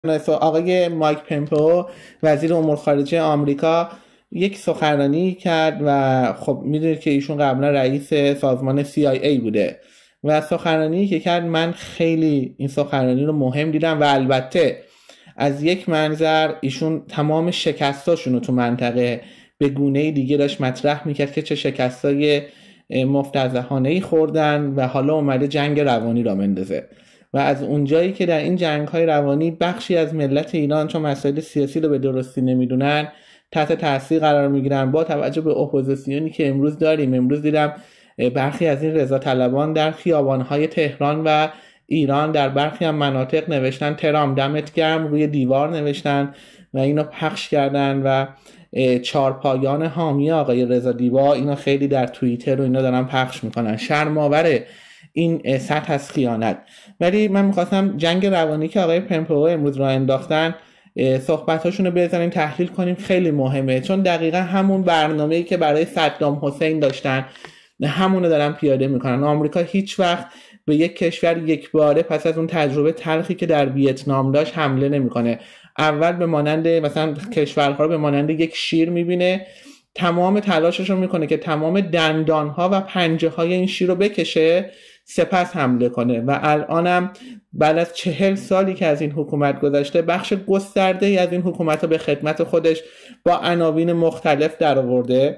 آقای مایک پمپئو وزیر امور خارجه آمریکا یک سخنرانی کرد و خب میدونید که ایشون قبلا رئیس سازمان CIA بوده و سخنرانی که کرد من خیلی این سخنرانی رو مهم دیدم و البته از یک منظر ایشون تمام شکستاشون رو تو منطقه به گونه‌ای دیگه داشت مطرح میکرد که چه شکستای مفتضحانه‌ای خوردن و حالا اومده جنگ روانی را بندازه و از اونجایی که در این جنگ‌های روانی بخشی از ملت ایران چون مسائل سیاسی رو به درستی نمیدونن تحت تاثیر قرار میگیرن با توجه به اپوزیسیونی که امروز داریم. امروز دیدم برخی از این رضا طلبان در خیابان‌های تهران و ایران در برخی هم مناطق نوشتن ترام دمت گرم، روی دیوار نوشتن و اینو پخش کردن و چارپایان حامی آقای رضا دیبا اینو خیلی در توییتر و اینا دارن پخش میکنن. شرم‌آوره این سطح از خیانت. ولی من میخواستم جنگ روانی که آقای پمپئو امروز راه انداختن صحبتاشون رو بزنیم تحلیل کنیم، خیلی مهمه چون دقیقا همون برنامه‌ای که برای صدام حسین داشتن همونو دارن پیاده میکنن. آمریکا هیچ وقت به یک کشور یک باره پس از اون تجربه تلخی که در ویتنام داشت حمله نمیکنه. اول به مانند مثلا کشورها رو به مانند یک شیر میبینه، تمام تلاشش رو میکنه که تمام دندانها و پنجه های این شیر رو بکشه سپس حمله کنه و الانم بعد از 40 سالی که از این حکومت گذشته بخش گسترده ای از این حکومت رو به خدمت خودش با عناوین مختلف در آورده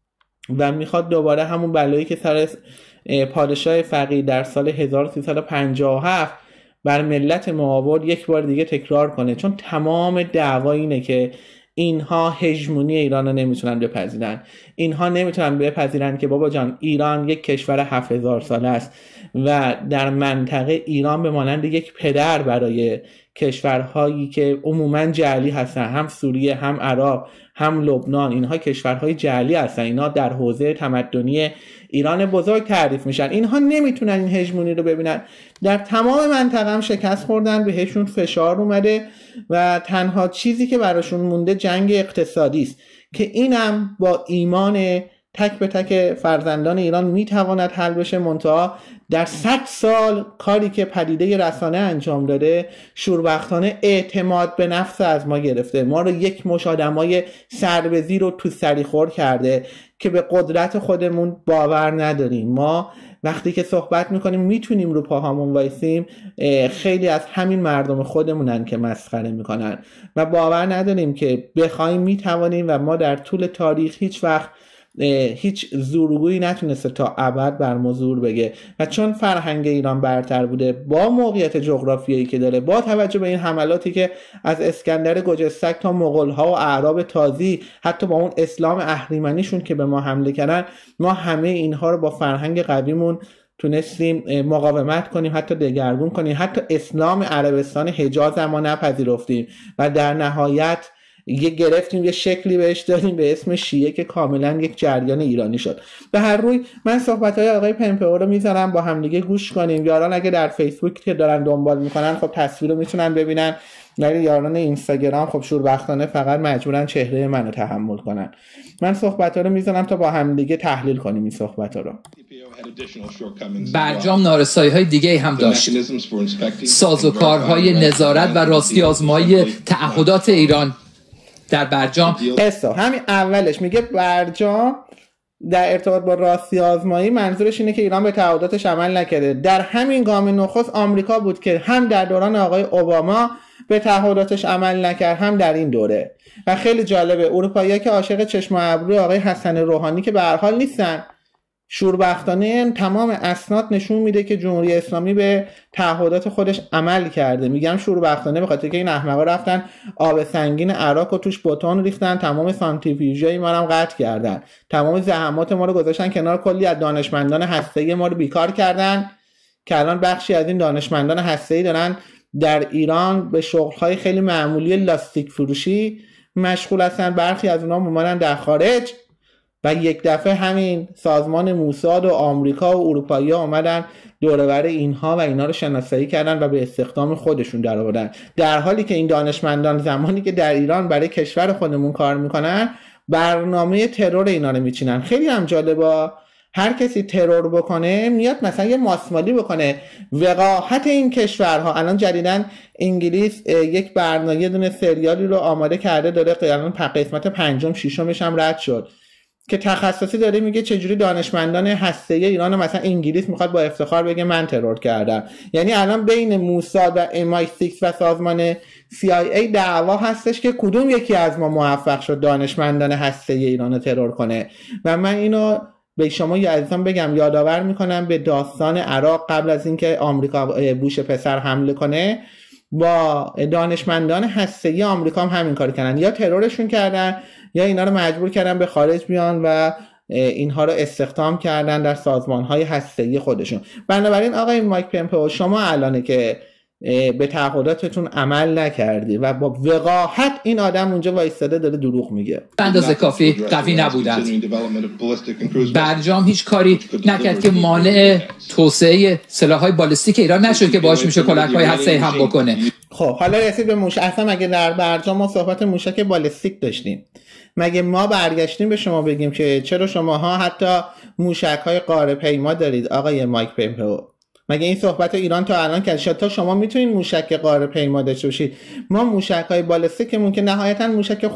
و میخواد دوباره همون بلایی که سر پادشاه فقید در سال 1357 بر ملت ما آورد یک بار دیگه تکرار کنه، چون تمام دعوا اینه که اینها هژمونی ایران رو نمیتونن بپذیرن. اینها نمیتونن بپذیرن که بابا جان ایران یک کشور 7000 ساله است و در منطقه ایران به مانند یک پدر برای کشورهایی که عموما جعلی هستن، هم سوریه هم عراق هم لبنان، اینها کشورهای جعلی هستن، اینا در حوزه تمدنی ایران بزرگ تعریف میشن. اینها نمیتونن این هژمونی رو ببینن. در تمام منطقه هم شکست خوردن، بهشون فشار اومده و تنها چیزی که براشون مونده جنگ اقتصادی است که اینم با ایمان تک به تک فرزندان ایران میتواند حل بشه. منتها در 100 سال کاری که پدیده رسانه انجام داده شوربختانه اعتماد به نفس از ما گرفته. ما رو یک مش آدمای سربزیر رو تو سری خور کرده که به قدرت خودمون باور نداریم. ما وقتی که صحبت میکنیم میتونیم رو پاهامون وایسیم، خیلی از همین مردم خودمونن که مسخره میکنن و باور نداریم که بخوایم میتوانیم و ما در طول تاریخ هیچ وقت هیچ زورگویی نتونسته تا ابد بر ما زور بگه و چون فرهنگ ایران برتر بوده با موقعیت جغرافیایی که داره، با توجه به این حملاتی که از اسکندر گجستک تا مغول‌ها و اعراب تازی حتی با اون اسلام اهریمنیشون که به ما حمله کردن، ما همه اینها رو با فرهنگ قویمون تونستیم مقاومت کنیم، حتی دگرگون کنیم، حتی اسلام عربستان حجاز ما نپذیرفتیم و در نهایت گرفتیم یه شکلی بهش دادیم به اسم شیعه که کاملا یک جریان ایرانی شد. به هر روی من صحبت‌های آقای پمپئو رو میذارم با همدیگه گوش کنیم. یاران اگه در فیسبوک که دارن دنبال میکنن خب تصویر رو میتونن ببینن، ولی یاران اینستاگرام خب شوربختانه فقط مجبورن چهره منو تحمل کنن. من صحبت‌ها رو میذارم تا با همدیگه تحلیل کنیم این صحبت‌ها رو. برجام نارسایی‌های دیگه هم داشت. سازوکارهای نظارت و راستی آزمایی تعهدات ایران در برجام. همین اولش میگه برجام در ارتباط با راستی آزمایی منظورش اینه که ایران به تعهداتش عمل نکرده. در همین گام نخست آمریکا بود که هم در دوران آقای اوباما به تعهداتش عمل نکرد هم در این دوره. و خیلی جالبه اروپایی‌ها که عاشق چشم و ابروی آقای حسن روحانی که به هر حال نیستن، شوربختانه تمام اسناد نشون میده که جمهوری اسلامی به تعهدات خودش عمل کرده. میگم شوربختانه به خاطر که این احمقا رفتن آب سنگین عراق و توش بتون ریختن، تمام سانتریفیوژهای ما رو هم قطع کردن، تمام زحمات ما رو گذاشتن کنار، کلی از دانشمندان هسته‌ای ما رو بیکار کردن که الان بخشی از این دانشمندان هسته‌ای دارن در ایران به شغل‌های خیلی معمولی لاستیک فروشی مشغول هستن، برخی از اونها موندن در خارج و یک دفعه همین سازمان موساد و آمریکا و اروپایی‌ها اومدن دوربر اینها و اینا رو شناسایی کردن و به استخدام خودشون درآوردن، در حالی که این دانشمندان زمانی که در ایران برای کشور خودمون کار میکنن برنامه ترور اینا رو میچینن. خیلی هم جالبه هر کسی ترور بکنه میاد مثلا یه ماسمالی بکنه. وقاحت این کشورها الان جدیدن انگلیس یک برنامه یه دونه سریالی رو آماده کرده، داره الان قسمت 5م 6مش هم رد شد که تخصصی داره میگه چجوری دانشمندان هسته‌ای ایران مثلا انگلیس میخواد با افتخار بگه من ترور کردم. یعنی الان بین موساد و MI6 و سازمان CIA دعوا هستش که کدوم یکی از ما موفق شد دانشمندان هسته‌ای ایران رو ترور کنه. و من اینو به شما عزیزان بگم، یادآور میکنم به داستان عراق قبل از اینکه آمریکا بوش پسر حمله کنه، با دانشمندان هسته‌ای آمریکا هم همین کار کردن، یا ترورشون کردن یا اینا رو مجبور کردن به خارج بیان و اینها رو استخدام کردن در سازمان‌های هسته‌ای خودشون. بنابراین آقای مایک پمپئو، شما الانه که به تعهداتتون عمل نکردی و با وقاحت این آدم اونجا وایستاده داره دروغ میگه. اندازه کافی قوی نبودند. برجام هیچ کاری نکرد که مانع توسعه سلاح‌های بالستیک ایران نشد که باعث میشه کلاه‌های هسته‌ای هم بکنه. خب حالا رسید به موشک. اصلا مگه در برجام ما صحبت موشک بالستیک داشتیم؟ مگه ما برگشتیم به شما بگیم که چرا شماها حتی موشک‌های قاره پیما دارید آقای مایک پمپئو؟ مگه این صحبت ایران تا الان کرد؟ تا شما میتونید موشک قاره پیما داشته باشید، ما موشک‌های بالستیکمون که نهایتاً موشک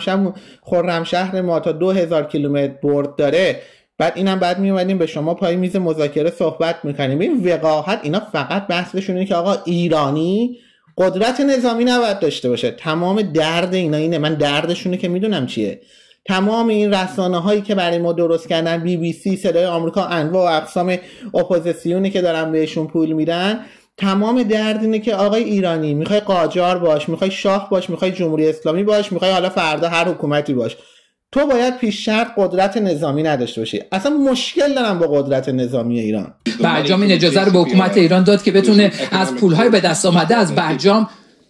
خرمشهر ما تا 2000 کیلومتر برد داره، بعد اینم بعد می اومدیم به شما پای میز مذاکره صحبت میکنیم. این وقاحت اینا فقط بحثشون اینه که آقا ایرانی قدرت نظامی نباید داشته باشه. تمام درد اینا اینه. من دردشونه که میدونم چیه. تمام این رسانه هایی که برای ما درست کردن، BBC، صدای آمریکا، انواع و اقسام اپوزیسیونی که دارن بهشون پول میدن، تمام درد اینه که آقای ایرانی میخوای قاجار باش، میخوای شاه باش، میخوای جمهوری اسلامی باش، میخوای حالا فردا هر حکومتی باش، تو باید پیش شرط قدرت نظامی نداشته باشی. اصلا مشکل دارم با قدرت نظامی ایران. برجام این اجازه رو به حکومت ایران داد که بتونه از پولهای به دست آمده از برجام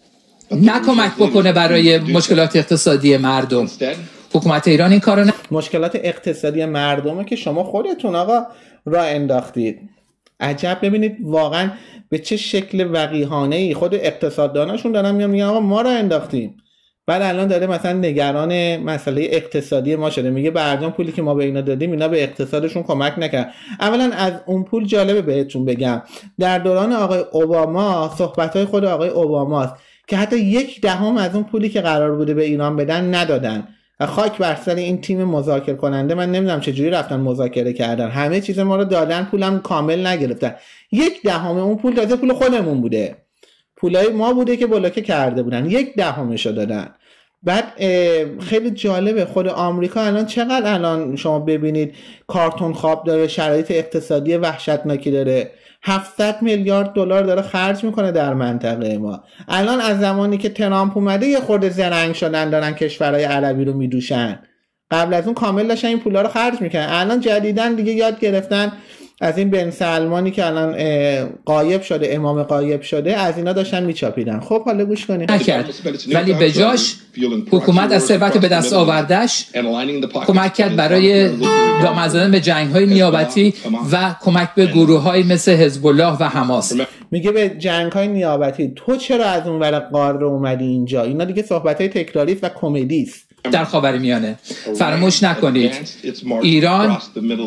نه کمک بکنه برای مشکلات اقتصادی مردم. حکومت ایران این کارو مشکلات اقتصادی مردمه که شما خودتون آقا راه انداختید. عجب ببینید واقعا به چه شکل وقیحانه‌ای خود اقتصادداناشون دارن میگن آقا ما راه انداختیم. بعد الان داره مثلا نگران مسئله اقتصادی ما شده، میگه برجام پولی که ما به اینا دادیم اینا به اقتصادشون کمک نکرد. اولا از اون پول جالبه بهتون بگم، در دوران آقای اوباما صحبت‌های خود آقای اوباماست که حتی 1/10 از اون پولی که قرار بوده به ایران بدن ندادن. خاک بر سر این تیم مذاکره کننده. من نمیدونم چجوری رفتن مذاکره کردن، همه چیز ما رو دادن، پولم کامل نگرفتن. 1/10 اون پول تازه پول خودمون بوده، پولای ما بوده که بلوکه کرده بودن، 1/10 دادن. بعد خیلی جالبه خود آمریکا الان چقدر، الان شما ببینید کارتون خواب داره، شرایط اقتصادی وحشتناکی داره، 700 میلیارد دلار داره خرج میکنه در منطقه ما. الان از زمانی که ترامپ اومده یه خورده زرنگ شدن، دارن کشورهای عربی رو میدوشن. قبل از اون کامل داشتن این پولا رو خرج میکنن. الان جدیدن دیگه یاد گرفتن از این بن سلمانی که الان غایب شده، امام غایب شده، از اینا داشتن میچاپیدن. خب حالا گوش کنید. نکرد، ولی به جاش حکومت از ثروت به دست آوردش کمک کرد برای دامن زدن به جنگ‌های نیابتی و کمک به گروه‌های مثل حزب الله و حماس. میگه به جنگ‌های نیابتی. تو چرا از اون ور قاره اومدی اینجا؟ اینا دیگه صحبت‌های تکراری و کمدی است. در خاورمیانه فراموش نکنید ایران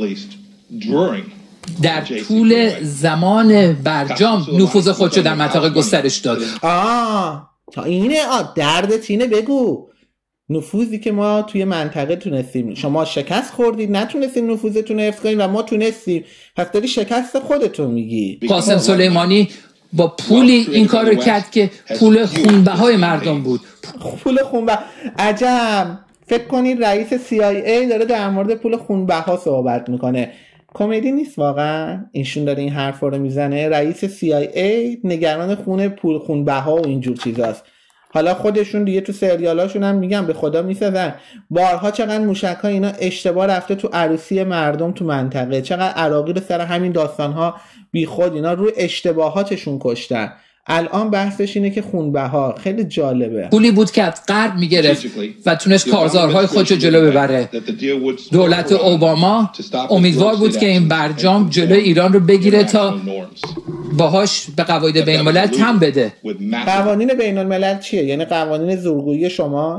در طول زمان برجام نفوذ خودشو در منطقه گسترش داد. تا اینه دردت اینه بگو. نفوذی که ما توی منطقه تونستیم، شما شکست خوردید نتونستید نفوذتون رو حفظ کنید و ما تونستیم، پس داری شکست خودتون میگی. قاسم سلیمانی با پولی این کار رو کرد که پول خونبهای مردم بود. پول خونبه. عجب، فکر کنید رئیس CIA داره در مورد پول خونبها صحبت میکنه. کمدی نیست واقعا ایشون داره این حرف رو میزنه؟ رئیس CIA نگران پول خونبها و اینجور چیزاست. حالا خودشون دیگه تو سریالاشون هم میگن به خدا میسازن. بارها چقدر موشک‌ها اینا اشتباه رفته تو عروسی مردم تو منطقه، چقدر عراقی رو سر همین داستان‌ها بی خود اینا رو اشتباهاتشون کشتن. الان بحثش اینه که خونبها. خیلی جالبه. پولی بود که از غرب میگرفت و تونست کارزارهای خودشو جلو ببره. دولت اوباما امیدوار بود که این برجام جلوی ایران رو بگیره تا باهاش به قواعد بین الملل تم بده. قوانین بین الملل چیه؟ یعنی قوانین زورگویی شماست؟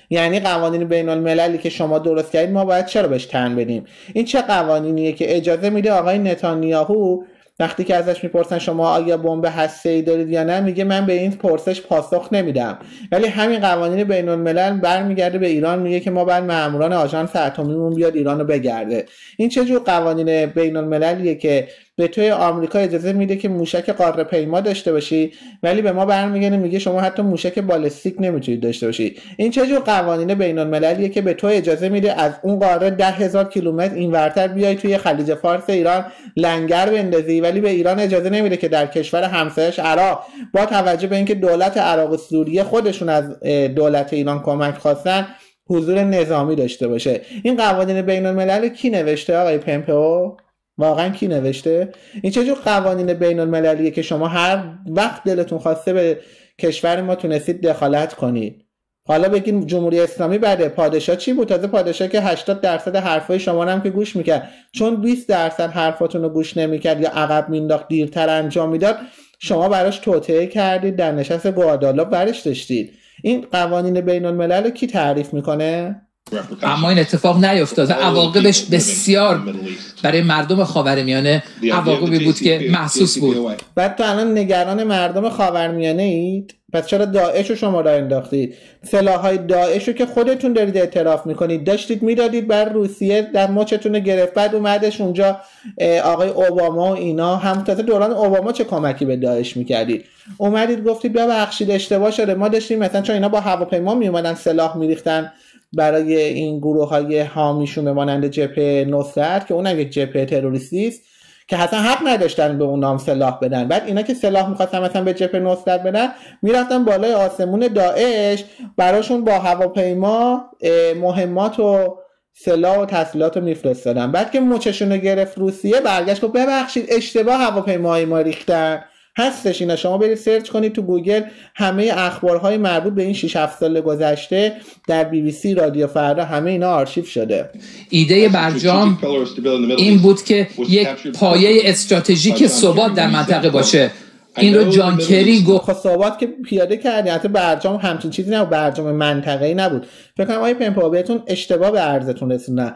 یعنی قوانین بین المللی که شما درست کردید ما باید چرا بهش تن بدیم؟ این چه قوانینیه که اجازه میده آقای نتانیاهو وقتی که ازش میپرسن شما آیا بمب هسته‌ای دارید یا نه، میگه من به این پرسش پاسخ نمیدم. ولی همین قوانین بین الملل برمیگرده به ایران، میگه که ما باید ماموران آژانس اتمیمون بیاد ایرانو بگرده. این چه جور قوانین بین المللیه که به توی آمریکا اجازه میده که موشک قاره پیما داشته باشی ولی به ما برمیگرده میگه شما حتی موشک بالستیک نمیتونید داشته باشی؟ این چه جور قوانین بین المللیه که به تو اجازه میده از اون قاره 10,000 کیلومتر اینورتر بیای توی خلیج فارس ایران لنگر بندازی ولی به ایران اجازه نمیده که در کشور همسایه‌اش عراق با توجه به اینکه دولت عراق و سوریه خودشون از دولت ایران کمک خواستن حضور نظامی داشته باشه؟ این قوانین بین الملل کی نوشته آقای پمپئو؟ واقعا کی نوشته؟ این چه جور قوانین بین المللیه که شما هر وقت دلتون خواسته به کشور ما تونستید دخالت کنید؟ حالا بگین جمهوری اسلامی بعد پادشاه چی بود؟ تازه پادشاه که 80% حرفای شما هم که گوش میکرد، چون 20% حرفاتون رو گوش نمیکرد یا عقب مینداخت دیرتر انجام میداد، شما براش توطئه کردید، در نشست گوادالوپ برش داشتید. این قوانین بین الملل رو کی تعریف میکنه؟ اما این اتفاق نیفتاد. عواقبش بسیار برای مردم خاورمیانه عواقبی بود که محسوس بود. بعد تو الان نگران مردم خاورمیانه اید؟ پس چرا داعش رو شما را انداختید؟ سلاح‌های داعش رو که خودتون دارید اعتراف میکنید داشتید میدادید بر روسیه، در مچتون رو گرفت. بعد اومدش اونجا آقای اوباما و اینا، هم تازه دوران اوباما چه کمکی به داعش میکردید؟ اومدید گفتید ببخشید اشتباه شده، ما داشتیم مثلا چون اینا با هواپیما میومدن سلاح میریختن برای این گروه‌های حامیشون مانند جبهه نصرت که اونم یک جبهه تروریستی است که حتی حق نداشتن به اون نام سلاح بدن. بعد اینا که سلاح می‌خواستن مثلا به جبهه نصرت بدن میرفتن بالای آسمون داعش براشون با هواپیما مهمات و سلاح و تسلیحات رو میفرستادن. بعد که مچشون رو گرفت روسیه برگشت گفت ببخشید اشتباه هواپیماهای ما ریختن. هستش اینا، شما برید سرچ کنید تو گوگل، همه اخبارهای مربوط به این 6-7 سال گذشته در BBC، رادیو فردا، همه اینا آرشیو شده. ایده برجام این بود که یک پایه استراتژیک ثبات در منطقه باشه. این رو جان کری گفت. ثبات که پیاده کردی، حتی برجام همچین چیزی نبود، برجام منطقه‌ای نبود. فکر کنم آقای پمپئو بهتون اشتباه به عرضتون رسوندن.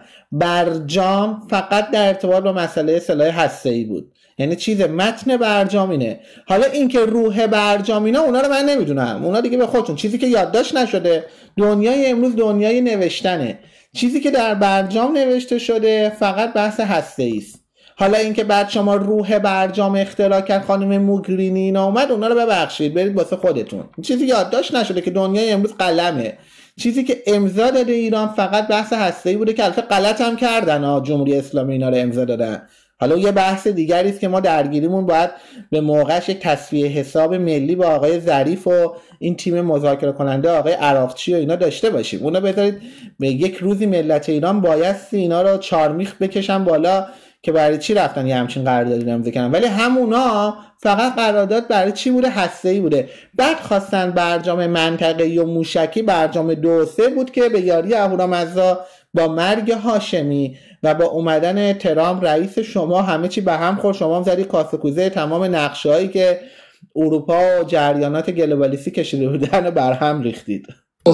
برجام فقط در ارتباط با مسئله سلاح هسته‌ای بود، یعنی چیز متن برجام اینه. حالا این که روح برجام اینا، اونا رو من نمیدونم، اونا دیگه به خودتون. چیزی که یادداشت نشده، دنیای امروز دنیای نوشتنه. چیزی که در برجام نوشته شده فقط بحث هسته‌ای است. حالا اینکه بعد شما روح برجام اختراع کرد خانم موگرینی اینا اومد، اونا رو ببخشید برید واسه خودتون. چیزی یادداشت نشده که دنیای امروز قلمه. چیزی که امضا داده ایران فقط بحث هسته‌ای بوده که البته غلط هم کردن جمهوری اسلامی اینا رو امضا دادن. حالا یه بحث دیگری است که ما درگیریمون باید به موقعش یک تصفیه حساب ملی با آقای ظریف و این تیم مذاکره کننده آقای عراقچی و اینا داشته باشیم. اونا بذارید به یک روزی ملت ایران بایستی اینا رو چارمیخ بکشن بالا که برای چی رفتن یه همچین قراردادی امضا کردن. ولی همونا فقط قرارداد برای چی بوده؟ هسته‌ای بوده. بعد خواستن برجام منطقه‌ای و موشکی، برجام 2 و 3 بود که به یاری اهورامزدا با مرگ هاشمی و با اومدن ترامپ رئیس شما همه چی به هم خورد. شما هم زدی کاسه کوزه تمام نقشه‌هایی که اروپا و جریانات گلوبالیستی کشیده بودن رو بر هم ریختید.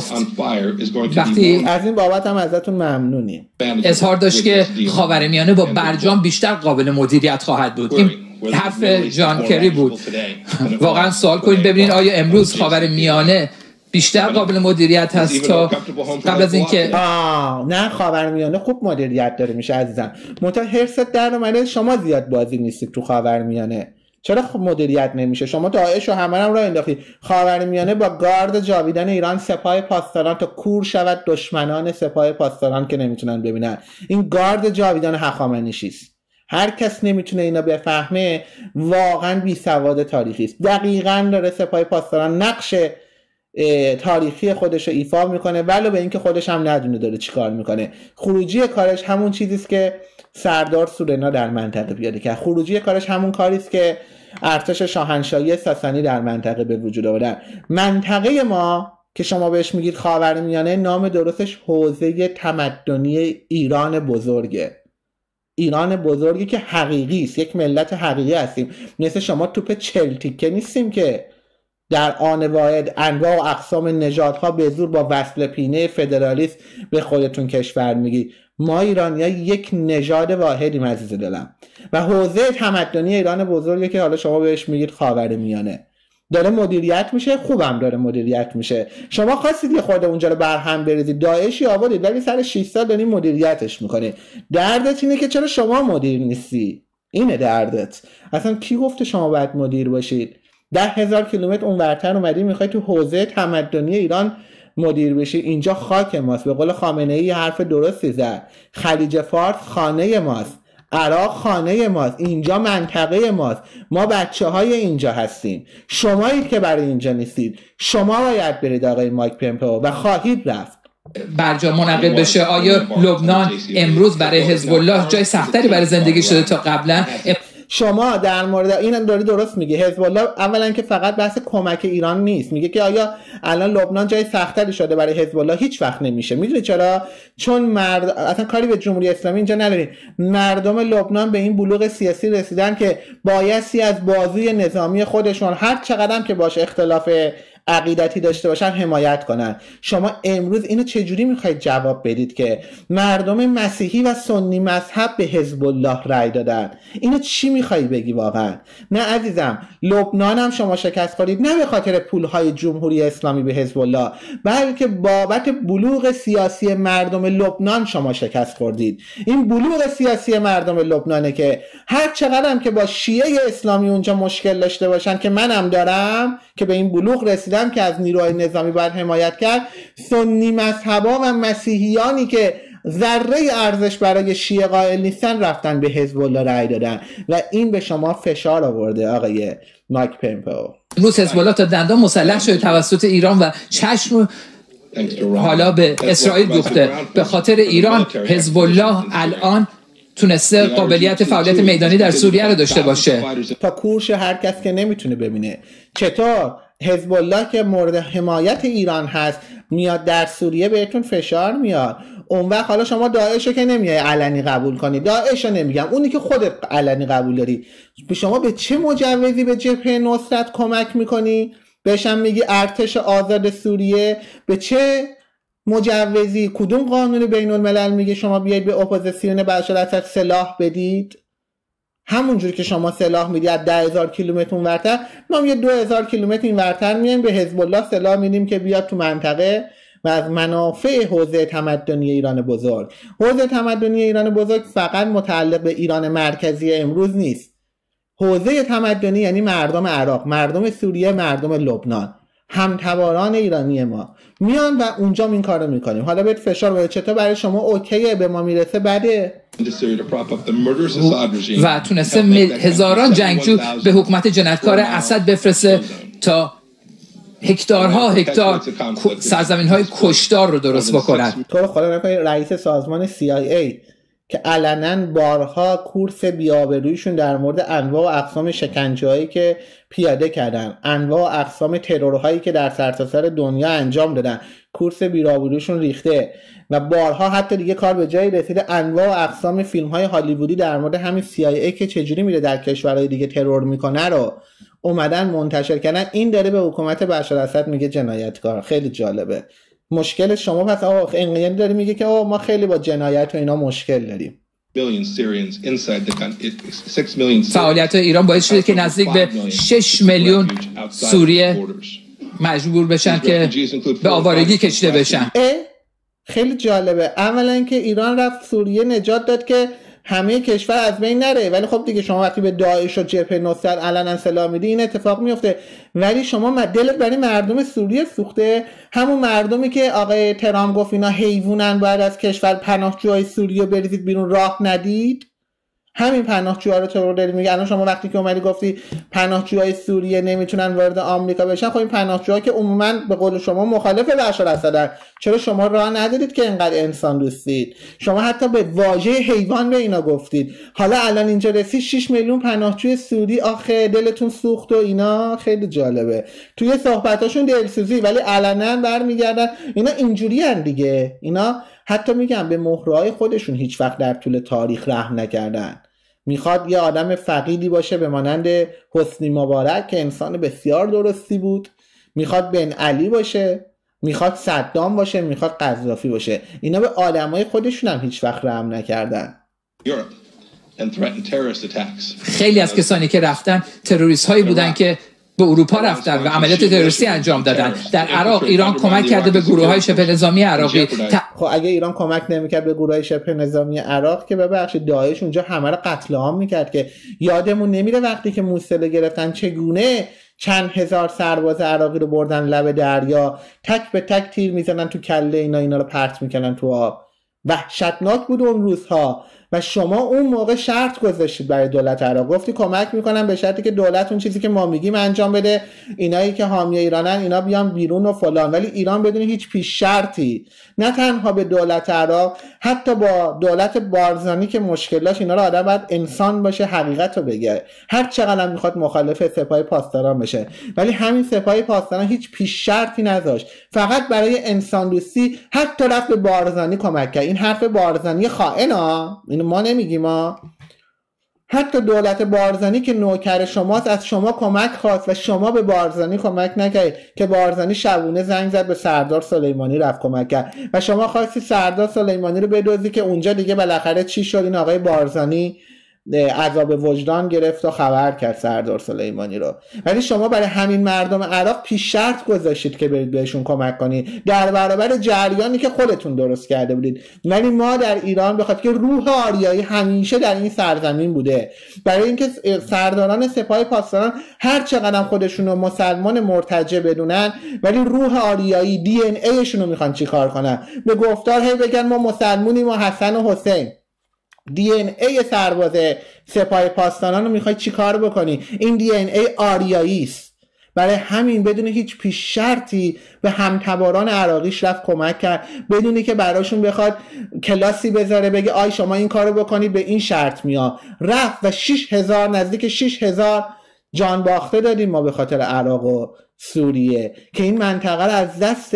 وقتی از این بابت هم ازتون ممنونیم. اظهار داشت که خاورمیانه با برجام بیشتر قابل مدیریت خواهد بود. این حرف جان کری بود. واقعا سوال کنید ببینید آیا امروز خاورمیانه بیشتر قابل مدیریت هست تا قبل از اینکه نه، خاورمیانه خوب مدیریت داره میشه عزیزم. منتها حرصت در اومده شما زیاد بازی نیستید تو خاورمیانه. چرا خب مدیریت نمیشه؟ شما داعش و همه هم راه انداختید. خاورمیانه با گارد جاویدان ایران، سپاه پاسداران تا کور شود دشمنان سپاه پاسداران که نمیتونن ببینن. این گارد جاویدان هخامنشی است. هر کس نمیتونه اینا بفهمه واقعا بی سواد تاریخی است. دقیقاً داره سپاه پاسداران نقش تاریخی خودش رو ایفا میکنه ولو به اینکه خودش هم ندونه داره چیکار میکنه. خروجی کارش همون چیزی است که سردار سورنا در منطقه پیاده کرد. خروجی کارش همون کاری است که ارتش شاهنشاهی ساسانی در منطقه به وجود آوردن. منطقه ما که شما بهش میگید خاورمیانه، نام درستش حوزه تمدنی ایران بزرگه. ایران بزرگی که حقیقی است، یک ملت حقیقی هستیم. مثل شما توپ 40 تیکه نیستیم که در آن واحد انواع و اقسام نژادها به زور با وصل پینه فدرالیسم به خودتون کشور میگی. ما ایرانی‌ها یک نژاد واحدیم عزیز دلم و حوزه تمدنی ایران بزرگه که حالا شما بهش میگید خاورمیانه داره مدیریت میشه، خوبم داره مدیریت میشه. شما خواستید یه خورده اونجا رو برهم بریزید، داعشی آبادید ولی سر 6 سال دارین مدیریتش میکنید. دردت اینه که چرا شما مدیر نیستی، اینه دردت. اصلا کی گفته شما باید مدیر باشید؟ 10,000 کیلومتر اونورتر اومدی میخوای تو حوزه تمدنی ایران مدیر بشی. اینجا خاک ماست، به قول خامنه‌ای حرف درستی زد، خلیج فارس خانه ماست، عراق خانه ماست، اینجا منطقه ماست، ما بچه های اینجا هستیم. شمایید که برای اینجا نیستید. شما باید برید آقای مایک پمپئو و خواهید رفت. برجام منعقد بشه. آیا لبنان امروز برای حزب الله جای سختری برای زندگی شده تا قبلا؟ شما در مورد این داری درست میگی. حزب الله اولا که فقط بحث کمک ایران نیست، میگه که آیا الان لبنان جای سختری شده برای حزب الله؟ هیچ وقت نمیشه. میدونی چرا؟ چون اصلا کاری به جمهوری اسلامی اینجا نداریم. مردم لبنان به این بلوغ سیاسی رسیدن که بایستی از بازوی نظامی خودشون هر چقدر که باشه اختلاف عقیدتی داشته باشن حمایت کنن. شما امروز اینو چجوری میخواید جواب بدید که مردم مسیحی و سنی مذهب به حزب الله رای دادن؟ اینو چی میخوای بگی واقعا؟ نه عزیزم، لبنان هم شما شکست خوردید، نه به خاطر پولهای جمهوری اسلامی به حزب الله، بلکه بابت بلوغ سیاسی مردم لبنان شما شکست خوردید. این بلوغ سیاسی مردم لبنانه که هر چقدر هم که با شیعه اسلامی اونجا مشکل داشته باشن، که منم دارم که به این بلوغ رسیدم که از نیروهای نظامی باید حمایت کرد، سنی مذهبا و مسیحیانی که ذره ارزش برای شیعه قائل نیستن رفتن به حزب الله رای دادن و این به شما فشار آورده آقای مایک پمپئو. امروز حزب الله تا دندان مسلح شده توسط ایران و چشم حالا به اسرائیل دوخته. به خاطر ایران حزب الله الان تونسته قابلیت فعالیت میدانی در سوریه رو داشته باشه. تا کورش هر کس که نمیتونه ببینه چطور حزب الله که مورد حمایت ایران هست میاد در سوریه بهتون فشار میاد. اون وقت حالا شما داعشو که نمیای علنی قبول کنی، داعشو نمیگم، اونی که خودت علنی قبول داری، شما به چه مجوزی به جبهه نصرت کمک میکنی؟ بهشم میگی ارتش آزاد سوریه؟ به چه مجوزی؟ کدوم قانون بین الملل میگه شما بیاید به اپوزیسیون بشار الاسد سلاح بدید؟ همونجوری که شما سلاح میدید از 10,000 کیلومتر اونورتر، ما یه 2,000 کیلومتر اینورتر میایم به حزب الله سلاح میدیم که بیاد تو منطقه و از منافع حوزه تمدنی ایران بزرگ. حوزه تمدنی ایران بزرگ فقط متعلق به ایران مرکزی امروز نیست. حوزه تمدنی یعنی مردم عراق، مردم سوریه، مردم لبنان، همتواران ایرانی ما میان و اونجا این کارو میکنیم. حالا بهت فشار بده چطور برای شما اوکیه، به ما میرسه بده. و تونسته هزاران جنگجو به حکومت جنایتکار اسد بفرسته تا هکتارها هکتار سرزمین‌های کشتار رو درست بکنن. تو رو خدا نکنه رئیس سازمان CIA که علنا بارها کورس بی‌آبرویشون در مورد انواع و اقسام شکنجه‌هایی که پیاده کردن، انواع و اقسام ترورهایی که در سرتاسر دنیا انجام دادن، کورس بی‌آبرویشون ریخته و بارها حتی دیگه کار به جایی رسیده انواع و اقسام فیلم‌های هالیوودی در مورد همین CIA که چجوری میره در کشورهای دیگه ترور میکنه رو اومدن منتشر کردن. این داره به حکومت بشار الاسد میگه جنایتکار. خیلی جالبه. مشکل شما پس یعنی داری میگه که ما خیلی با جنایت و اینا مشکل داریم. فعالیت ایران باعث شده که نزدیک به 6 میلیون سوریه مجبور بشن که به آوارگی کشیده بشن. خیلی جالبه. اولا که ایران رفت سوریه نجات داد که همه کشور از بین نره، ولی خب دیگه شما وقتی به داعش و جبهه نصرت علنا سلاح میدی این اتفاق میفته. ولی شما دلت برای مردم سوریه سوخته، همون مردمی که آقای ترامپ گفت اینا حیوانن باید از کشور پناهجوهای سوریه بریزید بیرون راه ندید. همین پناهجوها رو تو داری میگه. الان شما وقتی که اومدی گفتی پناهجوهای سوریه نمیتونن وارد آمریکا بشن، خب این پناهجوها که عموما به قول شما مخالف بشار اسدن، چرا شما راه ندادید که اینقدر انسان دوستید؟ شما حتی به واژه حیوان به اینا گفتید. حالا الان اینجا رسید 6 میلیون پناهجوی سوری، آخه دلتون سوخت و اینا. خیلی جالبه توی صحبتاشون دلسوزی، ولی علنا برمیگردن اینا اینجوریان دیگه. اینا حتی میگم به مهرهای خودشون هیچ وقت در طول تاریخ رحم نکردن. میخواد یه آدم فقیدی باشه به مانند حسنی مبارک که انسان بسیار درستی بود، میخواد بن علی باشه، میخواد صدام باشه، میخواد قذافی باشه. اینا به آدمای خودشون هم هیچ وقت رحم نکردن. خیلی از کسانی که رفتن تروریست هایی بودن که به اروپا رفتن و عملیات تروریستی انجام دادن. در عراق ایران کمک کرده به گروه های شبه نظامی عراقی. خب اگه ایران کمک نمیکرد به گروه های شبه نظامی عراق که ببخشید داعش اونجا همه رو قتل عام میکرد که یادمون نمیره وقتی که موصل گرفتن چگونه چند هزار سرباز عراقی رو بردن لب دریا، تک به تک تیر میزنن تو کله اینا رو پرت میکنن تو آب. وحشتناک بود اون روزها. و شما اون موقع شرط گذاشتید برای دولت عراق، گفتی کمک میکنم به شرطی که دولت اون چیزی که ما میگیم انجام بده، اینایی که حامی ایرانن اینا بیان بیرون و فلان. ولی ایران بدون هیچ پیش شرطی نه تنها به دولت عراق، حتی با دولت بارزانی که مشکلاش، اینا رو آدم باید انسان باشه حقیقت رو بگه، هر چقدر میخواد مخالف سپاه پاسداران بشه، ولی همین سپاه پاسداران هیچ پیش شرطی نذاشت، فقط برای انسان دوستی حتی رفت به بارزانی کمک کرد. این حرف بارزانی خائنه، اینو ما نمیگیم ما. حتی دولت بارزانی که نوکر شماست از شما کمک خواست و شما به بارزانی کمک نکردید که بارزانی شبونه زنگ زد به سردار سلیمانی رفت کمک کرد و شما خواستی سردار سلیمانی رو بدوزی که اونجا دیگه بالاخره چی شد؟ این آقای بارزانی عذاب وجدان گرفت و خبر کرد سردار سلیمانی رو. ولی شما برای همین مردم عراق پیش شرط گذاشتید که برید بهشون کمک کنید در برابر جریانی که خودتون درست کرده بودید. ولی ما در ایران بخاطر که روح آریایی همیشه در این سرزمین بوده، برای اینکه سرداران سپاه پاسداران هر چقدر خودشون رو مسلمان مرتجع بدونن، ولی روح آریایی دی ان ایشون رو میخوان چیکار کنن؟ به گفتار هی بگن ما مسلمونیم و حسن و حسین. دی ان ای سرباز سپاه پاسداران رو میخوای چی کار بکنی؟ این دی ان ای آریایی است. برای همین بدون هیچ پیش شرطی به همتباران عراقیش رفت کمک کرد، بدونی که براشون بخواد کلاسی بذاره بگه آی شما این کارو بکنید به این شرط میاد. رفت و 6000 نزدیک 6000 جان باخته دادیم ما به خاطر عراق و سوریه که این منطقه رو از دست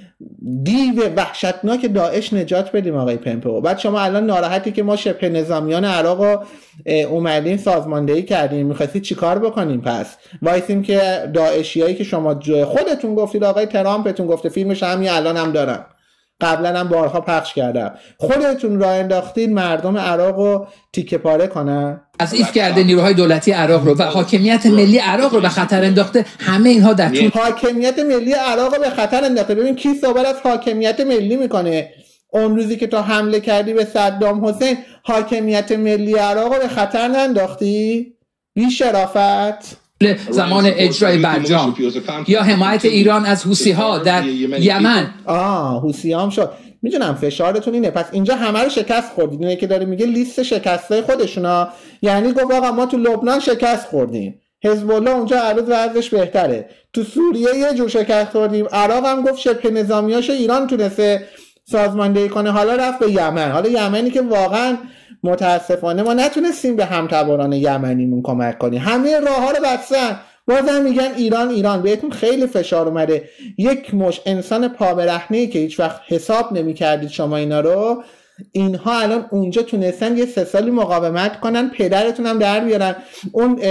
دیو وحشتناک داعش نجات بدیم. آقای پمپئو بعد شما الان ناراحتی که ما شبه نظامیان عراق رو اومدیم سازماندهی کردیم، می‌خواستید چیکار بکنیم؟ پس وایسیم که داعشیایی که شما خودتون گفتید، آقای ترامپتون گفته، فیلمش همین الان هم دارم، قبلا هم بارها پخش کردم، خودتون راه انداختید مردم عراق رو تیکه پاره کنن، تضعیف کرده نیروهای دولتی عراق رو و حاکمیت ملی عراق رو به خطر انداخته. همه اینها در طول حاکمیت ملی عراق رو به خطر انداخته. ببین کی صحبت از حاکمیت ملی میکنه؟ اون روزی که تو حمله کردی به صدام حسین حاکمیت ملی عراق رو به خطر ننداختی؟ بی شرافت. زمان اجرای برجام یا حمایت ایران از حوثی‌ها در یمن. حوثی‌ها هم شد. میدونم فشارتون اینه. پس اینجا همه رو شکست خوردید. اینه که داره میگه لیست شکستای خودشونا، یعنی گفت آقا ما تو لبنان شکست خوردیم، حزب الله اونجا عروض وضعش بهتره، تو سوریه یه جور شکست خوردیم، عراق هم گفت شبه نظامیاشو ایران تونسته سازماندهی کنه، حالا رفت به یمن. حالا یمنی که واقعا متاسفانه ما نتونستیم به همتباران یمنیمون کمک کنیم، همه راه‌ها رو بستن، بازم میگن ایران. بهتون خیلی فشار اومده. یک مش انسان پابرهنه‌ای که هیچ وقت حساب نمی‌کردید شما اینا رو، اینها الان اونجا تونستن یه 3 سالی مقاومت کنن، پدرتون هم در بیارن. اون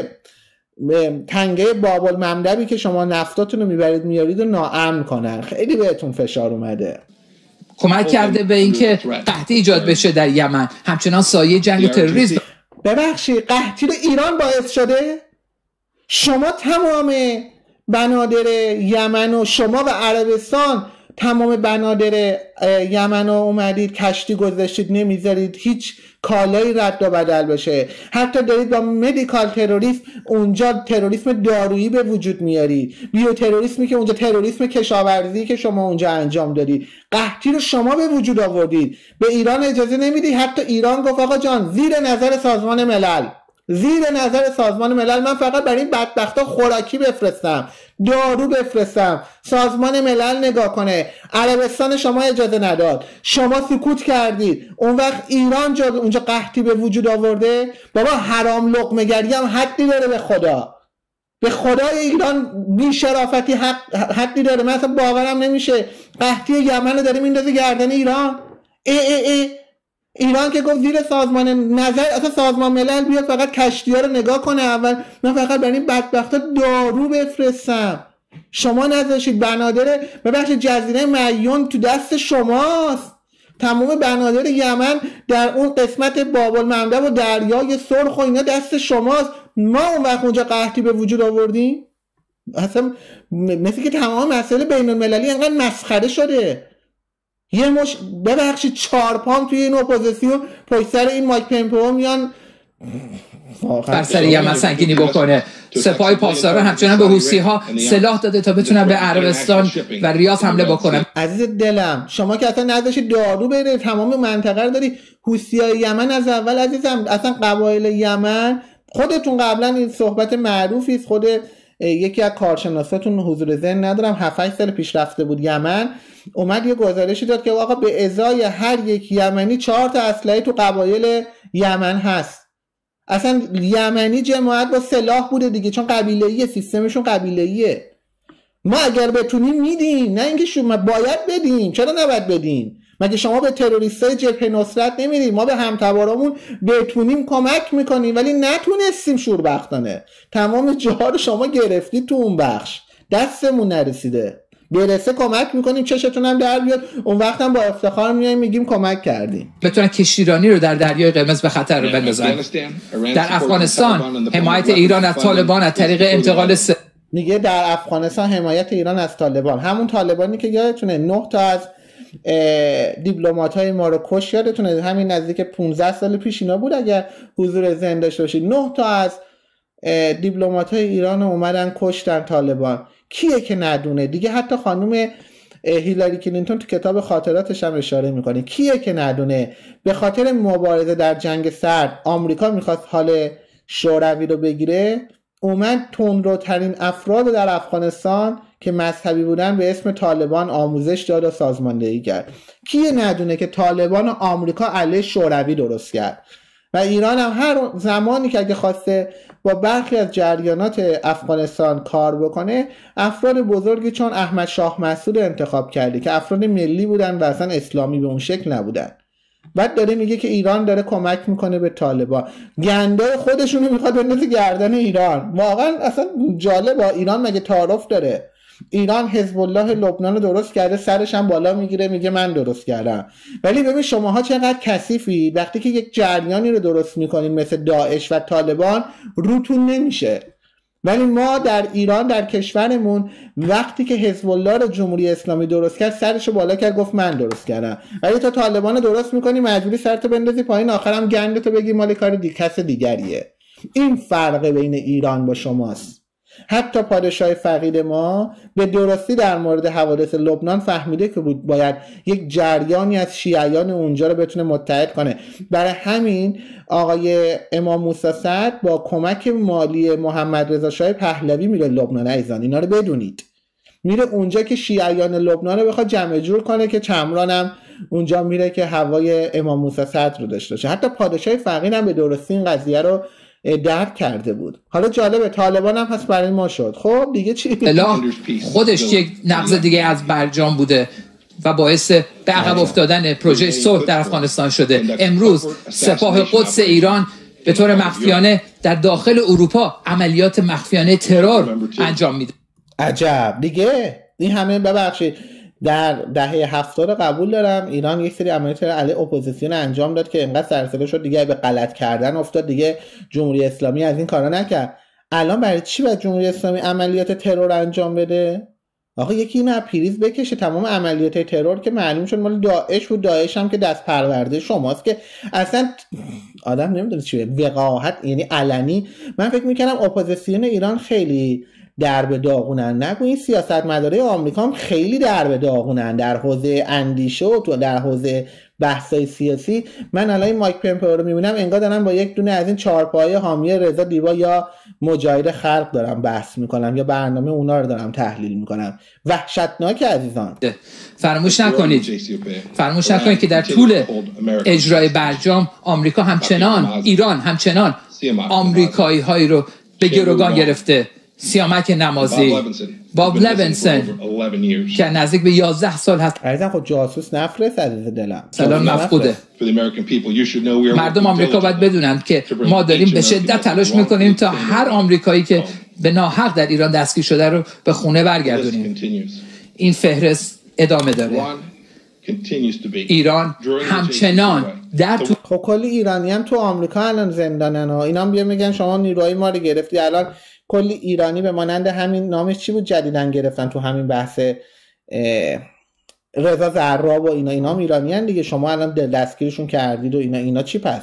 تنگه باب المندبی که شما نفتاتون رو میبرید میارید و ناامن کنن. خیلی بهتون فشار اومده. کمک کرده به اینکه قحطی ایجاد بشه در یمن، همچنان سایه جنگ و تروریسم. ببخشید قحطی رو ایران باعث شده؟ شما تمام بنادر یمن و شما و عربستان تمام بنادر یمن رو اومدید کشتی گذاشتید، نمیذارید هیچ کالایی رد و بدل بشه، حتی دارید با مدیکال تروریسم اونجا تروریسم دارویی به وجود میارید، بیو تروریسمی که اونجا تروریسم کشاورزی که شما اونجا انجام دادید، قحطی رو شما به وجود آوردید، به ایران اجازه نمیدید. حتی ایران گفت آقا جان زیر نظر سازمان ملل من فقط برای این بدبختا خوراکی بفرستم، دارو بفرستم، سازمان ملل نگاه کنه. عربستان شما اجازه نداد، شما سکوت کردید، اون وقت ایران اونجا قحطی به وجود آورده. بابا حرام لقمه گری هم حدی داره، به خدای ایران بی شرافتی حدی داره. من اصلا باورم نمیشه قحطی یمن رو داره میندازه گردن ایران. ایران که گفت زیر سازمان نظر، اصلا سازمان ملل بیاد فقط کشتی‌ها رو نگاه کنه اول، من فقط برای این بدبختا دارو بفرستم. شما نذاشید بنادر ببخشید جزیره معیون تو دست شماست. تمام بنادر یمن در اون قسمت باب المندب و دریای سرخ و اینا دست شماست. ما اون وقت اونجا قحطی به وجود آوردیم؟ اصلا مثل که تمام مسائل بین المللی انقدر مسخره شده. یه مش ببخشید 4 پام توی این اپوزیسیون پشت سر این مایک پمپئو میان بر سر یمن سنگینی بکنه. سپاه پاسداران همچنان به حوثی‌ها سلاح داده تا بتونن به عربستان و ریاض حمله بکنن. عزیز دلم شما که اصلا نذاشید دارو بره تمام منطقه رو داری. حوثی‌های یمن از اول عزیزم اصلا قبایل یمن خودتون قبلا این صحبت معروفی است، خود یکی از کارشناساتون حضور ذهن ندارم 7-8 سال پیش رفته بود یمن، اومد یه گزارشی داد که آقا به ازای هر یک یمنی 4 تا اسلحه تو قبایل یمن هست. اصلا یمنی جماعت با سلاح بوده دیگه، چون قبیله‌ایه، سیستمشون قبیله‌ایه. ما اگر بتونیم میدیم، نه اینکه شما باید بدیم. چرا نباید بدیم؟ مگه شما به تروریستای جبهه نصرت نمیدید؟ ما به همتبارامون بتونیم کمک میکنیم ولی نتونستیم شوربختانه. تمام جاها رو شما گرفتید تو اون بخش، دستمون نرسیده. برسه کمک میکنیم، چشتون هم در بیاد، اون وقت هم با افتخار میایم میگیم کمک کردیم. بتونن کشتیرانی رو در دریای قرمز به خطر بندازن. در افغانستان حمایت ایران از طالبان از طریق انتقال میگه در افغانستان حمایت ایران از طالبان، همون طالبانی که یادتونه 9 تا از دیپلمات‌های ما رو کش، یادتونه همین نزدیک 15 سال پیش اینا بود اگر حضور ذهن داشته باشید، 9 تا از دیپلمات‌های ایران اومدن کشتن طالبان. کیه که ندونه دیگه؟ حتی خانم هیلاری کلینتون تو کتاب خاطراتش هم اشاره میکنه. کیه که ندونه به خاطر مبارزه در جنگ سرد آمریکا میخواست حال شوروی رو بگیره، اومد تندروترین افراد رو در افغانستان که مذهبی بودن به اسم طالبان آموزش داد و سازماندهی کرد. کیه ندونه که طالبان و آمریکا علیه شوروی درست کرد و ایران هم هر زمانی که اگه خواسته با برخی از جریانات افغانستان کار بکنه، افراد بزرگی چون احمد شاه مسعود انتخاب کرده که افراد ملی بودن و اصلا اسلامی به اون شکل نبودن. بعد داره میگه که ایران داره کمک میکنه به طالبان، گندای خودشونو میخواد بندازه گردن ایران. واقعا اصلا جالبه، ایران مگه تعارف داره؟ ایران حزب الله لبنان رو درست کرده، سرش هم بالا میگیره میگه من درست کردم. ولی ببین شماها چقدر کثیفی، وقتی که یک جریانی رو درست میکنین مثل داعش و طالبان روتون نمیشه. ولی ما در ایران در کشورمون وقتی که حزب الله رو جمهوری اسلامی درست کرد سرشو بالا کرد گفت من درست کردم، ولی تا طالبان رو درست میکنی مجبوری سرتو بندازی پایین، آخرام گندتو بگی مال کار کس دیگریه. این فرق بین ایران با شماست. حتی پادشاه فقید ما به درستی در مورد حوادث لبنان فهمیده که بود باید یک جریانی از شیعیان اونجا رو بتونه متحد کنه. برای همین آقای امام موسی سعد با کمک مالی محمد رضا شاه پهلوی میره لبنان. عزیزان اینا رو بدونید، میره اونجا که شیعیان لبنان رو بخواد جمع جور کنه که چمران هم اونجا میره که هوای امام موسی سعد رو داشته باشه. حتی پادشاه فقید هم به درستی این قضیه رو درک کرده بود. حالا جالبه طالبان هم پس برای ما شد. خب دیگه چی؟ خودش یک نقض دیگه از برجام بوده و باعث به عقب افتادن پروژه صلح در افغانستان شده. امروز سپاه قدس ایران به طور مخفیانه در داخل اروپا عملیات مخفیانه ترور انجام میده. عجب دیگه. این همه ببخشید در دهه 70 قبول دارم ایران یک سری عملیات علیه اپوزیسیون انجام داد که انقدر سرسده شد دیگه به غلط کردن افتاد، دیگه جمهوری اسلامی از این کارا نکرد. الان برای چی باید جمهوری اسلامی عملیات ترور انجام بده؟ آقا یکی اینو پریز بکشه. تمام عملیات ترور که معلوم شد مال داعش بود، داعش هم که دست پرورده شماست که اصلا آدم نمیدونه چیه وقاحت، یعنی علنی. من فکر میکنم اپوزیسیون ایران خیلی درب داغونن. نگو این سیاستمدارای آمریکا هم خیلی درب داغونن در حوزه اندیشه و تو در حوزه بحثای سیاسی. من الان این مایک پمپئو رو میبینم انگار دارم با یک دونه از این چهارپایه حامی رضا دیوا یا مجاهد خلق دارم بحث میکنم یا برنامه اونا رو دارم تحلیل میکنم. وحشتناک عزیزان. فراموش نکنید که در طول اجرای برجام آمریکا همچنان، ایران همچنان آمریکایی هایی رو به گروگان گرفته. سیامک نمازی، باب لوینسون که نزدیک به 11 سال هست. عزیزم خود جاسوس نفرست عزیز دلم. سلام مفقوده. مردم آمریکا باید بدونن که ما داریم به شدت تلاش میکنیم تا هر آمریکایی که به ناحق در ایران دستگیر شده رو به خونه برگردونیم. این فهرست ادامه داره. ایران همچنان در خب کلی ایرانی هم تو آمریکا الان زندانن ها. اینا هم بیا میگن شما نیروهای ما رو گرفتی. الان کلی ایرانی به مانند همین نامش چی بود جدیدن گرفتن تو همین بحث رضا زراب و اینا هم ایرانیان دیگه. شما الان دستگیرشون کردید و اینا چی پس؟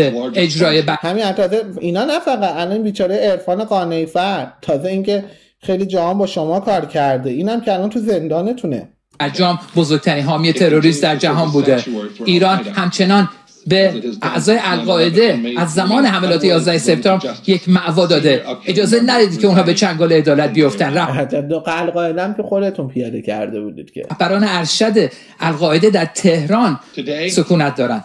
اجرای همین تازه اینا نه فقط الان بیچاره عرفان قانعی فرد، تازه اینکه خیلی جهان با شما کار کرده، اینم که الان تو زندانتونه. برجام بزرگترین حامی تروریست در جهان بوده. ایران همچنان به اعضای القاعده از زمان حملات 11 سپتامبر یک مأوا داده. اجازه ندید که اونها به چنگال عدالت بیفتن. القاعده هم که خودتون پیاده کرده بودید که رهبران ارشد القاعده در تهران سکونت دارن.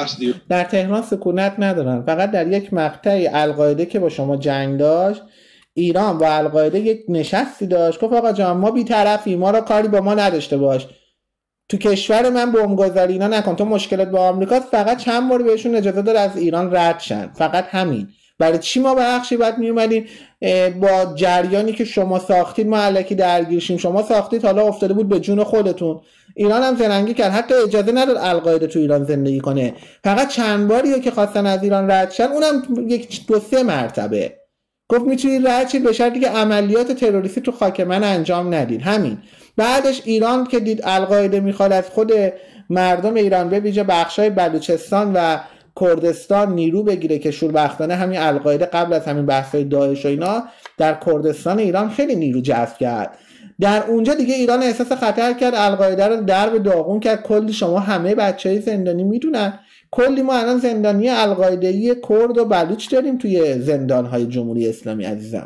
در تهران سکونت ندارن. فقط در یک مقطعی القاعده که با شما جنگ داشت، ایران با القاعده یک نشستی داشت، گفت آقا جان ما بی‌طرفی، ما را کاری با ما نداشته باش، تو کشور من بمبگذاری اینا نکن، تو مشکلات با آمریکا. فقط چند بار بهشون اجازه داد از ایران رد شن، فقط همین. برای چی ما بخشی بعد می اومدیم با جریانی که شما ساختید ما الکی درگیر شیم؟ شما ساختید، حالا افتاده بود به جون خودتون. ایران هم زرنگی کرد، حتی اجازه نداد القاعده تو ایران زندگی کنه. فقط چند باریه که خواستن از ایران رد شن، اونم یک دو سه مرتبه گفت میتونید رد شید به شرطی که عملیات تروریستی تو خاک من انجام ندید. همین. بعدش ایران که دید القاعده میخواد از خود مردم ایران به ویژه بخشای بلوچستان و کردستان نیرو بگیره، که شوربختانه همین القاعده قبل از همین بحثای داعش و اینا در کردستان ایران خیلی نیرو جذب کرد. در اونجا دیگه ایران احساس خطر کرد، القاعده رو درب داغون کرد. کلی شما همه بچهای زندانی میدونن، کلی ما الان زندانی القاعده‌ای کرد و بلوچ داریم توی زندان‌های جمهوری اسلامی. عزیزم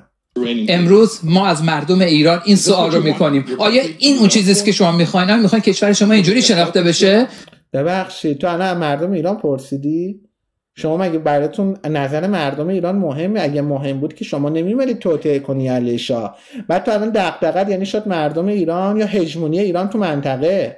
امروز ما از مردم ایران این سوال رو میکنیم، آیا این اون چیزی است که شما میخواین؟ میخواین کشور شما اینجوری شناخته بشه؟ ببخشید تو الان مردم ایران پرسیدی؟ شما مگه براتون نظر مردم ایران مهمه؟ اگه مهم بود که شما نمی‌مدید توطئه کنی علیه شاه. بعد تو الان دغدغه‌ت یعنی شد مردم ایران یا هژمونی ایران تو منطقه؟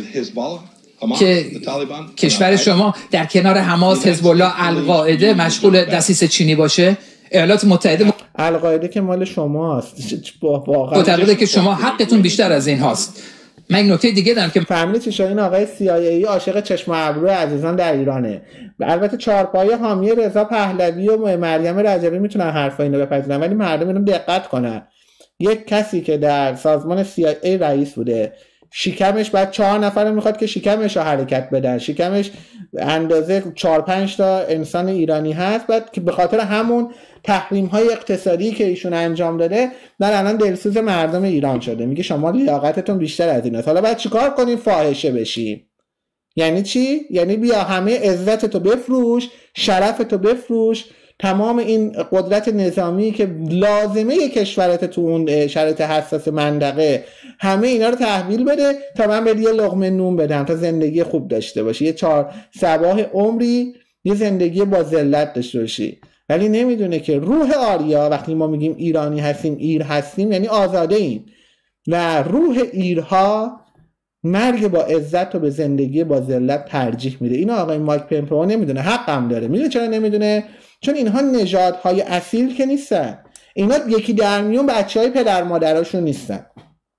که کشور شما در کنار حماس، حزب الله، القاعده مشغول دسیسه چینی باشه؟ ایالات متحده القاعده که مال شماست. معتقده که شما حقتون بیشتر از این هاست. من یک نکته دیگه دارم که فهمیدید چی شد؟ این آقای CIA عاشق چشم و ابرو عزیزان در ایرانه. البته چهارپایه حامی رضا پهلوی و مریم رجبی میتونن حرفا اینو بپذیرن، ولی مردم اینو دقت کنن. یک کسی که در سازمان CIA رئیس بوده، شکمش بعد 4 نفر میخواد که شکمش رو حرکت بدن، شکمش اندازه 4-5 تا انسان ایرانی هست، بعد که به خاطر همون تحریم های اقتصادی که ایشون انجام داده در الان دلسوز مردم ایران شده. میگه شما لیاقتتون بیشتر از این است. حالا بعد چیکار کنیم؟ فاحشه بشیم. یعنی چی؟ یعنی بیا همه عزتتو بفروش، شرفتو بفروش، تمام این قدرت نظامی که لازمه کشورت تو اون شرایط حساس منطقه، همه اینا رو تحویل بده تا من بهت یه لقمه نون بدم، تا زندگی خوب داشته باشی، یه 4 صباح عمری یه زندگی با ذلت داشته باشی. ولی نمیدونه که روح آریا، وقتی ما میگیم ایرانی هستیم، ایر هستیم، یعنی آزاده ایم، و روح ایرها مرگ با عزت و به زندگی با ذلت ترجیح میده. اینو آقای مایک پمپئو نمیدونه، حقم داره. میدونه چرا نمیدونه؟ چون اینها نژادهای اصیل که نیستن. اینا یکی در میون بچهای پدر مادراشون نیستن.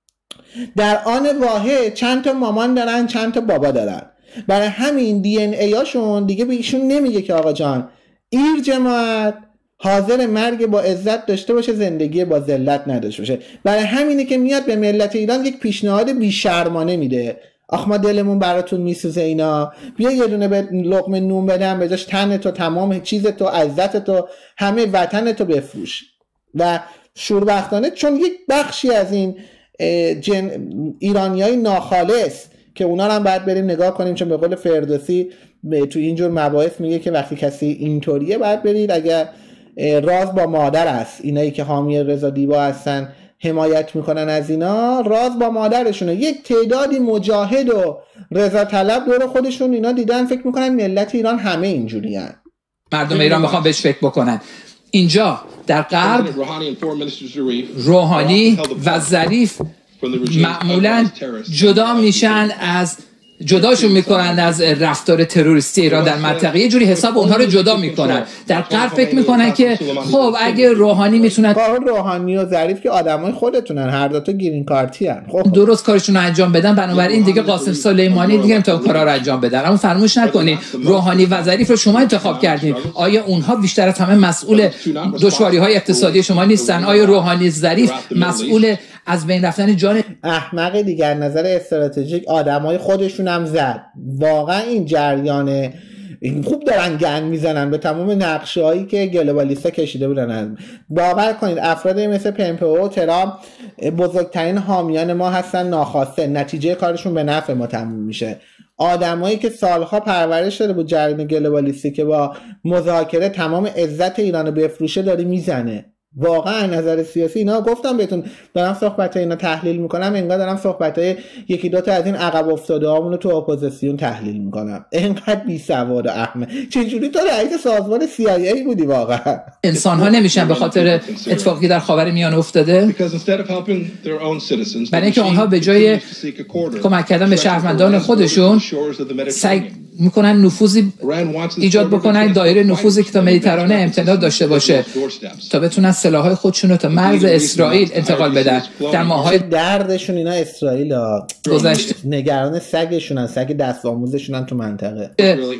در آن واحد چند تا مامان دارن، چند تا بابا دارن. برای همین DNA هاشون دیگه به ایشون نمیگه که آقا جان ایر جماعت حاضر مرگ با عزت داشته باشه، زندگی با ذلت نداشته باشه. برای همینه که میاد به ملت ایران یک پیشنهاد بی‌شرمانه میده. آخ ما دلمون براتون میسوزه اینا، بیا یه دونه به لقمه نون بدم، بجاش تنتو، تمام چیزتو، عزتتو، همه وطنتو بفروش. و شوربختانه چون یک بخشی از این ایرانیای ناخالص که اونا رو هم باید بریم نگاه کنیم، چون به قول فردوسی تو اینجور مباحث میگه که وقتی کسی اینطوریه باید برید، اگر راز با مادر است، اینایی که حامی رضا دیبا هستن حمایت میکنن از اینا، راز با مادرشونه. یک تعدادی مجاهد و رضا طلب دور خودشون اینا دیدن، فکر میکنن ملت ایران همه اینجوری هن. مردم ایران میخوان بهش فکر بکنن. اینجا در غرب روحانی و ظریف معمولا جدا میشن از جداشون میکنن از رفتار تروریستی ایران در منطقه، یه جوری حساب اونها رو جدا میکنن. در غرب فکر میکنن که خب اگه روحانی میتونه، روحانی و ظریف که آدمای خودتونن، هر دو تا گرین کارتی ان، خب درست کارشون رو انجام بدن، بنابراین دیگه قاسم سلیمانی دیگه امتحان کارا رو انجام بدن. اما فراموش نکنید روحانی و ظریف رو شما انتخاب کردین. آیا اونها بیشتر از همه مسئول دشواری‌های اقتصادی شما نیستن؟ آیا روحانی ظریف مسئول از بین رفتن جان احمق دیگر نظر استراتژیک آدمای خودشون هم زد؟ واقعا این جریان خوب دارن گند میزنن به تمام نقشه‌هایی که گلوبالیستا کشیده بودن. باور کنید افرادی مثل پمپئو و ترامپ بزرگترین حامیان ما هستن، ناخواسته نتیجه کارشون به نفع ما تموم میشه. آدمایی که سالها پرورش داده بود جریان گلوبالیستی که با مذاکره تمام عزت ایران رو بفروشه داری میزنه. واقعا نظر سیاسی اینا گفتم بهتون، دارم صحبت اینا تحلیل میکنم، انگار دارم صحبت یکی دوتا از این عقب افتاده هامون رو تو اپوزیسیون تحلیل میکنم. اینقدر بی سواد و احمق. چجوری تو رئیس سازمان CIA بودی واقعا؟ انسان ها نمیشن به خاطر اتفاقی در خاورمیانه افتاده؟ برای اینکه اونها به جای کمک کردن به شهروندان خودشون سعی میکنن نفوذی ایجاد بکنن، دایره نفوذی که تا مدیترانه امتداد داشته باشه تا بتونن سلاح‌های خودشون رو تا مرز اسرائیل انتقال بدن. در ماهای دردشون اینا اسرائیل ها گذشته نگران سگشونن، سگ دست آموزشونن تو منطقه.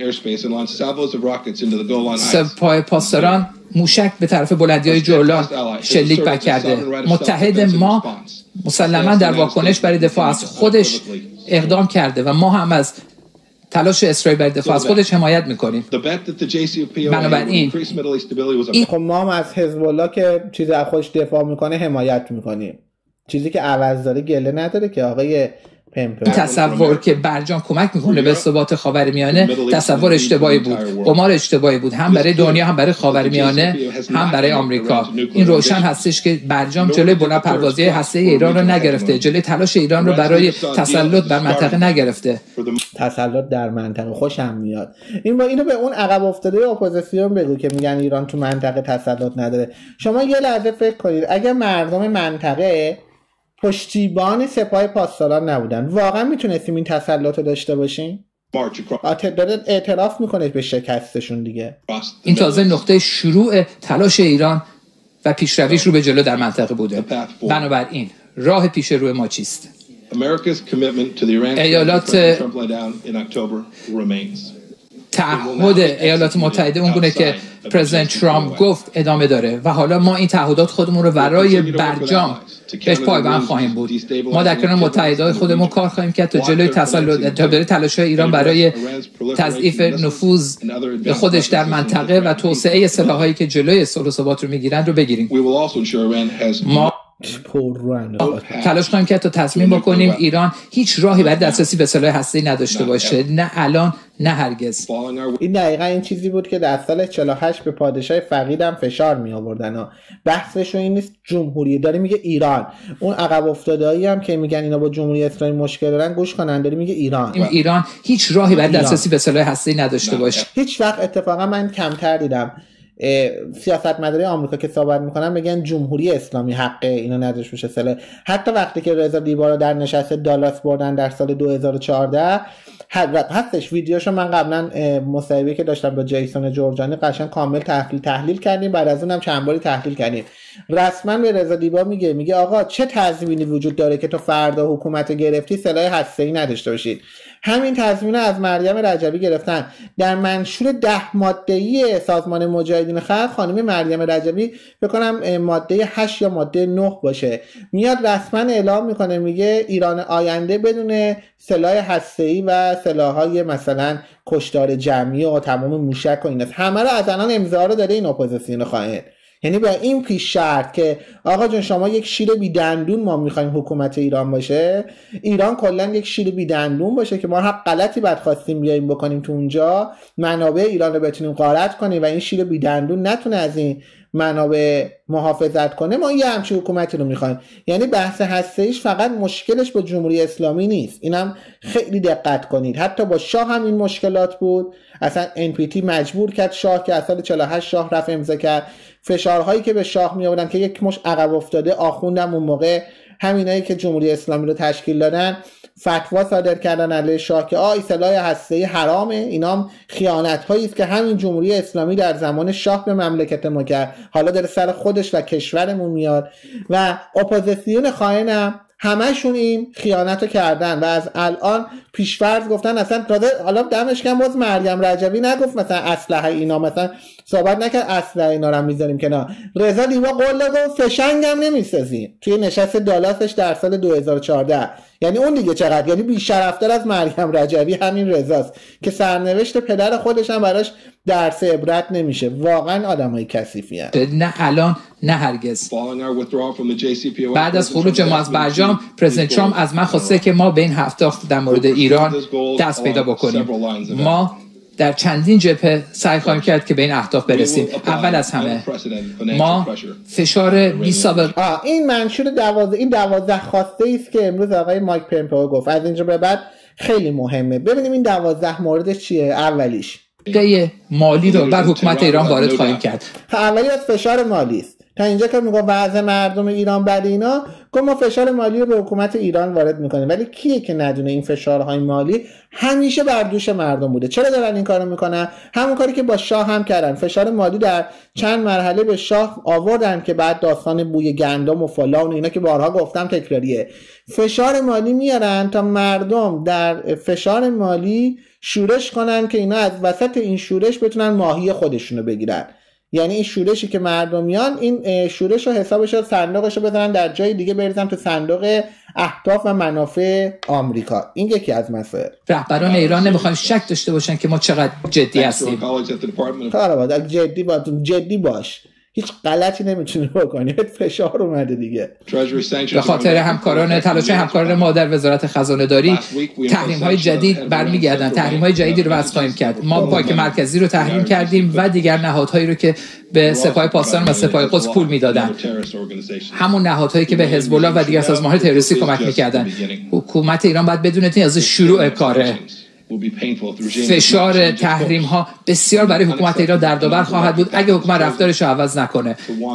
سپاه پاسداران موشک به طرف بلندی‌های جولان شلیک بر کرده. متحد ما مسلماً در واکنش برای دفاع از خودش اقدام کرده و ما هم از تلاش اسرائیل برای دفاع از خودش حمایت میکنیم. بنابراین خب ما هم از حزب الله که چیزی از خودش دفاع میکنه حمایت میکنیم. چیزی که عوض داره گله نداره که آقای پمپئو. تصور که برجام کمک میکنه به ثبات خاورمیانه تصور اشتباهی بود، قمار اشتباهی بود، هم برای دنیا هم برای خاورمیانه هم برای آمریکا. این روشن هستش که برجام جلوی بلندپروازی هسته‌ای ایران رو نگرفته، جلوی تلاش ایران رو برای تسلط بر منطقه نگرفته. تسلط در منطقه خوشم میاد. اینو به اون عقب افتاده اپوزیسیون بگو که میگن ایران تو منطقه تسلط نداره. شما یه لحظه فکر کنید اگه مردم منطقه پشتیبان سپاه پاسداران نبودن، واقعا میتونستیم این تسلط رو داشته باشیم؟ داره اعتراف میکنه به شکستشون دیگه. این تازه نقطه شروع تلاش ایران و پیشرویش رو به جلو در منطقه بوده. بنابراین راه پیش روی ما چیست؟ ایالات تعهد ایالات متحده اونگونه که پرزیدنت ترامپ گفت ادامه داره و حالا ما این تعهدات خودمون رو برای برجام بهش پایبند خواهیم بود. ما در کنار متحدای خودمون کار خواهیم کرد تا جلوی تسلط تلاش‌های ایران برای تضعیف نفوذ خودش در منطقه و توسعه سلاح‌هایی که جلوی صلح و ثبات رو میگیرن رو بگیریم. ما تلاش کنیم که تا تصمیم بکنیم ایران هیچ راهی برای دسترسی به سلاح هسته‌ای نداشته باشه، نه الان نه هرگز. این دقیقا این چیزی بود که در سال 48 به پادشاه فقیدم فشار می آوردن. بحثشون این نیست جمهوری، داره میگه ایران. اون عقب افتادهایی هم که میگن اینا با جمهوری اسلامی مشکل دارن گوش کنن، داره میگه ایران هیچ راهی برای دسترسی به سلاح هسته‌ای نداشته باشه. هیچ وقت اتفاقا من کمتر دیدم سیاستمدارای آمریکا که صحبت میکنن میگن جمهوری اسلامی حقه اینا نداشته باشه سلاح. حتی وقتی که رضا دیبا رو در نشست دالاس بردن در سال 2014 هستش ویدیوشو، من قبلا مصاحبه که داشتم با جیسون جورجانی قشنگ کامل تحلیل کردیم، بعد از اونم چند باری تحلیل کردیم. رسما به رضا دیبا میگه آقا چه تضمینی وجود داره که تو فردا حکومت گرفتی سلاح هسته‌ای نداشته باشید؟ همین تضمین از مریم رجبی گرفتن. در منشور 10 ماده‌ای سازمان مجاهدین خلق خانم مریم رجبی فکر کنم ماده 8 یا ماده 9 باشه، میاد رسما اعلام میکنه میگه ایران آینده بدون سلاح هسته‌ای و سلاح‌های مثلا کشتار جمعی و تمام موشک و ایناست. همه رو از الان امضا رو داده این اپوزیسیون خواهد. یعنی با این پیش شرط که آقا جون شما یک شیر بی دندون ما میخوایم حکومت ایران باشه، ایران کلا یک شیر بی دندون باشه که ما هر غلطی بعد خواستیم بیایم بکنیم تو اونجا منابع ایران رو بتونیم غارت کنیم و این شیر بی دندون نتونه از این منابع محافظت کنه، ما یه همچین حکومتی رو میخوایم. یعنی بحث هسته‌ایش فقط مشکلش با جمهوری اسلامی نیست، اینم خیلی دقت کنید. حتی با شاه هم این مشکلات بود. اصلا NPT مجبور کرد شاه که اصلا 48 شاه رفت امضا کرد. فشارهایی که به شاه می آوردن که یک مش عقب افتاده آخوندم اون موقع همینایی که جمهوری اسلامی رو تشکیل دادن فتوا صادر کردن علیه شاه که سلاح هسته‌ای حرامه. اینام خیانت‌هایی است که همین جمهوری اسلامی در زمان شاه به مملکت ما کرد، حالا داره سر خودش و کشورمون میاد. و اپوزیسیون خائنم همشون این خیانت رو کردن و از الان پیش‌فرض گفتن اصلا تازه حالا دمش کم باز مریم رجبی نگفت مثلا اسلحه اینا، مثلا صحبت نکرد اسلحه اینا رو میذاریم کنار. رضا دیوا قول داد فشنگ هم نمیسازیم توی نشست دالاسش در سال 2014. یعنی اون دیگه چقدر، یعنی بی‌شرف‌تر از مریم رجبی همین رضاست که سرنوشت پدر خودش هم براش درس عبرت نمیشه. واقعا آدمای کثیفی هستن. نه الان نه هرگز. بعد از خروج ما از برجام پرزیدنت ترامپ از من خواسته که ما به این اهداف در مورد ایران دست پیدا بکنیم. ما در چندین جبهه سعی خواهیم کرد که به این اهداف برسیم. اول از همه ما فشار بی‌سابقه این منشور 12 خواسته است که امروز آقای مایک پمپئو گفت از اینجا به بعد خیلی مهمه. ببینیم این 12 موردش چیه. اولیش مالی رو بر حکومت ایران وارد خواهیم کرد. اولی از فشار مالی است. تا اینجا که میگه وضع مردم ایران بد اینا، گفت ما فشار مالی رو به حکومت ایران وارد میکنیم. ولی کیه که ندونه این فشارهای مالی همیشه بر دوش مردم بوده؟ چرا دارن این کارو میکنن؟ همون کاری که با شاه هم کردن. فشار مالی در چند مرحله به شاه آوردن که بعد داستان بوی گندم و فلان و اینا که بارها گفتم تکراریه. فشار مالی میارن تا مردم در فشار مالی شورش کنن که اینا از وسط این شورش بتونن ماهی خودشونو بگیرن. یعنی این شورشی که مردم میان، این شورش رو حسابش رو صندوقش رو بزنن در جای دیگه بریزن تو صندوق اهداف و منافع آمریکا. این یکی از مسائل. رهبران ایران نمیخوایم شک داشته باشن که ما چقدر جدی هستیم. جدی باش. هیچ غلطی نمیتونی بکنی. فشار اومده دیگه. به خاطر تلاش همکاران ما در وزارت خزانه داری تحریم‌های جدید برمیگردن. تحریم‌های جدیدی رو وضع خواهیم کرد. ما بانک مرکزی رو تحریم کردیم و دیگر نهادهایی رو که به سپاه پاسداران و سپاه قدس پول میدادن، همون نهادهایی که به حزب الله و دیگر سازمان‌های تروریستی کمک میکردن. حکومت ایران باید بدونه از شروع کاره فشار تحریم ها بسیار برای حکومت ایران دردآور خواهد بود اگه حکومت رفتارش رو عوض نکنه.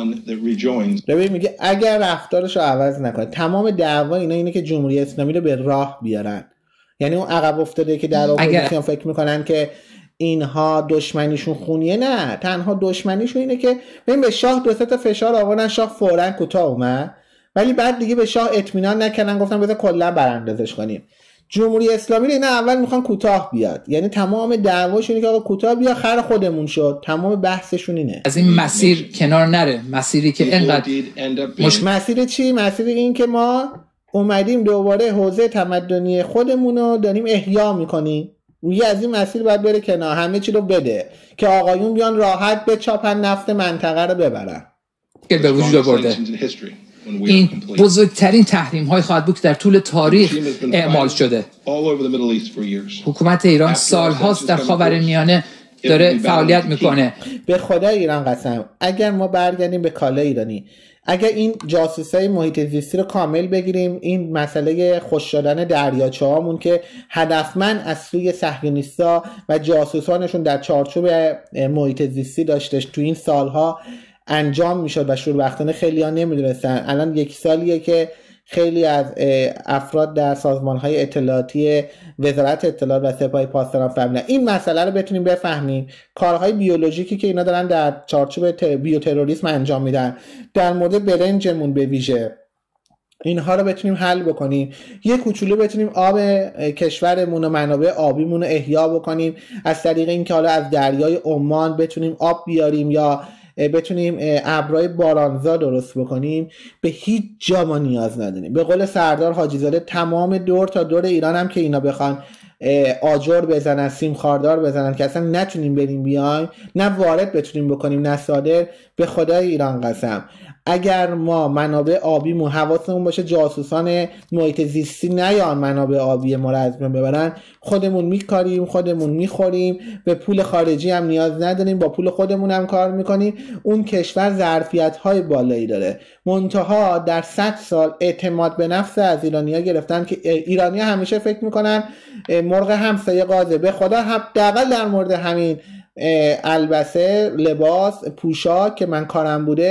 ببین میگه اگر رفتارش رو عوض نکنه. تمام دعوا اینه که جمهوری اسلامی رو به راه بیارن. یعنی اون عقب افتاده که در اپوزیسیون فکر میکنن که اینها دشمنیشون خونیه، نه، تنها دشمنیشون اینه که ببین به شاه دو سه تا فشار آوردن، شاه فوراً کوتاه اومد، ولی بعد دیگه به شاه اطمینان نکردن، گفتن بذار کلا براندازش کنیم. جمهوری اسلامی رو اینا اول میخوان کوتاه بیاد. یعنی تمام دعواشونه که آقا کوتاه بیا، خر خودمون شد. تمام بحثشون اینه از این مسیر کنار نره. مسیری که اینقدر مسیر چی؟ مسیر این که ما اومدیم دوباره حوزه تمدنی خودمون رو داریم احیا میکنیم. میگه از این مسیر باید بره کنار، همه چی رو بده که آقایون بیان راحت بچاپن نفت منطقه رو ببرن. که به وجود آورده این بزرگترین تحریم های خواهد بود که در طول تاریخ اعمال شده. حکومت ایران سالهاست در خاورمیانه داره فعالیت میکنه. به خدا ایران قسم، اگر ما برگردیم به کالای ایرانی، اگر این جاسوسای محیط زیستی رو کامل بگیریم، این مسئله خوش شدن دریاچه‌هامون که هدفمند از سوی صهیونیست‌ها و جاسوسانشون در چارچوب محیط زیستی داشتش تو این سالها انجام میشد و شوربختانه خیلی ها نمیدونستن. الان یک سالیه که خیلی از افراد در سازمان‌های اطلاعاتی وزارت اطلاعات و سپاه پاسداران فهمیدن. این مسئله رو بتونیم بفهمیم. کارهای بیولوژیکی که اینا دارن در چارچوب بیوتروریسم انجام میدن، در مورد برنجمون به ویژه، اینها رو بتونیم حل بکنیم. یه کوچولو بتونیم آب کشورمون و منابع آبیمون رو احیا بکنیم از طریق اینکه حالا از دریای عمان بتونیم آب بیاریم یا بتونیم ابرهای بارانزا درست بکنیم. به هیچ جا ما نیاز نداریم. به قول سردار حاجی زاده تمام دور تا دور ایران هم که اینا بخوان آجر بزنن، سیم خاردار بزنن که اصلا نتونیم بریم بیایم، نه وارد بتونیم بکنیم نه صادر، به خدای ایران قسم اگر ما منابع آبیمون حواسمون باشه جاسوسان محیط زیستی نیان منابع آبی ما رو از بین ببرن، خودمون میکاریم، خودمون میخوریم، به پول خارجی هم نیاز نداریم، با پول خودمون هم کار میکنیم. اون کشور ظرفیت‌های بالایی داره. منتها در 100 سال اعتماد به نفس از ایرانی‌ها گرفتن که ایرانی‌ها همیشه فکر میکنن مرغ همسایه قاضه. به خدا حداقل در مورد همین البسه، لباس، پوشاک که من کارم بوده،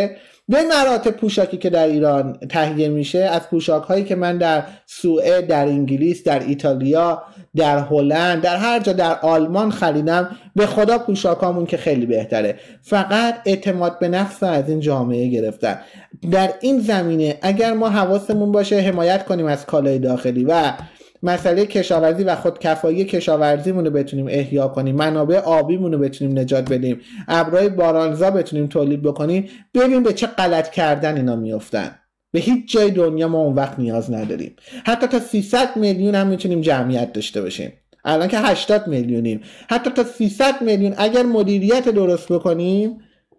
به مراتب پوشاکی که در ایران تهیه میشه، از پوشاک هایی که من در سوئد، در انگلیس، در ایتالیا، در هلند، در هر جا، در آلمان خریدم، به خدا پوشاکامون که خیلی بهتره. فقط اعتماد به نفس از این جامعه گرفتن. در این زمینه اگر ما حواسمون باشه حمایت کنیم از کالای داخلی و مسئله کشاورزی و خودکفایی کشاورزیمون رو بتونیم احیا کنیم، منابع آبیمون رو بتونیم نجات بدیم، ابرهای بارانزا بتونیم تولید بکنیم، ببین به چه غلط کردن اینا میافتن. به هیچ جای دنیا ما اون وقت نیاز نداریم. حتی تا 300 میلیون هم میتونیم جمعیت داشته باشیم. الان که 80 میلیونیم، حتی تا 300 میلیون اگر مدیریت درست بکنیم،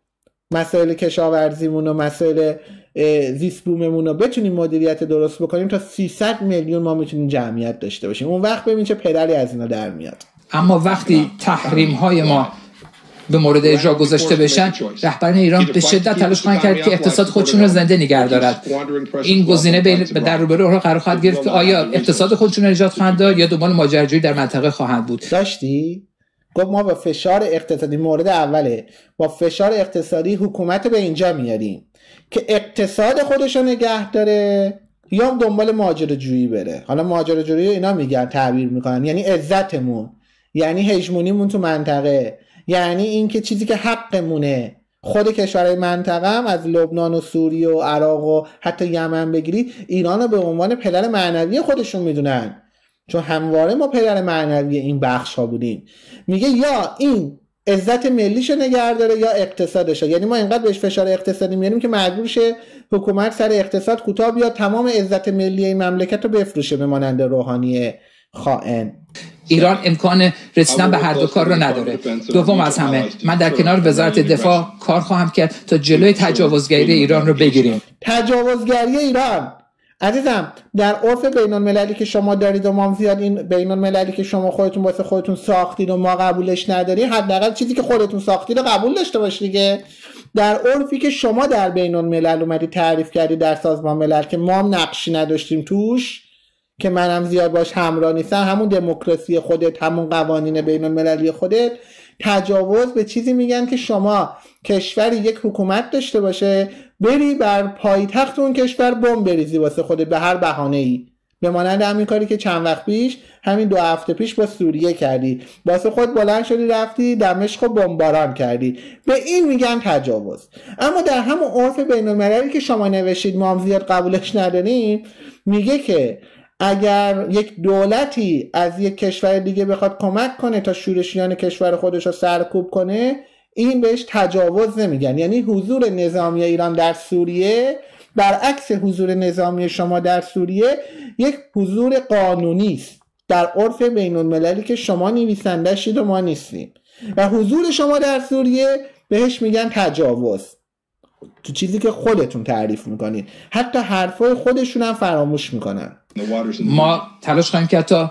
مسائل کشاورزیمون و مسائل زیست بوممون رو بتونیم مدیریت درست بکنیم، تا 300 میلیون ما میتونیم جمعیت داشته باشیم. اون وقت ببین چه پدری از اینا در میاد. اما وقتی تحریم های ما به مورد اجرا گذاشته بشن، رهبران ایران به شدت تلاش خواهند کرد که اقتصاد خودشون رو زنده نگه دارد. این گزینه در روبرو راه قرار خواهد گرفت که آیا اقتصاد خودشون رو نجات خواهند داد یا دنبال ماجراجویی در منطقه خواهند بود. داشتی گفت ما با فشار اقتصادی، مورد اوله، با فشار اقتصادی حکومت به اینجا میاریم که اقتصاد خودش رو نگه داره یا دنبال ماجراجویی بره. حالا ماجراجویی اینا میگن، تعبیر میکنن، یعنی عزتمون، یعنی هژمونیمون تو منطقه، یعنی این که چیزی که حقمونه. خود کشورهای منطقه هم از لبنان و سوریه و عراق و حتی یمن بگیری، ایران رو به عنوان پدر معنوی خودشون میدونن، چون همواره ما پدر معنوی این بخش ها بودیم. میگه یا این عزت ملیشو نگه داره یا اقتصادشو. یعنی ما اینقدر بهش فشار اقتصادی میاریم که مجبور شه حکومت سر اقتصاد کوتاه بیاد، تمام عزت ملی این مملکت رو بفروشه به مانند روحانی خائن. ایران امکان رسیدن به هر دو کار رو نداره. دوم از همه، من در کنار وزارت دفاع کار خواهم کرد تا جلوی تجاوزگری ایران رو بگیریم. تجاوزگری ایران عزیزم، در عرف بین المللی که شما دارید و ما زیاد این بین المللی که شما خودتون واسه خودتون ساختید و ما قبولش نداری، حداقل چیزی که خودتون ساختید رو قبول داشته باش دیگه. در عرفی که شما در بین الملل اومدی تعریف کردی در سازمان ملل که ما هم نقشی نداشتیم توش، که منم زیاد باش همراه نیستم، همون دموکراسی خودت، همون قوانین بین المللی خودت، تجاوز به چیزی میگن که شما کشوری یک حکومت داشته باشه، بری بر پایتخت اون کشور بمب بریزی واسه خودت به هر بهانه‌ای، به مانند همین کاری که چند وقت پیش، همین 2 هفته پیش با سوریه کردی، واسه خود بلند شدی رفتی دمشق بمباران کردی. به این میگن تجاوز. اما در همون عرف بین المللی که شما نوشتید ما هم زیاد قبولش نداریم، میگه که اگر یک دولتی از یک کشور دیگه بخواد کمک کنه تا شورشیان کشور خودش رو سرکوب کنه، این بهش تجاوز نمیگن. یعنی حضور نظامی ایران در سوریه برعکس حضور نظامی شما در سوریه یک حضور قانونی است در عرف بین المللی که شما نویسنده شید و ما نیستیم، و حضور شما در سوریه بهش میگن تجاوز، تو چیزی که خودتون تعریف میکنید. حتی حرفای خودشون هم فراموش میکنن. ما تلاش خواهیم کرد تا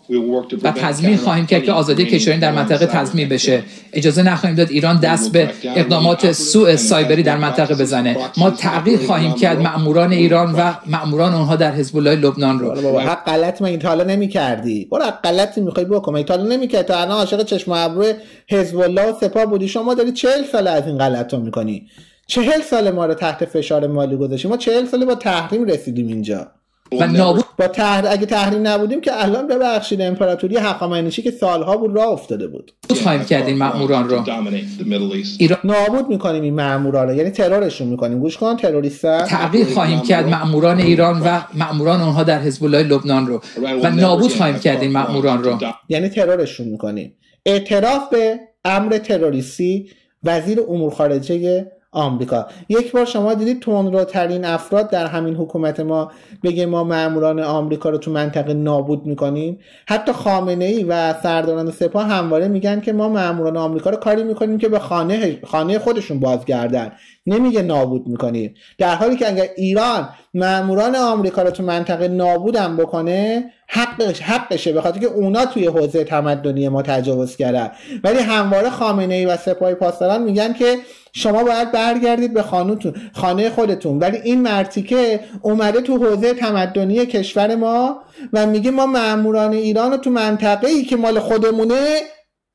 و تضمین خواهیم کرد که آزادی کشورین در منطقه تضمین بشه. اجازه نخواهیم داد ایران دست به اقدامات سوء سایبری در منطقه بزنه. ما تغییر خواهیم کرد مأموران ایران و مأموران اونها در حزب الله لبنان رو. بابا حق غلط من تا حالا نمی‌کردی. برو حق غلطی می‌خوای بکن. تا حالا نمی‌کردی، تا الان عاشق چشم و ابرو حزب الله و سپاه بودی. شما داری 40 سال از این غلطو می‌کنی. 40 سال ما رو تحت فشار مالی گذاشتیم. ما 40 سال با تحریم رسیدیم اینجا. و نابود با اگه تحریم نبودیم که الان ببخشید امپراتوری هخامنشی که سالها بود راه افتاده بود. خواهیم کرد این مأموران رو. ایران نابود می‌کنیم این مأموران رو، یعنی ترورشون می‌کنیم. گوش کن، تروریستا. تغییر خواهیم کرد مأموران ایران و مأموران اونها در حزب الله لبنان رو و نابود خواهیم کرد این مأموران رو، یعنی ترورشون می‌کنیم. اعتراف به امر تروریستی وزیر امور خارجه آمریکا. یک بار شما دیدید تندروترین افراد در همین حکومت ما بگه ما ماموران آمریکا رو تو منطقه نابود میکنیم؟ حتی خامنه‌ای و سرداران سپاه همواره میگن که ما ماموران آمریکا رو کاری میکنیم که به خانه خودشون بازگردن، نمیگه نابود میکنیم. در حالی که اگر ایران ماموران آمریکا رو تو منطقه نابود هم بکنه حقشه، به خاطر که اونا توی حوزه تمدنی ما تجاوز کردن. ولی همواره خامنه‌ای و سپاه پاسداران میگن که شما باید برگردید به خانه خودتون. ولی این مرتیکه اومده تو حوزه تمدنی کشور ما و میگه ما ماموران ایران رو تو منطقه‌ای که مال خودمونه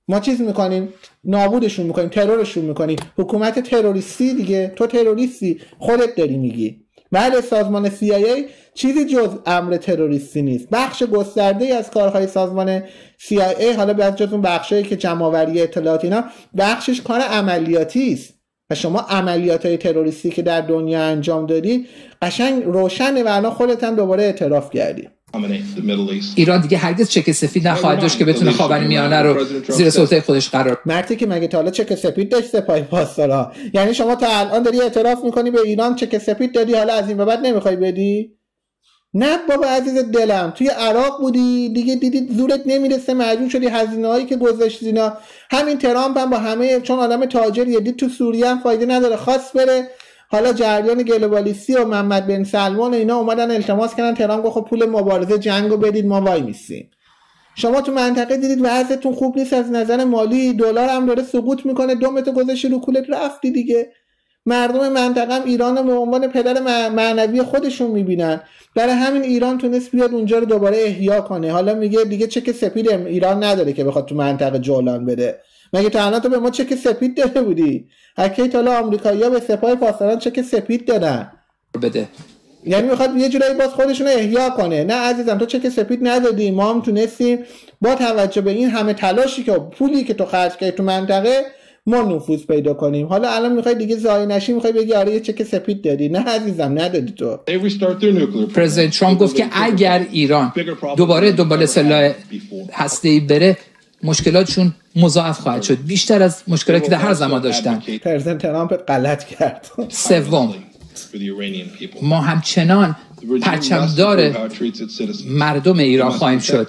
ما چیز میکنیم، نابودشون میکنیم، ترورشون میکنیم. حکومت تروریستی دیگه، تو تروریستی، خودت داری میگی. بله سازمان CIA چیزی جز امر تروریستی نیست، بخش گسترده‌ای از کارهای سازمان CIA، حالا به جز اون بخشایی که جمع‌آوری اطلاعات اینا، بخشش کار عملیاتی است. و شما عملیات‌های تروریستی که در دنیا انجام دادی قشنگ روشنه و الان خودت هم دوباره اعتراف کردی. ایران دیگه هرگز چک سفید نخواهد داشت که بتونه خاورمیانه رو زیر سلطه خودش قرار بده. مردی که مگه تا حالا چک سفید داشت سپاه پاسداران؟ یعنی شما تا الان داری اعتراف میکنی به ایران چک سفید دادی، حالا از این به بعد نمیخوای بدی؟ نه بابا عزیز دلم، توی عراق بودی دیگه، دیدی زورت نمیرسه، مجبور شدی هزینه‌هایی که گذاشتی اینا. همین ترامپ هم با همه، چون آدم تاجریه، دید تو سوریه هم فایده نداره خواست بره، حالا جریان گلوبالیستی و محمد بن سلمان اینا اومدن التماس کردن، ترامپ گفت خب پول مبارزه جنگو بدید ما وای میسیم. شما تو منطقه دیدید وضعیتون خوب نیست از نظر مالی، دلار هم داره سقوط میکنه، دومتو گذاشتی رو کولت رفتی دیگه. مردم منطقه هم ایران رو به عنوان پدر معنوی خودشون میبینن، برای همین ایران تونست بیاد اونجا رو دوباره احیا کنه. حالا میگه دیگه چک سفید ایران نداره که بخواد تو منطقه جولان بده. مگه تا الان تو به ما چک سفید داده بودی؟ هرکی تا حالا آمریکایی‌ها به سپاه پاسداران چک سفید دادن بده؟ یعنی میخواد یه جورایی باز خودشون رو احیا کنه. نه عزیزم، تو چک سفید ندادی، ما هم تونستیم با توجه به این همه تلاشی که پولی که تو خرج کردی تو منطقه ما نفوذ پیدا کنیم. حالا الان میخوای دیگه زای نشی، میخوای بگی آره یه چک سفید دادی. نه عزیزم ندادی تو. پرزیدنت ترامپ گفت که اگر ایران دوباره دنبال سلاح هسته‌ای بره مشکلاتشون مضاعف خواهد شد، بیشتر از مشکلاتی که در هر زمان داشتن. پرزیدنت ترامپ غلط کرد. سوم، ما همچنان پرچمدار مردم ایران خواهیم شد.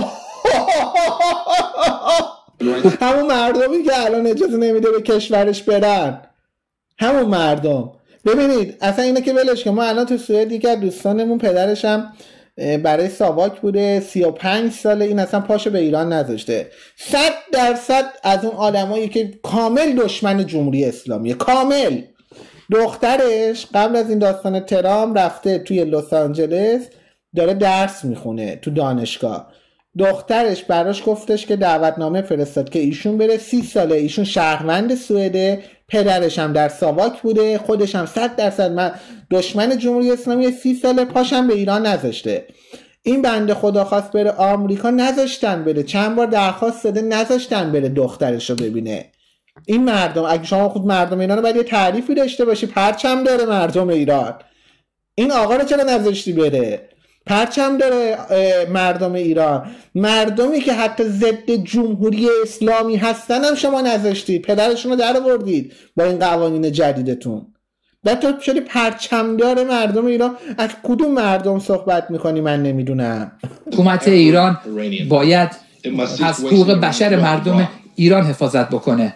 همون مردمی که الان اجازه نمیده به کشورش برن، همون مردم. ببینید اصلا اینه که ولش که ما الان تو سوئد یکی از دوستانمون پدرش هم برای ساواک بوده، 35 ساله این اصلا پاشو به ایران نذاشته. 100% از اون آدمایی که کامل دشمن جمهوری اسلامیه، کامل. دخترش قبل از این داستان ترامپ رفته توی لس آنجلس داره درس میخونه تو دانشگاه. دخترش براش گفتش که دعوتنامه فرستاد که ایشون بره. 30 ساله ایشون شهروند سوئده، پدرش هم در ساواک بوده، خودش هم 100% دشمن جمهوری اسلامی. 30 ساله پاشم به ایران نذاشته. این بنده خدا خواست بره آمریکا، نذاشتن بره. چند بار درخواست داده نذاشتن بره دخترش رو ببینه. این مردم، اگه شما خود مردم ایران رو باید یه تعریفی داشته باشی. پرچم داره مردم ایران، این آقا رو چرا نذاشتی بره؟ پرچم داره مردم ایران، مردمی که حتی ضد جمهوری اسلامی هستن هم شما نذاشتید، پدرشون رو در آوردید با این قوانین جدیدتون. بعد تو شدی پرچمدار مردم ایران. از کدوم مردم صحبت میکنی من نمیدونم. حکومت ایران باید از حقوق بشر مردم ایران حفاظت بکنه.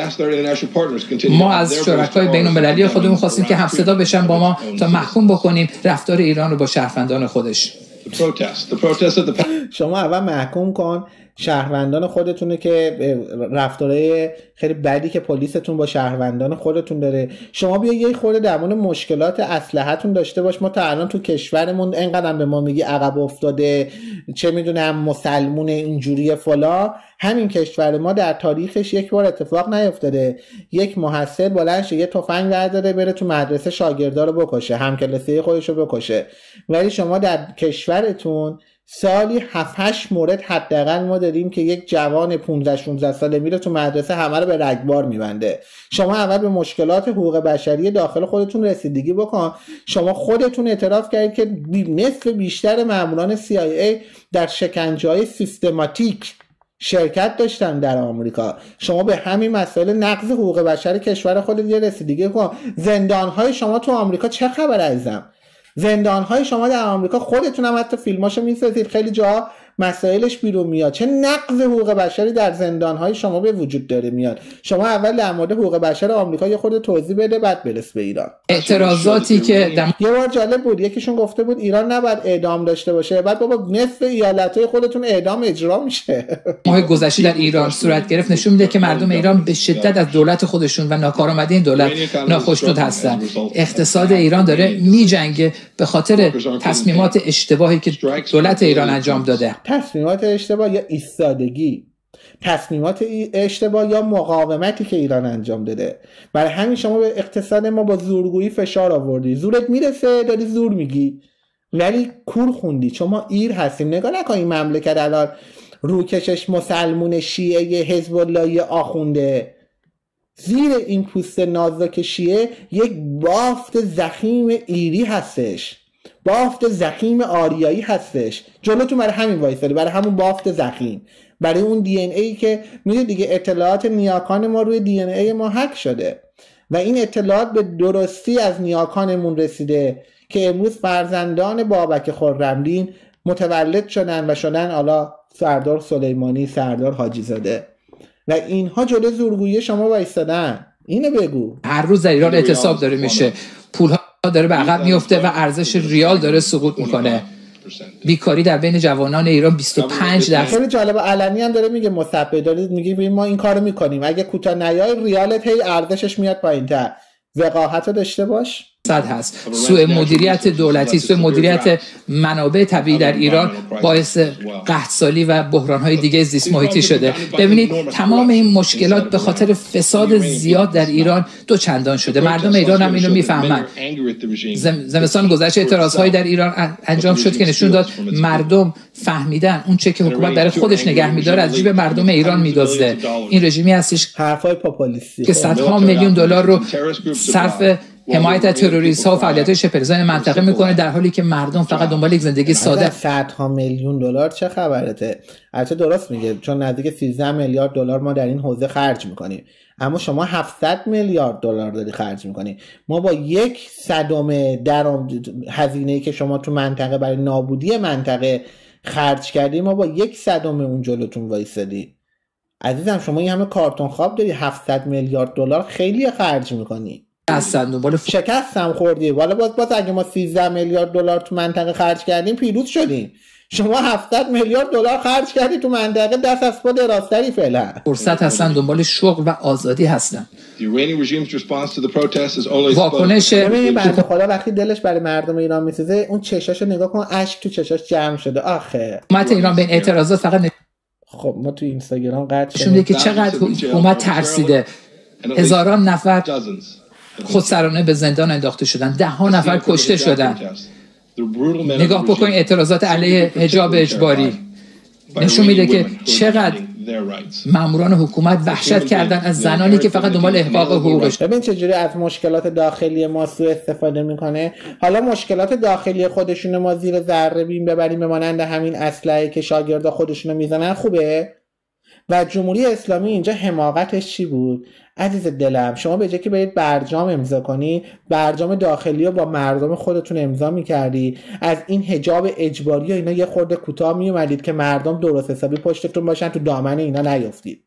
ما از شرکای بین المللی خودمون خواستیم که همصدا بشن با ما تا محکوم بکنیم رفتار ایران رو با شهروندان خودش. شما اول محکوم کن شهروندان خودتونه که رفتارهای خیلی بدی که پلیستون با شهروندان خودتون داره. شما بیا یه خورده در مورد مشکلات اسلحه‌تون داشته باش. ما تا الان تو کشورمون اینقدر به ما میگی عقب افتاده، چه میدونم مسلمون اینجوری فلا. همین کشور ما در تاریخش یک بار اتفاق نیفتاده یک محصل بلند شه یه تفنگ برداره بره تو مدرسه شاگردا رو بکشه، همکلاسی خودش رو بکشه. ولی شما در کشورتون سالی 7-8 مورد حداقل ما داریم که یک جوان 15-16 ساله میره تو مدرسه همه رو به رگبار میبنده. شما اول به مشکلات حقوق بشری داخل خودتون رسیدگی بکن. شما خودتون اعتراف کردید که نصف بیشتر ماموران CIA در شکنجه‌های سیستماتیک شرکت داشتن در آمریکا. شما به همین مسائل نقض حقوق بشر کشور خودت یه رسیدگی کن. زندان‌های شما تو آمریکا چه خبر عزیزم؟ زندان‌های شما در آمریکا خودتون هم حتی فیلماشو می‌سازید، خیلی جا مسائلش بیرون میاد. چه نقض حقوق بشری در زندان‌های شما به وجود داره میاد. شما اول در مورد حقوق بشر آمریکا یه خورده توضیح بده بعد برس به ایران. اعتراضاتی که یه بار جالب بود، یکیشون گفته بود ایران نباید اعدام داشته باشه، بعد بابا نصف ایالت‌های خودتون اعدام اجرا میشه. ماه گذشته در ایران صورت گرفت، نشون میده که مردم ایران به شدت از دولت خودشون و ناکارآمدی این دولت ناخوشنود هستن. اقتصاد ایران داره میجنگه به خاطر تصمیمات اشتباهی که دولت ایران انجام داده. تصمیمات اشتباه یا ایستادگی. تصمیمات اشتباه یا مقاومتی که ایران انجام داده. برای همین شما به اقتصاد ما با زورگویی فشار آوردی، زورت میرسه داری زور میگی ولی کور خوندی، چون ما ایر هستیم. نگاه نکن این مملکت الان روکشش مسلمون شیعه حزب اللهی آخونده، زیر این پوست نازک شیعه یک بافت زخیم ایری هستش، بافت زخیم آریایی هستش. جلوتون برای همین وایساده، برای همون بافت زخیم، برای اون دی ان ای که میگه دیگه اطلاعات نیاکان ما روی دی ان ای ما هک شده و این اطلاعات به درستی از نیاکانمون رسیده که امروز فرزندان بابک خرمدین متولد شدن و شدن حالا سردار سلیمانی، سردار حاجی زاده و اینها جلوی زورگویی شما وایستادن. اینو بگو. هر روز در ایران اعتصاب داره میشه، پولها داره به عقب میفته و ارزش ریال داره سقوط میکنه، بیکاری در بین جوانان ایران 25%. خیلی جالب، علنی هم داره میگه مثبت دارید، میگه ما این کارو میکنیم، اگه کوتاه نیای ریالت هی ارزشش میاد پایینتر. وقاحت رو داشته باش. هست سوء مدیریت دولتی، سوء مدیریت منابع طبیعی در ایران باعث قحط‌سالی و بحران‌های دیگه زیست محیطی شده. ببینید تمام این مشکلات به خاطر فساد زیاد در ایران دو چندان شده. مردم ایران هم اینو میفهمن. زمستان گذشته اعتراض‌هایی در ایران انجام شد که نشون داد مردم فهمیدن اون چه که حکومت برای خودش نگه می‌داره از جیب مردم ایران می‌دزده. این رژیمی هستش حرفای پاپولیستی که صدها میلیون دلار رو صرف حمایت از تروریست‌ها و فعالیت‌های شبه‌رضای منطقه میکنه، در حالی که مردم فقط دنبال یک زندگی ساده. صدها میلیون دلار چه خبرته؟ البته درست میگه، چون نزدیک 13 میلیارد دلار ما در این حوزه خرج میکنیم، اما شما 700 میلیارد دلار داری خرج میکنی. ما با 1/100 هزینه‌ای که شما تو منطقه برای نابودی منطقه خرج کردی، ما با 1/100 اون جلوتون وایسادی. عزیزم شما این همه کارتون خواب داری، 700 میلیارد دلار خیلی خرج میکنی. شکستم خوردی. والا باز اگه ما 13 میلیارد دلار تو منطقه خرج کردیم پیروز شدیم. شما 700 میلیارد دلار خرج کردی تو منطقه، دست از پا دراستری فعلا. فرصت هستن، دنبال شغل و آزادی هستن. واکنش بنده خدا وقتی دلش برای مردم ایران میسوزه اون چشاشو نگاه کن، اشک تو چشاش جمع شده. آخه حکومت ایران به این اعتراضات فقط خب ما تو اینستاگرام قد شده که چقدر حکومت ترسیده. هزاران نفر خودسرانه به زندان انداخته شدن، 10 نفر کشته شدن. نگاه بکنید اعتراضات علیه حجاب اجباری نشون میده که چقدر ماموران حکومت وحشت کردن از زنانی که فقط دنبال احقاق حقوقش. ببین چجوری از مشکلات داخلی ما سوء استفاده میکنه. حالا مشکلات داخلی خودشون ما زیر ذره بین ببریم به مانند همین اسلحه که شاگردا خودشونو میزنن خوبه. و جمهوری اسلامی اینجا حماقتش چی بود؟ عزیز دلم شما به جای که برید برجام امضا کنی، برجام داخلی رو با مردم خودتون امضا میکردی، از این حجاب اجباری و اینا یه خورده کوتاه میومدید که مردم درست حسابی پشتتون باشن، تو دامن اینا نیفتید.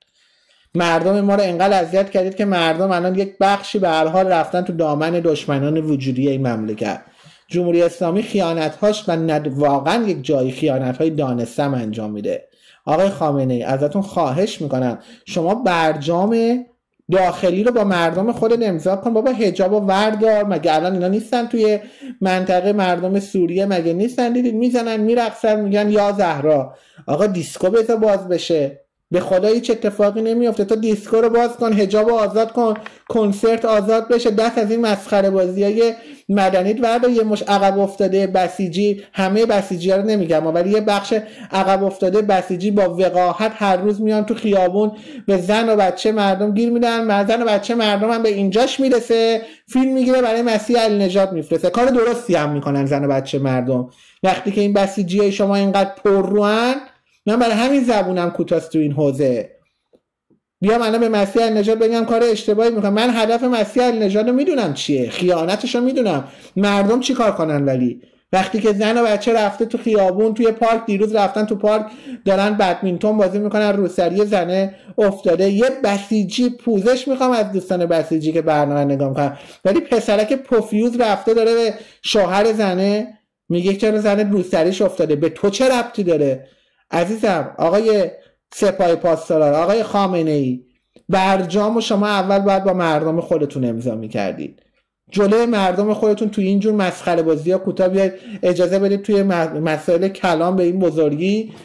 مردم ما رو انقدر اذیت کردید که مردم الان یک بخشی به هر حال رفتن تو دامن دشمنان وجودی این مملکت. جمهوری اسلامی خیانت‌هاش و واقعا یک جای خیانت‌های دانسته انجام میده. آقای خامنه‌ای ازتون خواهش میکنم شما برجام داخلی رو با مردم خودت امضا کن. بابا حجاب و وردار، مگه الان اینا نیستن توی منطقه مردم سوریه مگه نیستن؟ دیدید میزنن میرقصن میگن یا زهرا. آقا دیسکو بذار باز بشه، به خدا هیچ اتفاقی نمیافته. تو دیسکو رو باز کن، حجاب رو آزاد کن، کنسرت آزاد بشه، دست از این مسخره بازیای مدنیت وردا. یه مش عقب افتاده بسیجی، همه بسیجی‌ها رو نمیگم ولی یه بخش عقب افتاده بسیجی با وقاحت هر روز میان تو خیابون به زن و بچه مردم گیر میدن، زن و بچه مردم هم به اینجاش میرسه فیلم میگیره برای مسیح علی نژاد میفرسته. کار درستی هم میکنن زن و بچه مردم. وقتی که این بسیجیای شما اینقدر پرروان، من برای همین زبونم کوتاست تو این حوزه. بیام الان به مسیح النژاد بگم کار اشتباهی میکنم. من هدف مسیح النژاد رو میدونم چیه، خیانتش رو میدونم. مردم چی کار کنن؟ ولی وقتی که زن و بچه رفته تو خیابون، توی پارک، دیروز رفتن تو پارک دارن بدمینتون بازی میکنن، روسری زنه افتاده، یه بسیجی پوزش میخوام از دوستان بسیجی که برنامه نگاه میکنن، ولی پسرک پوفیوز رفته داره به شوهر زنه میگه چرا زنه روسریش افتاده، به تو چه ربطی داره؟ عزیزم آقای سپاه پاسداران، آقای خامنه‌ای، برجامو شما اول باید با مردم خودتون امضا میکردید. جلوی مردم خودتون توی اینجور مسخره بازی‌ها کوتاه بیاید، اجازه بدید توی مسائل کلام به این بزرگی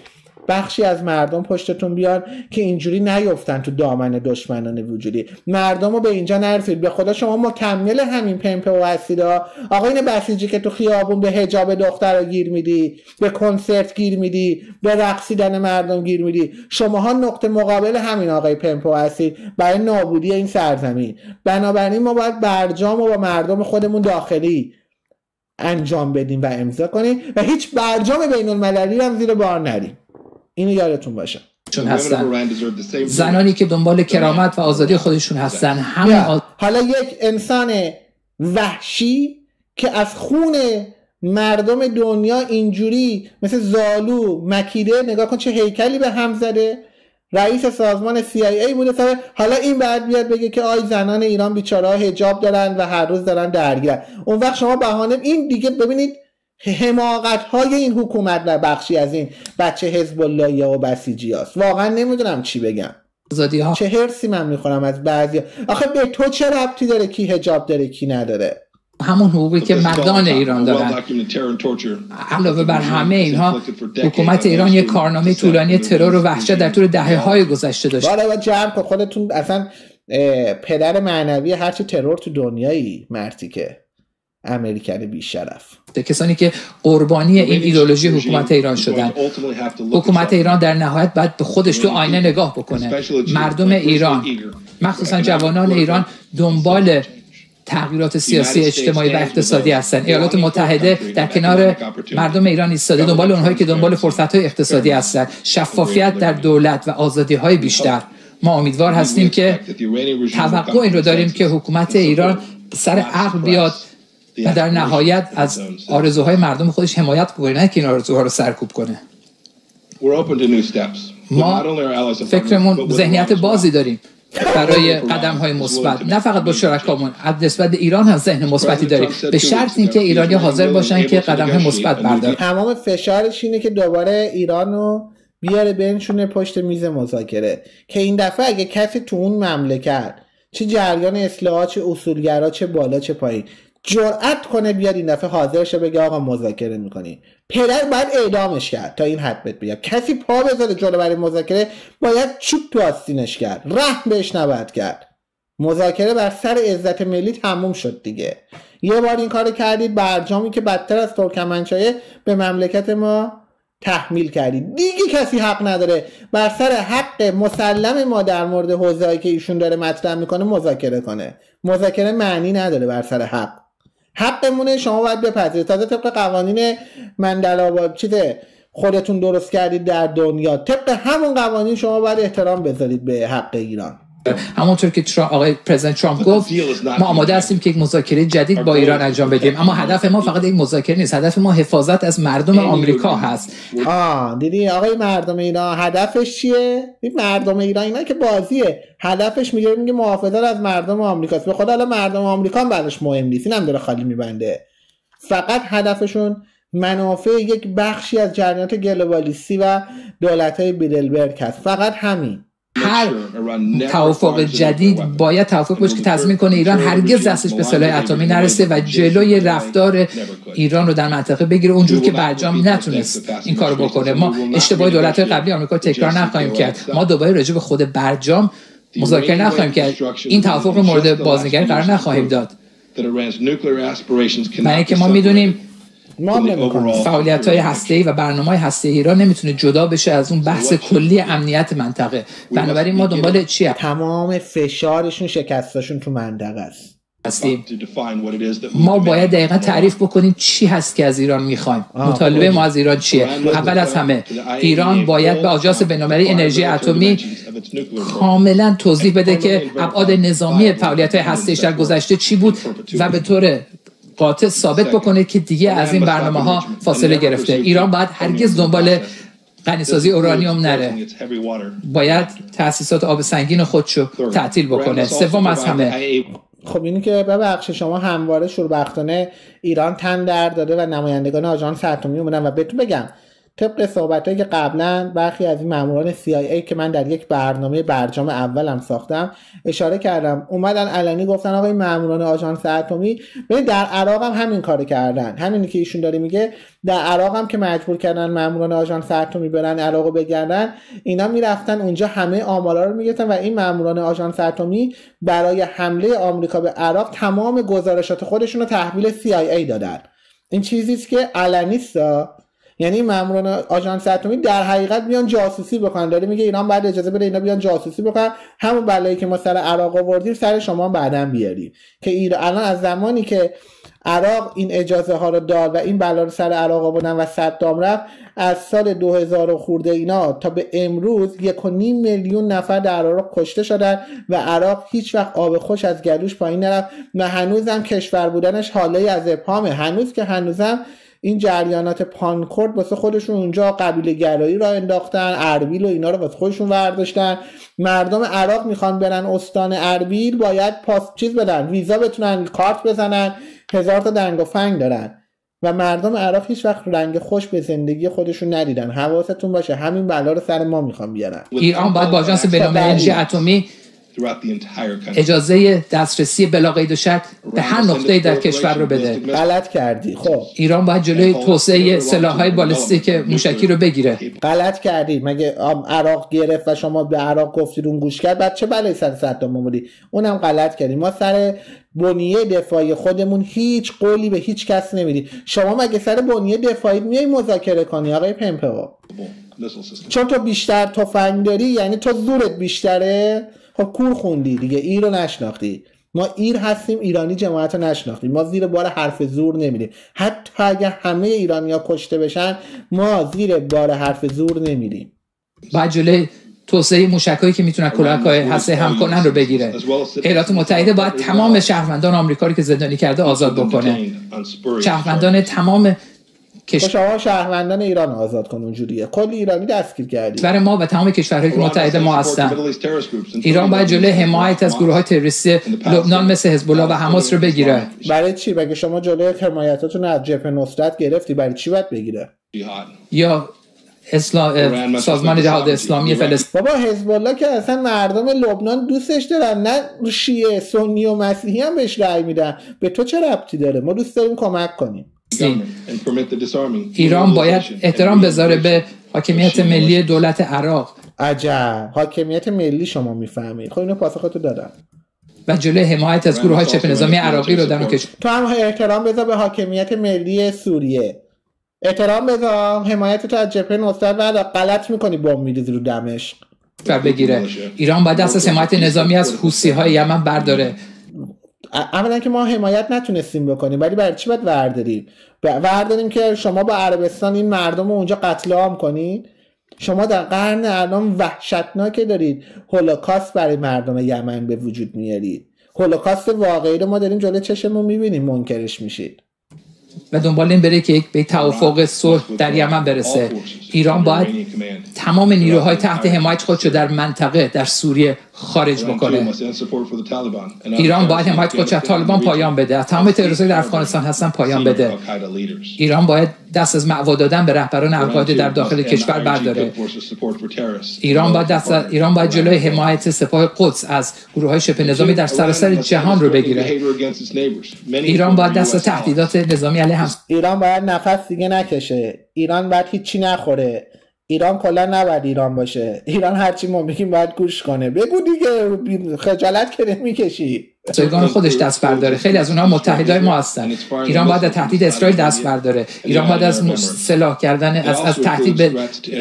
بخشی از مردم پشتتون بیان که اینجوری نیفتن تو دامن دشمنان وجودی. مردم رو به اینجا نرسید. به خدا شما مکمل همین پمپئو هستید. آقای بسیجی که تو خیابون به حجاب دخترها گیر میدی، به کنسرت گیر میدی، به رقصیدن مردم گیر میدی، شماها نقطه مقابل همین آقای پمپئو هستید برای نابودی این سرزمین. بنابراین ما باید برجام رو با مردم خودمون داخلی انجام بدیم و امضا کنیم و هیچ برجام بین المللی هم زیر بار نریم. اینو یادتون باشه. چون هستن زنانی که دنبال کرامت و آزادی خودشون هستن حالا یک انسان وحشی که از خون مردم دنیا اینجوری مثل زالو مکیده، نگاه کن چه هیکلی به هم زده، رئیس سازمان CIA بوده. حالا این بعد بیاد بگه که آی زنان ایران بیچاره‌ها حجاب دارن و هر روز دارن درگیرن. اون وقت شما بهانه این دیگه ببینید حماقت‌های این حکومت و بخشی از این بچه حزب اللهی و بسیجیاست. واقعا نمیدونم چی بگم. چه هرسی من میخورم از بعضی. آخه به تو چه ربطی داره کی حجاب داره کی نداره؟ همون حقوقی که مردان ایران دارن. علاوه بر همه اینها حکومت ایران یک کارنامه طولانی ترور و وحشت در طول دهه‌های گذشته داشته. باید جمع کن خودتون. اصلا پدر معنوی هرچی ترور تو دنیایی مرتی که امریکن بیشرف. کسانی که قربانی این ایدئولوژی حکومت ایران شدن. حکومت ایران در نهایت باید به خودش تو آینه نگاه بکنه. مردم ایران مخصوصا جوانان ایران دنبال تغییرات سیاسی، اجتماعی و اقتصادی هستن. ایالات متحده در کنار مردم ایران ایستاده، دنبال اونهایی که دنبال فرصت‌های اقتصادی هستن، شفافیت در دولت و آزادی‌های بیشتر. ما امیدوار هستیم که توقع این رو داریم که حکومت ایران سر عقل بیاد و در نهایت از آرزوهای مردم خودش حمایت کنه، نه که این آرزوها رو سرکوب کنه. ما فکرمون ذهنیت بازی داریم برای قدم‌های مثبت، نه فقط با شرکامون، نسبت به ایران هم ذهن مثبتی داریم، به شرط اینکه ایرانی حاضر باشن که قدم‌های مثبت بردارن. تمام فشارش اینه که دوباره ایرانو بیاره بنشونه پشت میز مذاکره که این دفعه اگه کسی تو اون مملکت چه جریان اصلاحات، چه اصولگرا، چه بالا چه پایین جرأت کنه بیاد این دفعه حاضر شه بگه آقا مذاکره میکنی، پدر باید اعدامش کرد تا این حد بهت بگم. کسی پا بذاره جلو برای مذاکره باید چوب تو آستینش کرد، رحم بهش نباید کرد. مذاکره بر سر عزت ملی تموم شد دیگه. یه بار این کارو کردید، برجامی که بدتر از ترکمنچایه به مملکت ما تحمیل کردید. دیگه کسی حق نداره بر سر حق مسلم ما در مورد حوزه‌ای که ایشون داره مطرح میکنه مذاکره کنه. مذاکره معنی نداره بر سر حق. حقمونه، شما باید بپذیرید. تازه طبق قوانین مندل‌آباد چیزه خودتون درست کردید در دنیا، طبق همون قوانین شما باید احترام بذارید به حق ایران. همونطور که آقای پرزیدنت ترامپ گفت ما آماده هستیم که یک مذاکره جدید با ایران انجام بدیم، اما هدف ما فقط یک مذاکره نیست، هدف ما حفاظت از مردم آمریکا هست. دیدی آقای مردم ایران هدفش چیه؟ مردم ایران اینا که بازیه، هدفش میگه محافظت از مردم آمریکاست. به خدا الان مردم آمریکا هم بعدش مهم نیست، اینم داره خالی میبنده. فقط هدفشون منافع یک بخشی از جریانات گلوبالیستی و دولت‌های بیدلبرگ هست، فقط همین. هر توافق جدید باید توافق باشه که تضمین کنه ایران هرگز دستش به سلاح اتمی نرسه و جلوی رفتار ایران رو در منطقه بگیره اونجور که برجام نتونست این کارو بکنه. ما اشتباه دولت‌های قبلی آمریکا تکرار نخواهیم کرد. ما دوباره راجع به خود برجام مذاکره نخواهیم کرد. این توافق رو مورد بازنگری قرار نخواهیم داد. برای اینکه ما میدونیم فعالیت‌های هسته‌ای و برنامه‌های هسته‌ای ایران نمیتونه جدا بشه از اون بحث کلی امنیت منطقه. بنابراین ما دنبال چی هستیم؟ تمام فشارشون شکستاشون تو منطقه است. ما باید دقیقا تعریف بکنیم چی هست که از ایران میخوایم. مطالبه ما از ایران چیه؟ اول از همه ایران باید به آژانس بین‌المللی انرژی اتمی کاملا توضیح بده که ابعاد نظامی فعالیت‌های هسته‌ایش در گذشته چی بود و به طور قاطع ثابت بکنه که دیگه از این برنامه‌ها فاصله گرفته. ایران باید هرگز دنبال غنیسازی اورانیوم نره. باید تأسیسات آب سنگین خودشو تعطیل بکنه. سوم از همه، خب اینی که ببخشید شما همواره شوربختانه ایران تن در داده و نمایندگان آژانس اتمی اومدن و بهتون بگم طبق صحبتایی که قبلا برخی از این ماموران CIA که من در یک برنامه برجام اولم ساختم اشاره کردم، اومدن علنی گفتن آقا این ماموران آژانس اتمی ببین در عراق هم همین کارو کردن. همینی که ایشون داره میگه، در عراق هم که مجبور کردن ماموران آژانس اتمی برن عراقو بگردن، اینا میرفتن اونجا همه آمارا رو میگرفتن و این ماموران آژانس اتمی برای حمله آمریکا به عراق تمام گزارشات خودشون رو تحویل CIA دادن. این چیزیست که علنی است. یعنی ماموران آژانس اتمی در حقیقت بیان جاسوسی بکنن. داره میگه ایران بعد اجازه بده اینا بیان جاسوسی بکنن، همون بلایی که ما سر عراق آوردیم سر شما بعداً بیاریم. که ایران الان از زمانی که عراق این اجازه ها رو داد و این بلا رو سر عراق آوردن و صدام رفت، از سال 2000 خورده اینا تا به امروز 1.5 میلیون نفر در عراق کشته شدن و عراق هیچ وقت آب خوش از گلوش پایین نرفت و هنوزم کشور بودنش حاله از ابهامه. هنوزم این جریانات پانکورد واسه خودشون اونجا قبیله گرایی را انداختن، اربیل و اینا رو واسه خودشون برداشتن. مردم عراق میخوان برن استان اربیل باید چیز بدن، ویزا بتونن، کارت بزنن، 1000 تا دنگ و فنگ دارن و مردم عراق هیچ وقت رنگ خوش به زندگی خودشون ندیدن. حواستون باشه همین بلا رو سر ما میخوان بیارن. ایران باید با آژانس بین‌المللی انرژی اتمی اجازه دسترسی بلا قید و شرط به هر نقطه‌ای در کشور رو بده. غلط کردی. خب ایران باید جلوی توسعه سلاح‌های بالستیک موشکی رو بگیره. غلط کردی. مگه عراق گرفت و شما به عراق گفتید اون گوش کرد، بعد چه بلایی سر صدام آوردی؟ اونم غلط کردی. ما سر بنیه دفاعی خودمون هیچ قولی به هیچ کس نمیدیم. شما مگه سر بنیه دفاعی میای مذاکره کنی آقای پمپئو؟ چون تو بیشتر تفنگ داری یعنی تو زورت بیشتره؟ خب کور خوندی دیگه، ایر رو نشناختی. ما ایر هستیم، ایرانی جماعت رو نشناختیم. ما زیر بار حرف زور نمیریم. حتی اگه همه ایرانی‌ها کشته بشن ما زیر بار حرف زور نمیریم. بعد جلوی توسعه موشکایی که میتونن کلاهک‌های هسته هم کنن رو بگیره. ایالات متحده باید تمام شهروندان آمریکا رو که زندانی کرده آزاد بکنه. شهروندان تمام شما شهروندان ایران آزاد کن. اونجوریه کلی ایرانی دستگیر کردید. برای ما و تمام کشورهایی که متحد ما هستن. ایران باید جلوی حمایت از گروه‌های تروریستی لبنان مثل حزب الله و حماس رو بگیره. برای چی؟ مگه شما جلوی حمایتاتون از جبهه نصرت گرفتی، برای چی باید بگیره؟ یا سازمان جهاد اسلامی فلسطین. بابا حزب الله که اصلا مردم لبنان دوستش دارن، نه شیعه، سنی و مسیحی هم بهش رأی میدن. به تو چه ربطی داره؟ ما دوست داریم کمک کنیم. ایران باید احترام بذاره به حاکمیت ملی دولت عراق. عجب، حاکمیت ملی شما میفهمید. خب اینو پاسختو دادن. و جلوی حمایت از گروه‌های چپ نظامی عراقی رو در اون کشور. تو هم احترام بذار به حاکمیت ملی سوریه. احترام بذار حمایت تو از جبهه نصرت. بعد غلط میکنی بمب میریزی رو دمشق. بگیره. ایران باید دست از حمایت نظامی از حوثی‌های یمن برداره. اولا که ما حمایت نتونستیم بکنیم، ولی برای چی باید ورداریم که شما با عربستان این مردم رو اونجا قتل عام کنید؟ شما در قرن الان وحشتناک دارید هولوکاست برای مردم یمن به وجود میارید. هولوکاست واقعی رو ما داریم جلوی چشممون میبینیم، منکرش میشید. و دنبال این بره که به توافق صلح در یمن برسه. ایران باید تمام نیروهای تحت حمایت خودشو در منطقه در سوریه خارج بکنه. ایران باید حمایت خودش از طالبان پایان بده، از تمام تروریست‌ها در افغانستان هستن پایان بده. ایران باید دست از معوا دادن به رهبران القاعده در داخل کشور برداره. ایران باید جلوی حمایت سپاه قدس از گروه‌های شبه نظامی در سراسر جهان رو بگیره. ایران باید دست از تهدیدات نظامی علیه هم. ایران باید نفس دیگه نکشه. ایران باید هیچی نخوره. ایران کلا نباید ایران باشه. ایران هرچی ما میگیم باید گوش کنه. بگو دیگه، خجالت که نمیکشی. سایگان خودش دست برداره. خیلی از اونها متحدای ما هستن. ایران باید از تهدید اسرائیل دست برداره. ایران باید از سلاح کردن از تهدید به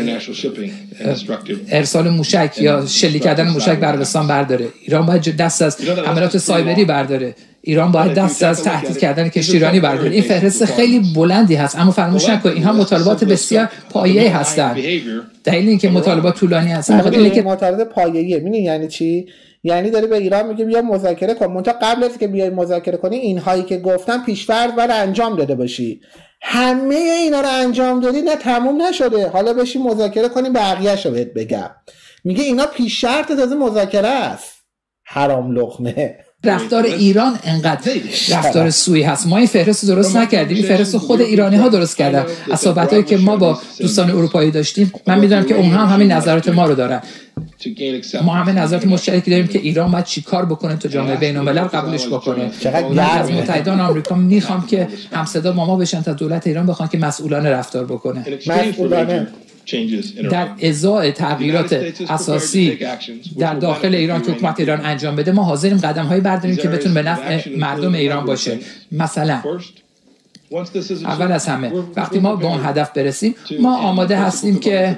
ارسال موشک یا شلیک کردن موشک به عربستان برداره. ایران باید دست از حملات سایبری برداره. ایران باید دست از تهدید کردن کشتیرانی برداره. این فهرست خیلی بلندی هست، اما فراموش نکنید اینها مطالبات بسیار پایه‌ای هستند. دلیل اینکه مطالبات طولانی هستند بخاطر اینکه مطالبات پایه‌ایه. می‌دونی یعنی چی؟ یعنی داره به ایران میگه بیا مذاکره کن. منتها قبل از که بیای مذاکره کنی اینهایی که گفتم پیش‌فرض باید انجام داده باشی. همه اینا رو انجام دادی، نه تموم نشده. حالا بشی مذاکره کنی، بقیه‌شو بهت بگم. میگه اینا پیش شرط تازه مذاکره است. حرام لقمه. رفتار ایران انقدر رفتار سوئی هست. ما این فهرست درست نکردیم، این فهرست خود ایرانی ها درست کردن. از صحبتایی که ما با دوستان اروپایی داشتیم من میدونم که اونها هم همین نظرات ما رو دارن. ما همه نظرات مشترکی داریم که ایران باید چی کار بکنه تا جامعه بین‌الملل قبولش بکنه. من از متحدان آمریکا میخوام که همصدا با ما بشن تا دولت ایران بخوان که مسئولانه رفتار بکنه. مسئولانه در ازای تغییرات اساسی در داخل ایران که حکومت ایران انجام بده، ما حاضریم قدم‌هایی برداریم که بتونه به نفع مردم ایران باشه. مثلا اول از همه وقتی ما به اون هدف برسیم، ما آماده هستیم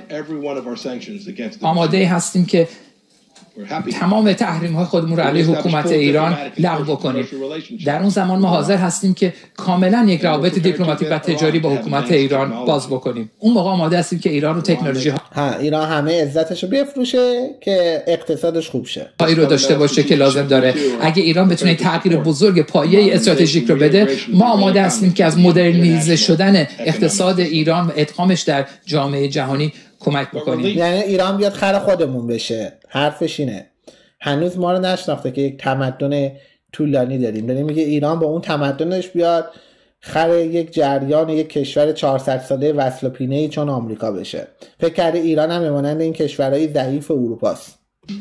که تمام تحریم‌های خودمون رو علیه حکومت ایران لغو بکنیم. در اون زمان ما حاضر هستیم که کاملا یک روابط دیپلماتیک و تجاری با حکومت ایران باز بکنیم. اون موقع آماده هستیم که ایران رو تکنولوژی ایران همه عزتش رو بفروشه که اقتصادش خوب شه، هایی رو داشته باشه که لازم داره. اگه ایران بتونه تغییر بزرگ پایه استراتژیک رو بده، ما آماده هستیم که از مدرنیزه شدن اقتصاد ایران و ادغامش در جامعه جهانی کمک بکنیم. یعنی ایران بیاد خر خودمون بشه. حرفش اینه. هنوز ما رو نشناخته که یک تمدن طولانی داریم میگه ایران با اون تمدنش بیاد خر یک جریان یک کشور 400 ساله وصل و پینه‌ای چون آمریکا بشه. فکر کرده ایران هم مانند این کشورهای ضعیف اروپاست.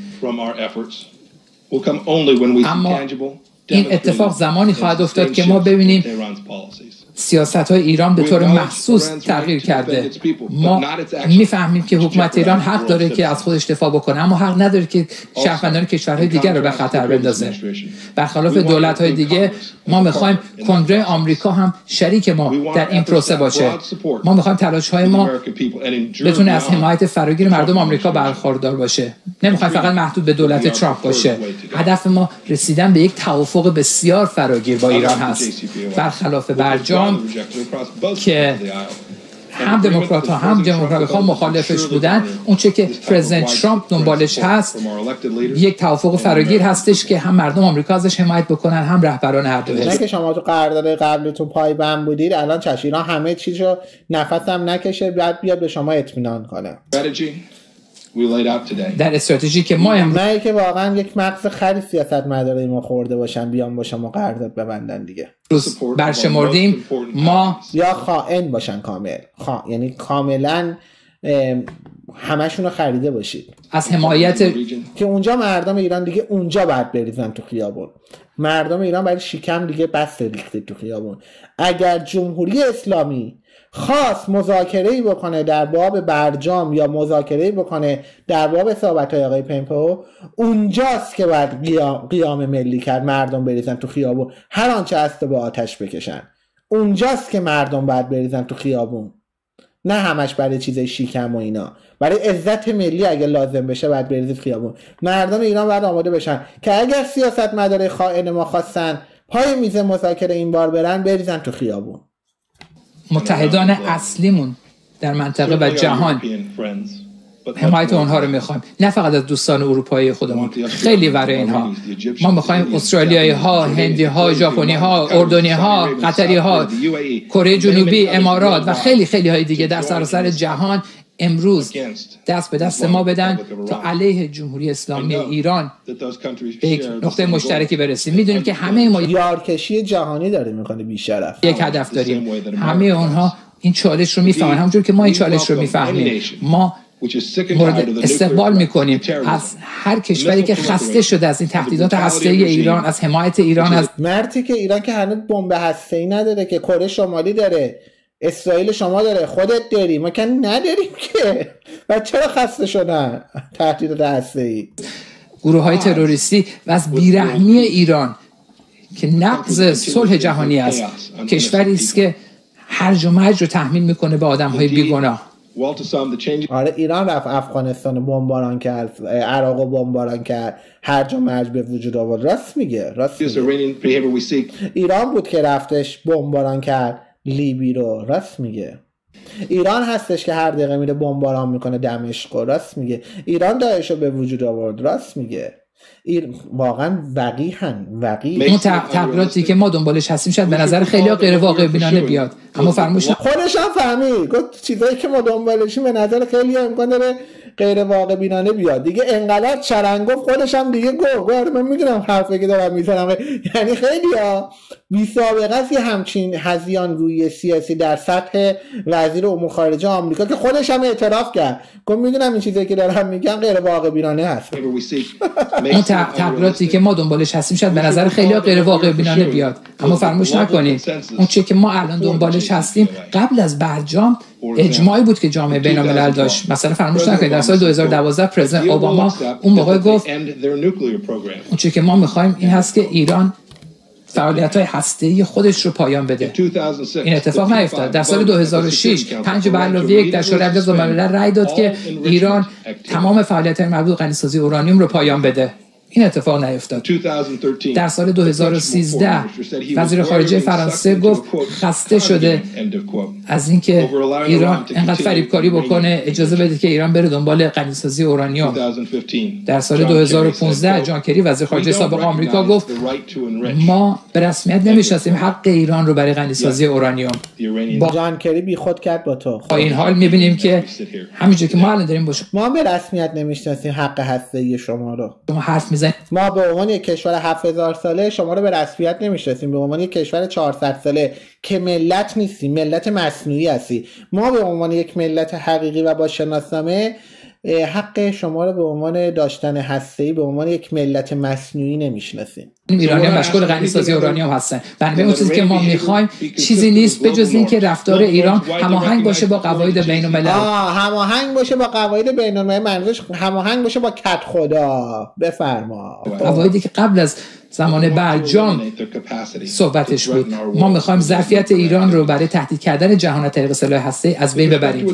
اما این اتفاق زمانی خواهد افتاد که ما ببینیم سیاست‌های ایران به طور محسوس تغییر کرده. ما میفهمیم که حکومت ایران حق داره که از خودش دفاع بکنه، اما حق نداره که شهروندان کشورهای دیگر رو به خطر بندازه. برخلاف دولت‌های دیگه، ما می‌خوایم کنگره آمریکا هم شریک ما در این پروسه باشه. ما می‌خوایم تلاش‌های ما بتونه از حمایت فراگیر مردم آمریکا برخوردار باشه. نمی‌خوایم فقط محدود به دولت ترامپ باشه. هدف ما رسیدن به یک توافق بسیار فراگیر با ایران هست. برخلاف برجام که هم دموکرات ها هم دموکرات ها مخالفش بودن، اون چه که پرزیدنت ترامپ دنبالش هست یک توافق فراگیر هستش که هم مردم آمریکا ازش حمایت بکنن، هم رهبران هر دو حزب. نه که شما تو قرارداد قبلیتون پایبند بودید، الان ایران همه چیزو نفسم نکشه بعد بیاد به شما اطمینان کنه. در استراتژی که ما نه که واقعا یک مغز خری سیاستمدارای ما خورده باشن بیان با شما قرارداد ببندن دیگه. برشمردیم ما یا خائن باشن کامل، یعنی کاملا همشون رو خریده باشید از حمایت که اونجا مردم ایران دیگه اونجا باید بریزن تو خیابون. مردم ایران برای شکم دیگه بس ریخته تو خیابون. اگر جمهوری اسلامی خاص مذاکره‌ای بکنه در باب برجام یا مذاکره‌ای بکنه در باب اصابت‌های آقای پمپئو، اونجاست که باید قیام ملی کرد، مردم بریزن تو خیابون، هر آنچه هست رو به آتش بکشن. اونجاست که مردم باید بریزن تو خیابون، نه همش برای چیزای شیکم و اینا. برای عزت ملی اگه لازم بشه باید بریزید خیابون. مردم ایران باید آماده بشن که اگر سیاستمدارای خائن ما خواستن پای میز مذاکره این بار برن، بریزن تو خیابون. متحدان اصلیمون در منطقه و جهان حمایت اونها رو میخوایم، نه فقط از دوستان اروپایی خودمون، خیلی برای اینها. ما میخوایم استرالیایی ها، هندی ها، ژاپنی ها، اردنی ها، قطری ها، کره جنوبی، امارات و خیلی خیلی های دیگه در سراسر جهان امروز دست به دست ما بدن تا علیه جمهوری اسلامی ایران به یک نقطه مشترکی برسیم. میدونیم که همه ما یارکشی جهانی داره میکنه بیشرف. یک هدف داریم، همه اونها این چالش رو میفهمن همونجور که ما این چالش رو میفهمیم. ما مورد استقبال میکنیم از هر کشوری که خسته شده از این تهدیدات هسته‌ای ایران، از حمایت ایران، از مرتی که ایران که هنوز بمب هسته‌ای نداره، که کره شمالی داره، اسرائیل شما داره، خودت داری، ما که نداریم که. و چرا خسته شدن تهدیدات هسته‌ای؟ گروه‌های تروریستی و از بیرحمی ایران که نقض صلح جهانی است. کشوری است که هرج و مرج رو تحمیل میکنه به آدم‌های بیگناه. آره ایران رفت افغانستان بمباران کرد، عراق بمباران کرد، هرج و مرج به وجود آورد. راست میگه. ایران بود که رفتش بمباران کرد لیبی رو. راست میگه. ایران هستش که هر دقیقه میره بمباران میکنه دمشق. راست میگه. ایران داعش رو به وجود آورد. راست میگه. واقعا وقیحن. اون تغییراتی که ما دنبالش هستیم شاید به نظر خیلی غیر واقع بینانه بیاد، اما فرموش خودش هم فهمید. گفت چیزایی که ما دنبالشیم به نظر خیلی امکان داره غیر واقع بینانه بیاد دیگه. انقلاب چرنگ گفت، خودش هم دیگه گفت من میدونم حرفی که دارم میزنم. یعنی خیلی ها بی سابقه است یه همچین هذیان روی سیاسی در سطح وزیر امور خارجه آمریکا که خودش هم اعتراف کرد، گفت میدونم این چیزی که دارم میگم غیر واقع بینانه هست. اون تغییراتی که ما دنبالش هستیم شاید به نظر خیلی غیر واقع بینانه بیاد، اما فراموش نکنید اون چیزی که ما الان دنبالش هستیم قبل از برجام اجماعی بود که جامعه بین‌الملل داشت. مثلا فراموش نکنید در سال 2012 پرزیدنت اوباما اون موقع گفت اون چیزی که ما می‌خوایم این هست که ایران فعالیت‌های هسته‌ای خودش رو پایان بده. این اتفاق نیفتاد. در سال 2006 5+1 در شورای امنیت ملل رأی داد که ایران تمام فعالیت‌های مربوط به غنی‌سازی اورانیوم رو پایان بده. این اتفاق نیفتاد. در سال 2013 وزیر خارجه فرانسه گفت خسته شده از اینکه ایران انقدر فریبکاری بکنه، اجازه بده که ایران بره دنبال غنی‌سازی اورانیوم. در سال 2015 جان کری وزیر خارجه سابق آمریکا گفت ما به رسمیت نمی‌شناسیم حق ایران رو برای غنی‌سازی اورانیوم. جان کری بیخود کرد با تو. با این حال می‌بینیم که همینجوری که ما الان داریم باشه ما به رسمیت نمی‌شناسیم حق هسته‌ای شما رو. شما حرف می‌زنید ما به عنوان یک کشور 7000 ساله شما رو به رسمیت نمی‌شناسیم، به عنوان یک کشور 400 ساله که ملت نیستی، ملت مصنوعی هستی. ما به عنوان یک ملت حقیقی و با شناسنامه حق شما رو به عنوان داشتن هسته‌ای به عنوان یک ملت مصنوعی نمی‌شناسیم. ایرانی‌ها مشغول غنی‌سازی اورانیوم هستن. بنابراین اون چیزی که ما می‌خوایم چیزی نیست بجز اینکه رفتار ایران هماهنگ باشه با قواعد بین‌الملل. هماهنگ باشه با قواعد بین‌الملل، منظورش هماهنگ باشه با کد خدا. بفرما. قواعدی که قبل از زمان برجام صحبتش بود. ما می‌خوایم ظرفیت ایران رو برای تهدید کردن جهان از طریق سلاح هسته‌ای از بین ببریم.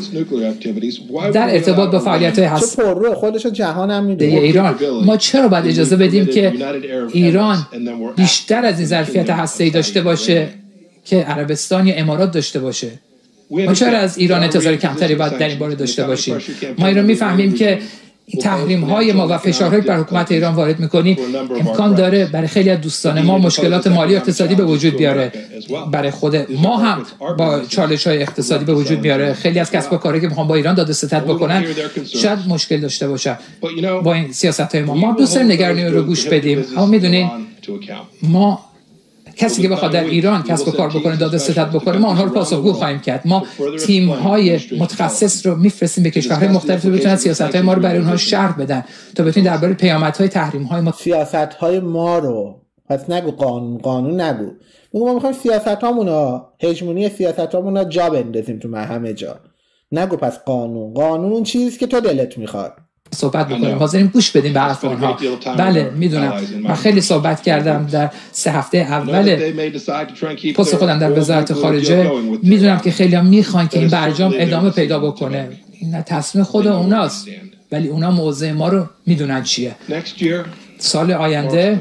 در ارتباط با فعالیت‌های هسته‌ای خودش جهان هم می‌دونه ایران، ما چرا باید اجازه بدیم که ایران بیشتر از این ظرفیت هسته‌ای داشته باشه که عربستان یا امارات داشته باشه؟ ما چرا از ایران انتظار کمتری باید در این باره داشته باشیم؟ ما این رو می‌فهمیم که تحریم‌های ما و فشارهایی بر حکومت ایران وارد می‌کنیم امکان داره برای خیلی از دوستان ما مشکلات مالی و اقتصادی به وجود بیاره، برای خود ما هم با چالش‌های اقتصادی به وجود بیاره. خیلی از کسب و کارهایی که می‌خوان با ایران داد و ستد بکنن شاید مشکل داشته باشن با این سیاست‌های ما دوست داریم نگرانی رو گوش بدیم، اما می‌دونین ما کسی که بخواد در ایران کسب و کار بکنه داد و ستد بکنه ما اونها رو پاسخگو خواهیم کرد. ما تیم‌های متخصص رو میفرستیم به کشورهای مختلف که بتونن سیاست‌های ما رو برای اونها شرح بدن تا بتونیم درباره پیامدهای تحریم‌های ما سیاست‌های ما رو پس نگو قانون نگو، ما می‌خوایم سیاست‌هامون رو هژمونی سیاست‌هامون رو جا بندازیم تو همه جا. نگو پس قانون اون چیزی که تو دلت می‌خواد صحبت بکنیم، حاضریم گوش بدیم به حرف اونها. بله میدونم، من خیلی صحبت کردم در 3 هفته اول پست خودم در وزارت خارجه. میدونم که خیلی هم میخوان که این برجام ادامه پیدا بکنه، این تصمیم خود اوناست، ولی اونا موضع ما رو میدونن چیه. سال آینده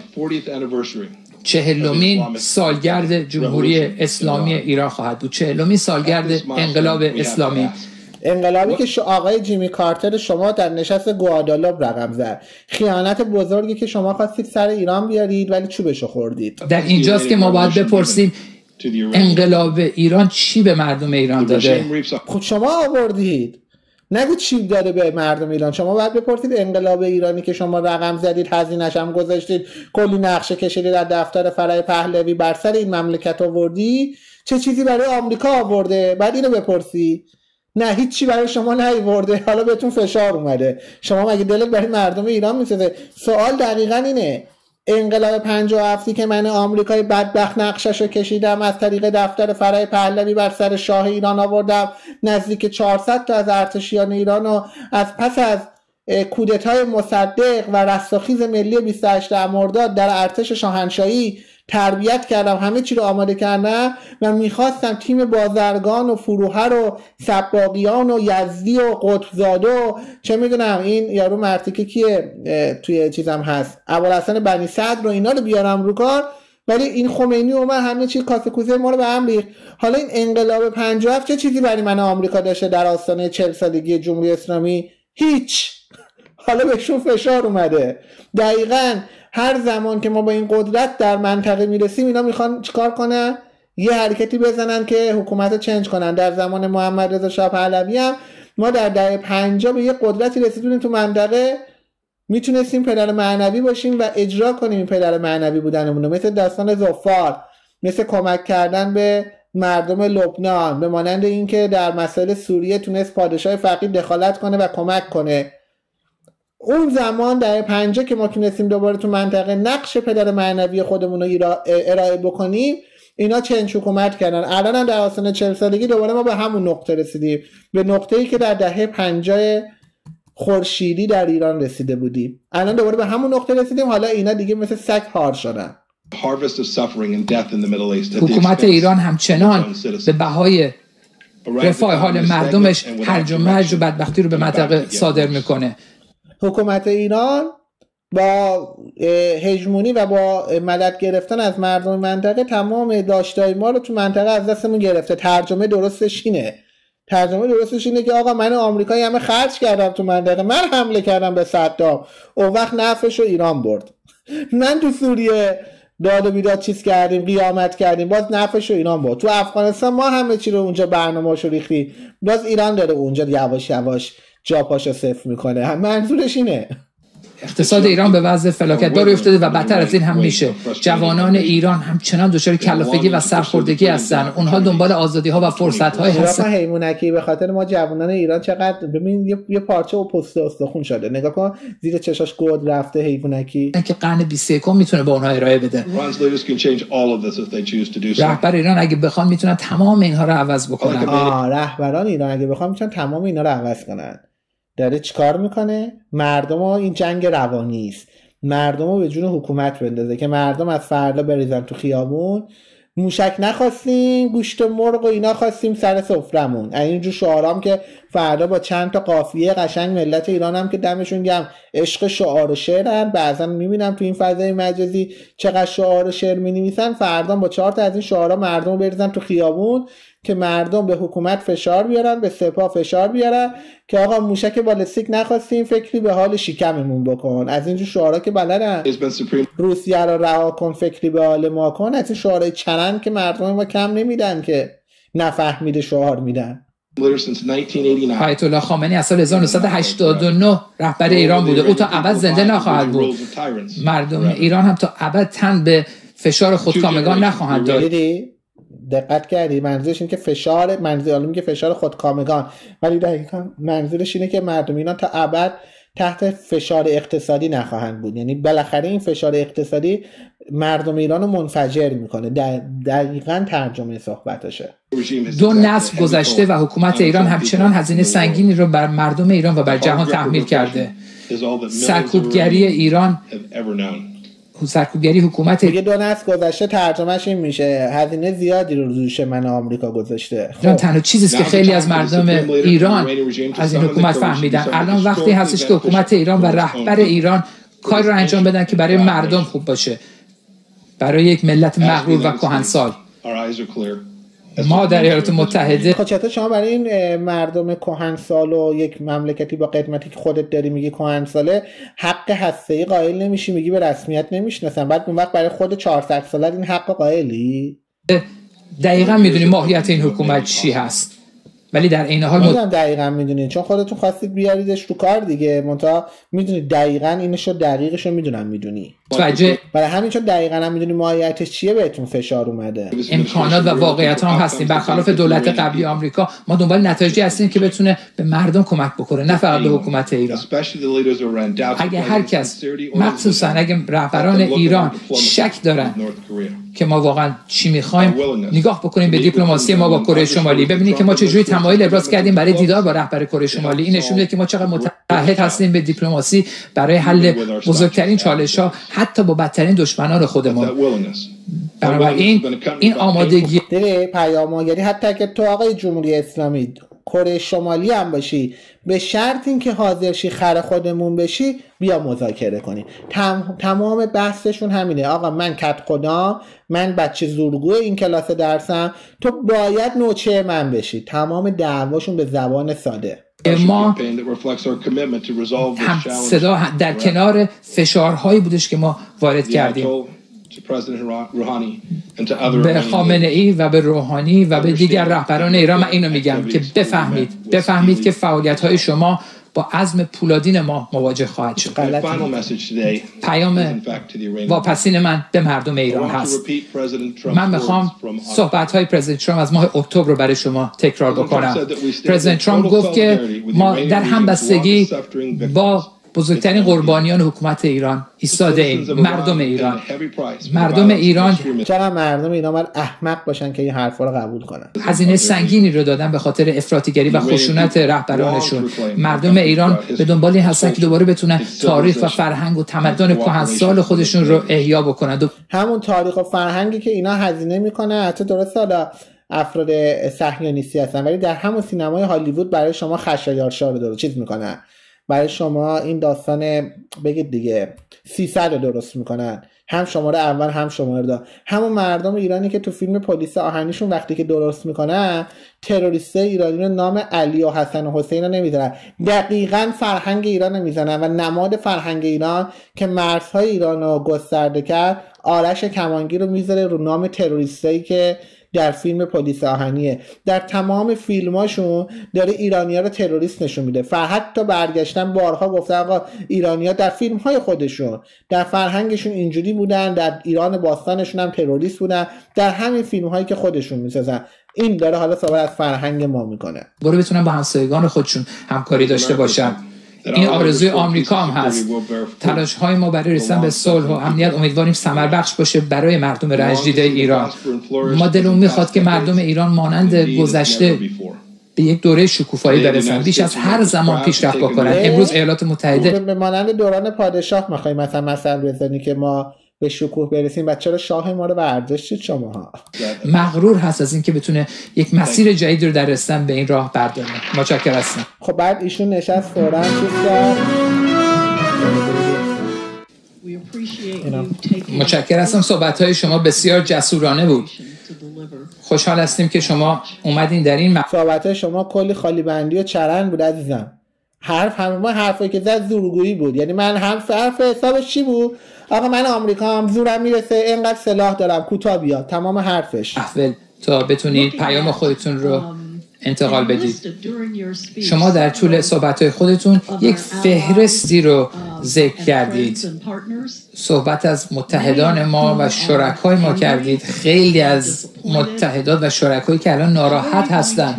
40مین سالگرد جمهوری اسلامی ایران خواهد بود، 40مین سالگرد انقلاب اسلامی، انقلابی که آقای جیمی کارتر شما در نشست گوادالوپ رقم زد، خیانت بزرگی که شما خواستید سر ایران بیارید ولی چوبشو خوردید. در اینجاست که ما باید بپرسیم انقلاب ایران چی به مردم ایران داده؟ خود شما آوردید، نگو چی داده به مردم ایران. شما باید بپرسید انقلاب ایرانی که شما رقم زدید، هزینه‌اش هم گذاشتید، کلی نقشه کشیدید، در دفتر فرای پهلوی بر سر این مملکت آوردی، چه چیزی برای آمریکا آورده؟ بعد اینو بپرسی. نه هیچی برای شما نیورده، حالا بهتون فشار اومده. شما مگه دلت برای مردم ایران میسوزه؟ سوال دقیقاً اینه. انقلاب 57 که من آمریکای بدبخت نقششو کشیدم، از طریق دفتر فرای پهلوی بر سر شاه ایران آوردم، نزدیک 400 تا از ارتشیان ایرانو از پس از کودتای مصدق و رستاخیز ملی 28 مرداد در ارتش شاهنشاهی تربیت کردم، همه چی رو آماده کردم و میخواستم تیم بازرگان و فروهر و سباقیان و یزدی و قطبزاده و چه میدونم این یارو مرتیکه کیه توی چیزم هست ابوالحسن بنی صدر رو اینا رو بیارم رو کار، ولی این خمینی اومد همه چی کاسه کوزه ما رو به هم ریخت. حالا این انقلاب 57 چه چیزی برای من آمریکا داشته در آستانه 40 سالگی جمهوری اسلامی؟ هیچ. حالا بهشون فشار اومده. دقیقاً هر زمان که ما با این قدرت در منطقه میرسیم اینا میخوان چیکار کنن؟ یه حرکتی بزنن که حکومت چنج کنن. در زمان محمد رضا شاه پهلوی هم ما در دهه 50 به یه قدرتی رسیدیم تو منطقه، میتونستیم پدر معنوی باشیم و اجرا کنیم این پدر معنوی بودنمون، مثل داستان ظفار، مثل کمک کردن به مردم لبنان، به مانند اینکه در مسائل سوریه تونست پادشاه فقید دخالت کنه و کمک کنه. اون زمان در 50 که ما تونستیم دوباره تو منطقه نقش پدر معنوی خودمون رو ارائه بکنیم، اینا چنج حکومت کردن. الان هم در آستانه 40 سالگی دوباره ما به همون نقطه رسیدیم، به نقطه‌ای که در دهه 50 خورشیدی در ایران رسیده بودیم. الان دوباره به همون نقطه رسیدیم، حالا اینا دیگه مثل سگ هار شدن. حکومت ایران همچنان به بهای رفاه حال مردمش هرج و مرج و بدبختی رو به منطقه صادر میکنه. حکومت ایران با هژمونی و با مدد گرفتن از مردم منطقه تمام داشته‌های ما رو تو منطقه از دستمون گرفته. ترجمه درستش اینه که آقا من آمریکایی همه خرج کردم تو منطقه، من حمله کردم به صدام، اون وقت نفعش رو ایران برد. من تو سوریه داد و بیداد چیز کردیم، قیامت کردیم، باز نفعش رو ایران برد. تو افغانستان ما همه چی رو اونجا برنامه‌اشو ریختیم، باز ایران داره اونجا یواش یواش جا پاشو صفر میکنه. منظورش اینه. اقتصاد ایران به وضع فلاکت‌بار افتاده و بدتر از این هم میشه. جوانان ایران همچنان دچار کلافگی و سرخوردگی هستن. اونها دنبال آزادی‌ها و فرصت‌های هستن. حیوانکی به خاطر ما جوانان ایران چقدر، ببین یه پارچه و پوست استخون شده، نگاه کن زیر چشاش گود رفته حیوانکی که قرن 21 میتونه به اونها ارائه بده. رهبر ایران اگه بخوان میتونن تمام اینها رو عوض بکنن. رهبران ایران اگه بخوان میتونن تمام اینا رو عوض کنن. داره چیکار میکنه؟ مردم این جنگ روانی است، مردم رو به جون حکومت بندازه که مردم از فردا بریزن تو خیابون. موشک نخواستیم، گوشت مرغ و اینا خواستیم سر سفرمون. اینجور شعارام که فردا با چند تا قافیه قشنگ ملت ایران هم که دمشون گرم عشق شعار و شعرن، بعضا میبینم تو این فضای مجازی چقدر شعار و شعر مینویسن، فردا با 4 تا از این شعارا مردم رو بریزن تو خیابون که مردم به حکومت فشار بیارن، به سپاه فشار بیارن که آقا موشک بالستیک نخواستیم، فکری به حال شکممون بکن. از اینجور شعارا که بلدن روسیه رو رها کن، فکری به حال ما کن، از این شعارهای چرند که مردم ما کم نمیدن که نفهمیده شعار میدن. آیت الله خامنه‌ای از سال 1989 رهبر ایران بوده. او تا ابد زنده نخواهد بود. مردم ایران هم تا ابد تن به فشار خودکامگان نخواهند داد. دقت کردی؟ منظورش اینه که فشار، میگه فشار خودکامگان، ولی دقیقاً منظورش اینه که مردم ایران تا ابد تحت فشار اقتصادی نخواهند بود. یعنی بالاخره این فشار اقتصادی مردم ایران رو منفجر میکنه. دقیقاً ترجمه صحبتشه. 2 نسل گذشته و حکومت ایران همچنان هزینه سنگینی رو بر مردم ایران و بر جهان تحمیل کرده. سرکوبگری ایران، سرکوبگری حکومت دیگه 2 نسل گذشته ترجمهش این میشه هزینه زیادی رو روش من آمریکا گذاشته. تنها چیزی که خیلی از مردم ایران از این حکومت فهمیدن الان وقتی هستش که حکومت ایران و رهبر ایران کار رو انجام بدن که برای مردم خوب باشه، برای یک ملت مغرور و کهنسال. ما در ایالات متحده چطور شما برای این مردم کهنسال و یک مملکتی با قدمتی که خودت داری میگی کهنساله حق هسته‌ای قائل نمیشی، میگی به رسمیت نمیشناسن، بعد اون وقت برای خود 400 سالت این حق قائلی؟ دقیقاً میدونی ماهیت این حکومت چی هست، ولی در این حال دقیقاً میدونید چون خودتون خواستید بیاریدش رو کار دیگه. منتها میدونید دقیقاً اینشو دقیقشو میدونی برای همین چون دقیقاً هم میدونی ماهیتش چیه بهتون فشار اومده. امکانات و واقعیت هم هستیم. برخلاف دولت قبلی آمریکا ما دنبال نتایجی هستیم که بتونه به مردم کمک بکنه، نه فقط به حکومت ایران. اگه هر کس، مخصوصا اگه رهبران ایران شک دارن که ما واقعا چی میخوایم، نگاه بکنیم به دیپلماسی ما با کره شمالی، ببینید که ما چجوری تمایل ابراز کردیم برای دیدار با رهبر کره شمالی. این نشون میده که ما چقدر متحد هستیم به دیپلماسی برای حل بزرگترین چالش‌ها، حتی با بدترین دشمنان خودمون. بنابراین این آمادگی پیام‌آوری، حتی که تو آقای جمهوری اسلامی کره شمالی هم باشی، به شرط اینکه حاضر شی خر خودمون بشی، بیا مذاکره کنی. تمام بحثشون همینه. آقا من کت خدا، من بچه زورگو این کلاس درسم، تو باید نوچه من بشی. تمام دعواشون به زبان ساده. ما هم صدا در کنار فشارهایی بودش که ما وارد کردیم. به خامنه ای و به روحانی و به دیگر رهبران ایران من اینو میگم که بفهمید که فعالیت‌های شما با عزم پولادین ما مواجه خواهد شد. پیام واپسین من به مردم ایران هست. من میخوام صحبت‌های پرزیدنت ترامپ از ماه اکتبر رو برای شما تکرار بکنم. پرزیدنت ترامپ گفت که ما در همبستگی با بزرگترین قربانیان حکومت ایران ایستاده ایم. مردم ایران چرا مردم ایران باید احمق باشن که این حرفا رو قبول کنن؟ هزینه سنگینی رو دادن به خاطر افراطیگری و خشونت رهبرانشون. مردم ایران به دنبال این هستن که دوباره بتونن تاریخ و فرهنگ و تمدن کهنسال خودشون رو احیا بکنن. همون تاریخ و فرهنگی که اینا هزینه میکنن، حتی درست حالا افراد صهیونیستی هستن ولی در همون سینمای هالیوود برای شما خشایارشا رو چیز میکنن، برای شما این داستان بگید دیگه 300 رو درست میکنن، هم شماره اول هم شماره دو. همون مردم ایرانی که تو فیلم پلیس آهنیشون وقتی که درست میکنن تروریست ایرانی رو نام علی و حسن و حسین رو نمیذارن، دقیقاً فرهنگ ایران رو میزنن و نماد فرهنگ ایران که مرزهای ایران رو گسترده کرد آرش کمانگی رو میذاره رو نام تروریستایی که در فیلم پلیس آهنیه. در تمام فیلماشون داره ایرانی‌ها رو تروریست نشون میده. حتی برگشتن بارها گفتن آقا ایرانی‌ها در فیلم‌های خودشون در فرهنگشون اینجوری بودن، در ایران باستانشون هم تروریست بودن، در همین فیلم‌هایی که خودشون میسازن. این داره حالا صحبت از فرهنگ ما میکنه. برو بتونن با همسایگان خودشون همکاری داشته باشن. این آرزوی آمریکا هم هست. تلاش‌های ما برای رسیدن به صلح و امنیت امیدواریم ثمر بخش باشه برای مردم رنج‌دیده ایران. ما دلمون میخواد که مردم ایران مانند گذشته به یک دوره شکوفایی برسن، بیش از هر زمان پیشرفت بکنن. امروز ایالات متحده به مانند دوران پادشاه می‌خوایم مثلا بزنی که ما به شکوه برسیم و چرا شاه ما رو برداشتید شماها؟ مغرور هست از اینکه بتونه یک مسیر جدید رو در رسیدن به این راه برداره. متشکرم هستم. خب بعد ایشون نشست فوراً چیز کرد. متشکرم هستم. صحبت‌های شما بسیار جسورانه بود. خوشحال هستیم که شما اومدین در این صحبت‌های شما کلی خالی بندی و چرند بود عزیزم. همه حرفایی که زد زورگویی بود. یعنی من حرف حسابش چی بود؟ آقا من آمریکا هم زورم میرسه، اینقدر سلاح دارم، کوتاه بیا. تمام حرفش. اول تا بتونید پیام خودتون رو انتقال بدید. شما در طول صحبت‌های خودتون یک فهرستی رو ذکر کردید. صحبت از متحدان ما و شرکای ما کردید. خیلی از متحدات و شرکایی که الان ناراحت هستن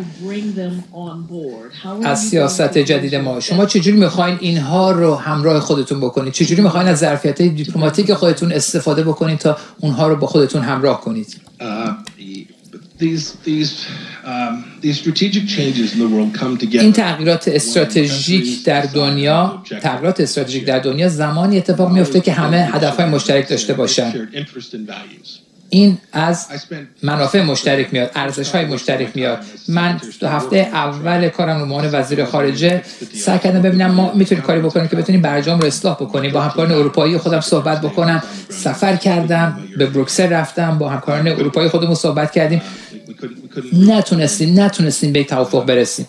از سیاست جدید ما. شما چجوری میخواین اینها رو همراه خودتون بکنید؟ چجوری میخواین از ظرفیت‌های دیپلماتیک خودتون استفاده بکنید تا اونها رو با خودتون همراه کنید؟ این تغییرات استراتژیک در دنیا زمانی اتفاق میفته که همه هدفهای مشترک داشته باشن. این از منافع مشترک میاد، ارزش‌های مشترک میاد. من 2 هفته اول کارم رو عنوان وزیر خارجه سعی کردم ببینم ما میتونیم کاری بکنیم که بتونیم برجام رو اصلاح بکنیم. با همکاران اروپایی خودم صحبت بکنم. سفر کردم، به بروکسل رفتم، با همکاران اروپایی خودمون صحبت کردیم. نتونستیم به توافق برسیم.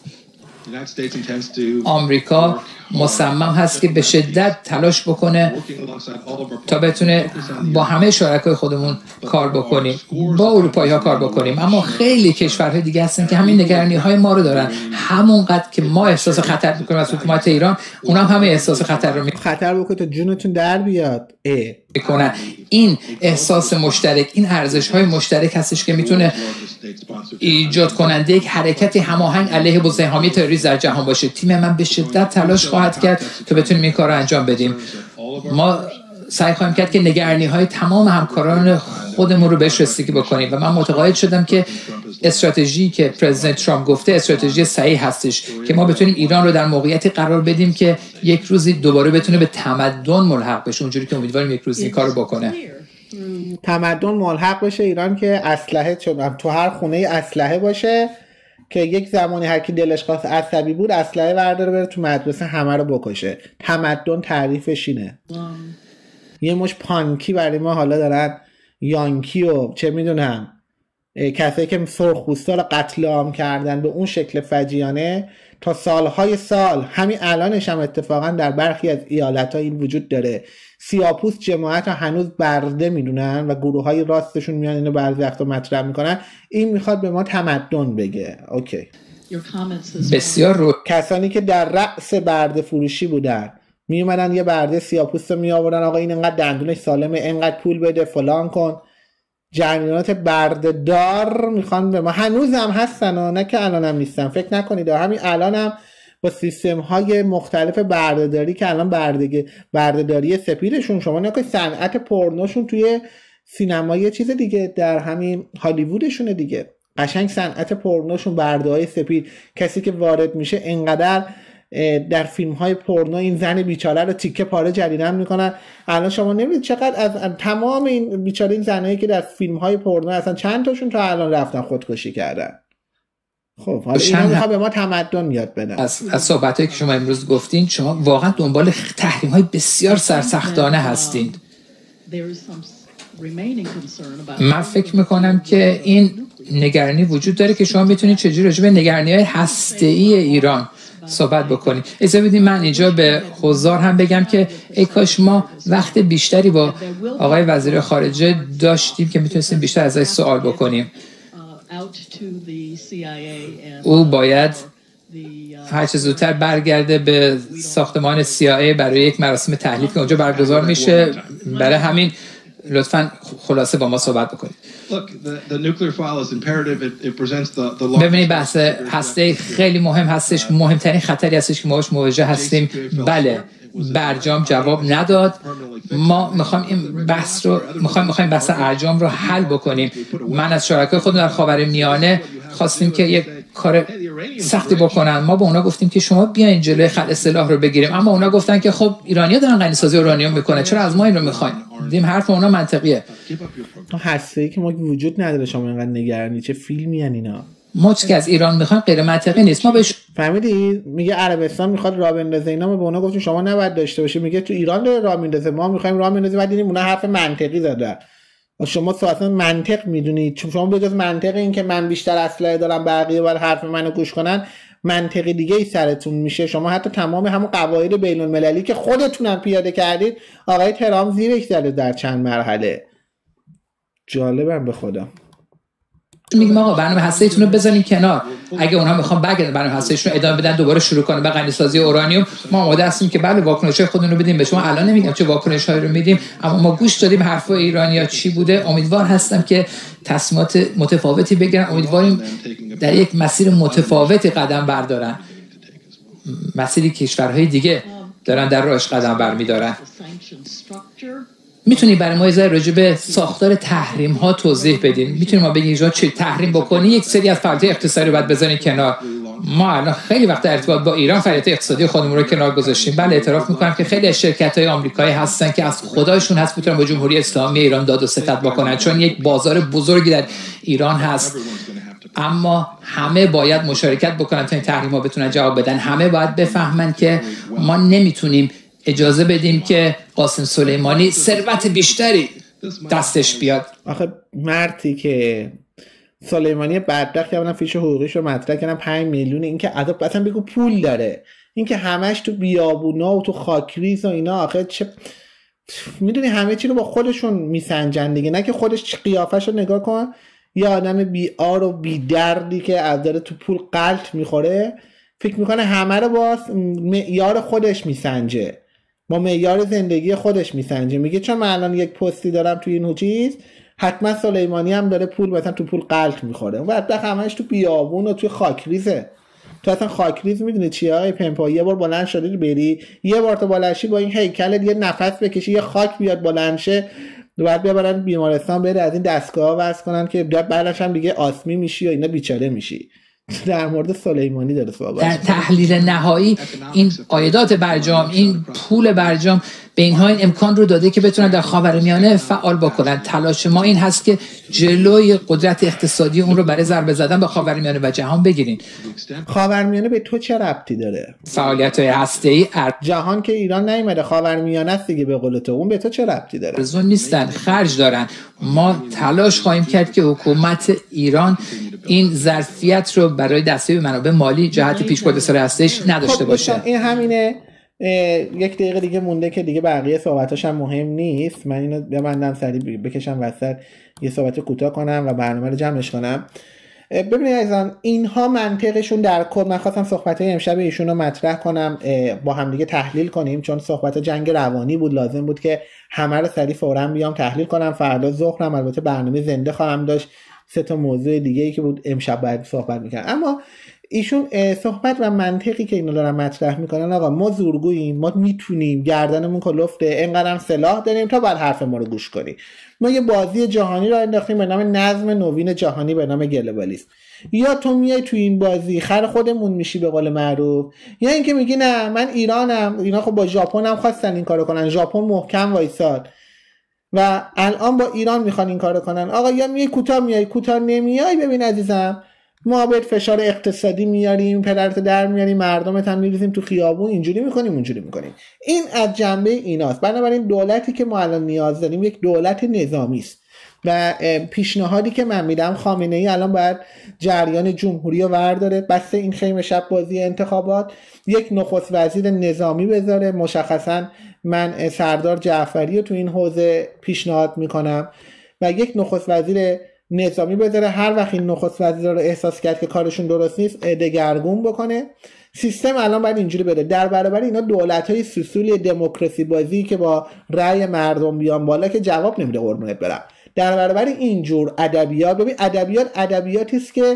آمریکا مصمم هست که به شدت تلاش بکنه تا بتونه با همه شرکای خودمون کار بکنیم، با اروپایی‌ها کار بکنیم. اما خیلی کشورهای دیگه هستن که همین نگرانی‌های ما رو دارن. همونقدر که ما احساس خطر می‌کنیم از حکومت ایران، اونم همه احساس خطر رو خطر بکنه تا جونتون در بیاد. میکنن. این احساس مشترک، این ارزش‌های مشترک هستش که میتونه ایجاد کننده یک حرکتی هماهنگ علیه بزرگ حامی تروریسم در جهان باشه. تیم من به شدت تلاش خواهد کرد تا بتونیم این کار رو انجام بدیم. ما سعی خواهیم کرد که نگرانی‌های تمام همکاران خودمون رو بهش رسیدگی بکنیم و من معتقد شدم که استراتژی که پرزیدنت ترامپ گفته استراتژی صحیح هستش که ما بتونیم ایران رو در موقعیتی قرار بدیم که یک روزی دوباره بتونه به تمدن ملحق بشه، اونجوری که امیدواریم یک روز این کارو بکنه. تمدن ملحق بشه ایران که اسلحه تو هر خونه اسلحه باشه که یک زمانی هر کی دلش خواست عصبی بود اسلحه برداره بره تو مدرسه همه رو بکشه. تمدن تعریفش اینه. یه مش پانکی برای ما حالا دارن یانکی و چه میدونم کسایی که سرخپوستا رو قتل عام کردن به اون شکل فجیانه تا سالهای سال. همین الانش هم اتفاقا در برخی از ایالت‌ها این وجود داره. سیاه‌پوست جماعت رو هنوز برده میدونن و گروه‌های راستشون میان اینو بعضی وقتا مطرح میکنن. این میخواد به ما تمدن بگه. اوکی. بسیار رو کسانی که در رأس برده فروشی بودن میومدن یه برده سیاه‌پوست رو میآوردن، آقا این انقدر دندونش سالمه، انقدر پول بده، فلان کن. جریانات برده دار میخوان به ما، هنوز هم هستن و نه که الان هم نیستن. فکر نکنید همین الان هم با سیستم های مختلف بردهداری که الان بردهداری سپیدشون، شما نکنید صنعت پورنوشون توی سینما یه چیز دیگه، در همین هالیوودشونه دیگه. قشنگ صنعت پورنوشون برده‌های سپید، کسی که وارد میشه انقدر در فیلم های پورنو این زن بیچاره رو تیکه پاره جریدن میکنن. الان شما نمیدید چقدر از تمام این بیچاره این زنایی که در فیلم های پورنو اصلا چند تاشون تا الان رفتن خودکشی کردن. خب حالا اینا میخواد به ما تمدن یاد بدن. از صحبتایی که شما امروز گفتین، شما واقعا دنبال تحریم های بسیار سرسختانه هستین. من فکر میکنم که این نگرانی وجود داره که شما میتونید چجوری راجع به نگرانی‌های هسته‌ای ایران صحبت بکنید. اجازه بدید من اینجا به حضار هم بگم که ای کاش ما وقت بیشتری با آقای وزیر خارجه داشتیم که میتونستیم بیشتر ازش سوال بکنیم. او باید هر چه زودتر برگرده به ساختمان CIA برای یک مراسم تحلیل که اونجا برگزار میشه. برای همین لطفاً خلاصه با ما صحبت بکنید. ببینید بحث هسته خیلی مهم هستش، مهمترین خطری هستش که ما باش مواجه هستیم. بله، برجام جواب نداد. ما میخوایم این بحث رو میخوایم بحث ارجام رو حل بکنیم. من از شرکای خودم در خاورمیانه خواستیم که یک کار سختی بکنن. ما به اونا گفتیم که شما بیاین جلوی خلع سلاح رو بگیریم، اما اونا گفتن که خب ایرانی‌ها دارن غنیسازی اورانیوم میکنن، چرا از ما این رو میخواین؟ دیدیم حرف اونا منطقیه. هسته‌ای که ما وجود نداره، شما اینقدر نگرانی چه فیلمی ان اینا؟ ما چه که از ایران میخوایم غیر منطقی نیست. ما بهش فهمیدی میگه عربستان میخواد راه بندازه اینا، ما به اونا گفتیم شما نباید داشته باشی. میگه تو ایران داره راه میندازه، ما میخوایم راه بندازیم. بعد دیدیم اونا حرف منطقی زدن. شما اصلا منطق میدونید، چون شما بجز منطق این که من بیشتر اسلحه دارم بقیه باید حرف منو گوش کنن، منطقی دیگه ای سرتون میشه. شما حتی تمام همون قواعد بین المللی که خودتونم پیاده کردید آقای ترامپ زیرش زده در چند مرحله. جالبم به خدا. میگم آقا برنامه هسته‌ایتون رو بزنین کنار. اگه اونها میخوان برگردن برنامه هسته‌ایشون رو ادامه بدن، دوباره شروع کنن به غنیسازی اورانیوم، ما آماده هستیم که بله واکنش‌های خودمون رو بدیم به شما. الان نمیگم چه واکنش‌هایی رو میدیم، اما ما گوش دادیم حرفای ایرانی‌ها چی بوده. امیدوار هستم که تصمیمات متفاوتی بگیرن. امیدواریم در یک مسیر متفاوتی قدم بردارن، مسیری کشورهای دیگه دارن در راهش قدم برمی‌دارن. میتونی برای ما یه راجع به ساختار تحریم ها توضیح بدین؟ میتونی ما بگین شما چه تحریم بکنی؟ یک سری از فعالیت‌های اقتصادی رو باید بزنین کنار. ما الان خیلی وقت در ارتباط با ایران فعالیت اقتصادی خودمون رو کنار گذاشتیم. بله اعتراف میکنم که خیلی از شرکت‌های آمریکایی هستن که از خدایشون هست بتونن با جمهوری اسلامی ایران داد و ستد بکنن، چون یک بازار بزرگی در ایران هست. اما همه باید مشارکت بکنن تا این تحریم‌ها بتونن جواب بدن. همه باید بفهمن که ما نمیتونیم اجازه بدیم که قاسم سلیمانی ثروت بیشتری دستش بیاد. آخه مردی که سلیمانی بدبخت اولا فیش حقوقیش رو مطرح کردن 5 میلیون، این که عذاب اصلا بگو پول داره، این که همش تو بیابونا و تو خاکریز و اینا، آخه چه میدونی همه چی رو با خودشون میسنجن دیگه، نه که خودش قیافش رو نگاه کن. یه آدم بی آر و بی دردی که از داره تو پول غلط میخوره، فکر میکنه همه رو با معیار خودش میسنجه، با معیار زندگی خودش میسنجه. میگه چون من الان یک پستی دارم توی این چیز، حتما سلیمانی هم داره پول مثلا تو پول غلط میخوره. و بعد همش تو بیابون و توی خاکریزه. تو اصلا خاکریز میدونی چیه های پمپا؟ یه بار بلند شدی بری، یه بار تو بلندشی با این هیکلت یه نفس بکشی، یه خاک بیاد بلند شه، بعد ببرن بیمارستان بره از این دستگاه واسه کنن که بعدش هم دیگه آسمی میشی و اینا بیچاره میشی. در مورد سلیمانی داره صحبت. در تحلیل نهایی این عایدات برجام، این پول برجام به اینها این امکان رو داده که بتونن در خاورمیانه فعال بکنن. تلاش ما این هست که جلوی قدرت اقتصادی اون رو برای ضربه زدن به خاورمیانه و جهان بگیرین. خاورمیانه به تو چه ربطی داره؟ فعالیت‌های هسته‌ای جهان که ایران نیومده، خاورمیانه است دیگه، به قول تو اون به تو چه ربطی داره؟ ارزون نیستن، خرج دارن. ما تلاش خواهیم کرد که حکومت ایران این ظرفیت رو برای دستیابی به منابع مالی جهت پیشبرد سر هسته‌ایش نداشته باشه. این همینه. 1 دقیقه دیگه مونده که دیگه بقیه صحبتاش هم مهم نیست. من اینو ببندم سریع بکشم وسط یه صحبت کوتاه کنم و برنامه رو جمعش کنم. ببینید عزیزان، اینها منطقشون در کل، من خواستم صحبت‌های امشب ایشون رو مطرح کنم با هم دیگه تحلیل کنیم، چون صحبت جنگ روانی بود، لازم بود که همه رو سریع فوراً بیام تحلیل کنم. فردا ظهرم البته برنامه زنده خواهم داشت، 3 موضوع دیگه‌ای که بود امشب باید صحبت می‌کردم. اما ایشون صحبت و منطقی که اینو دارن مطرح میکنن، آقا ما زورگوییم، ما میتونیم، گردنمون کلفته، اینقدرم سلاح داریم تا بعد حرف ما رو گوش کنی. ما یه بازی جهانی رو انداختیم به نام نظم نوین جهانی به نام گلوبالیسم. یا تو میای تو این بازی خر خودمون میشی به قول معروف، یا اینکه میگی نه من ایرانم. اینا خب با ژاپن هم خواستن این کارو کنن، ژاپن محکم وایساد و الان با ایران میخوان این کارو کنن. آقا یا میای کوتاه نمیای. ببین عزیزم، ما به فشار اقتصادی میاریم، پدرت در میاریم، مردمت هم میریزیم تو خیابون، اینجوری میکنیم اونجوری میکنیم. این از جنبه ایناست. بنابراین دولتی که ما الان نیاز داریم یک دولت نظامی است و پیشنهادی که من میدم، خامنه‌ای الان باید جریان جمهوری رو ورداره، بس این خیمه شب بازی انتخابات، یک نخست وزیر نظامی بذاره. مشخصا من سردار جعفری رو تو این حوزه پیشنهاد میکنم و یک نخست وزیر نظامی بذاره. هر وقت این نخست وزیر رو احساس کرد که کارشون درست نیست دگرگون بکنه. سیستم الان باید اینجوری بده. در برابر اینا دولت‌های سوسولی دموکراسی بازی که با رأی مردم بیان بالا که جواب نمیده قربونت برم. در برابر اینجور ادبیات، ببین ادبیاتی است که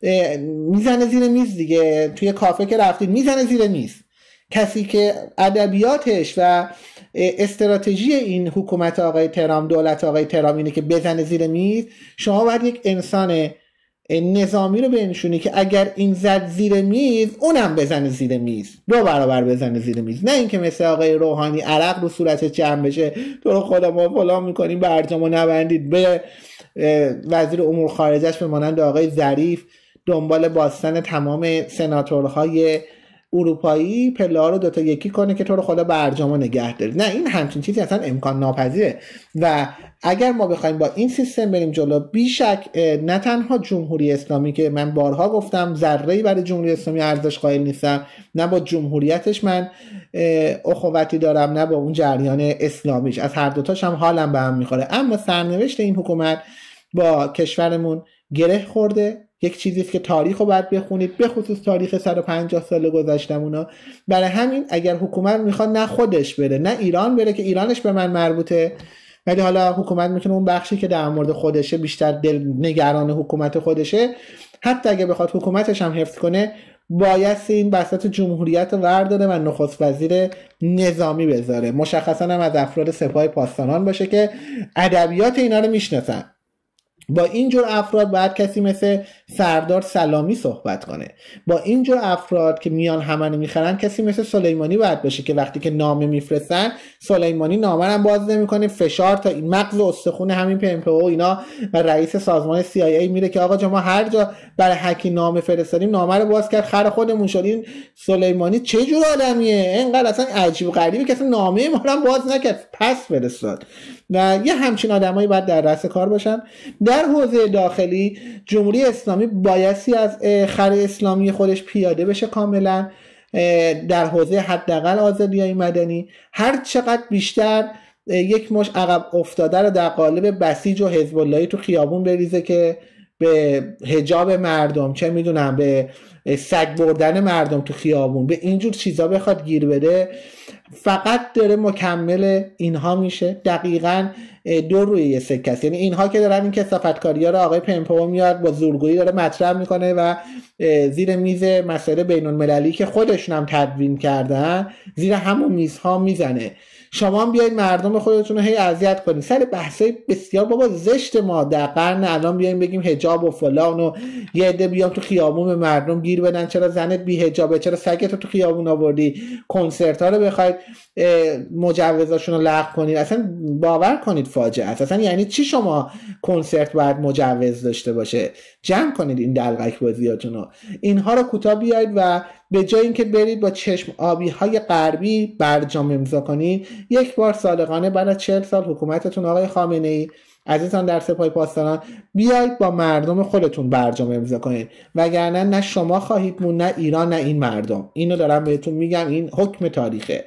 میزنه زیر میز دیگه. توی کافه که رفتید میزنه زیر میز. کسی که ادبیاتش و استراتژی این حکومت آقای ترامپ، دولت آقای ترامپ اینه که بزنه زیر میز، شما باید یک انسان نظامی رو بنشونی که اگر این زد زیر میز اونم بزنه زیر میز، 2 برابر بزنه زیر میز. نه اینکه مثل آقای روحانی عرق رو صورتش جمع بشه، تو رو خدا ما فلان میکنیم برجامو نبندید، به وزیر امور خارجه‌اش به مانند آقای ظریف دنبال باستن تمام سناتورهای اروپایی پله‌ها رو 2 تا 1 کنه که تو رو خدا برجامو نگه داری. نه، این همچین چیزی اصلا امکان ناپذیره و اگر ما بخوایم با این سیستم بریم جلو، بیشک نه تنها جمهوری اسلامی که من بارها گفتم ذره‌ای برای جمهوری اسلامی ارزش قائل نیستم، نه با جمهوریتش من اخوتی دارم، نه با اون جریان اسلامیش، از هر دوتاش هم حالم به هم میخوره، اما سرنوشت این حکومت با کشورمون گره خورده. یک چیزی است که تاریخ رو باید بخونید، به خصوص تاریخ 150 سال گذشتمونه. برای همین اگر حکومت میخواد نه خودش بره نه ایران بره، که ایرانش به من مربوطه، ولی حالا حکومت میتونه اون بخشی که در مورد خودشه بیشتر دل نگران حکومت خودشه، حتی اگه بخواد حکومتش هم حفظ کنه، باید این بساط جمهوریت ورداره و نخست وزیر نظامی بذاره. مشخصا هم از افراد سپاه پاسداران باشه که ادبیات اینا رو میشناسن. با اینجور افراد باید کسی مثل سردار سلامی صحبت کنه. با اینجور افراد که میان همه میخرن کسی مثل سلیمانی باید باشه که وقتی که نامه میفرستن، سلیمانی نامه هم باز نمیکنه، فشار تا این مغز استخون همین پمپئو اینا و رئیس سازمان CIA میره که آقا جا ما هر جا برای هکی نامه فرستادیم نامه رو باز کرد، خر خودمون شد. این سلیمانی چه جور آدمیه؟ اینقدر اصلا عجیب غریبه که اصلا نامه ما رو باز نکرد، پس فرستاد. و یه همچین آدمایی باید در رأس کار باشن. در حوزه داخلی جمهوری اسلامی بایستی از خر اسلامی خودش پیاده بشه کاملا. در حوزه حداقل آزادی‌های مدنی هر چقدر بیشتر یک مش عقب افتاده رو در قالب بسیج و حزب اللهی تو خیابون بریزه که به حجاب مردم، چه میدونم به سگ بردن مردم تو خیابون، به اینجور چیزا بخواد گیر بده، فقط داره مکمل اینها میشه. دقیقاً 2 روی یه سکه است. یعنی اینها که دارن این کثافتکاری‌ها رو آقای پمپئو میاد با زورگویی داره مطرح میکنه و زیر میز مسائل بین‌المللی که خودشون هم تدوین کردن زیر همون میزها میزنه. شما هم بیاید مردم خودتون رو هی اذیت کنید سر بحثای بسیار بابا زشت ما در قرن الان، بیایم بگیم حجاب و فلان و یه عده بیام تو خیابون به مردم گیر بدن چرا زنت بی حجابه، چرا سگت تو خیابون آوردی، کنسرت ها رو بخواید مجوزاشون رو لغو کنید. اصلا باور کنید فاجعه است. اصلا یعنی چی شما کنسرت باید مجوز داشته باشه؟ جمع کنید این دلقک بازیاتون رو. اینها رو کوتاه بیاید و به جای اینکه برید با چشم آبی های غربی برجام امضا کنید، یک بار صادقانه بعد از 40 سال حکومتتون آقای خامنه ای، عزیزان در سپاه پاسداران، بیایید با مردم خودتون برجام امضا کنید، وگرنه نه شما خواهید مون، نه ایران، نه این مردم. اینو دارم بهتون میگم، این حکم تاریخه.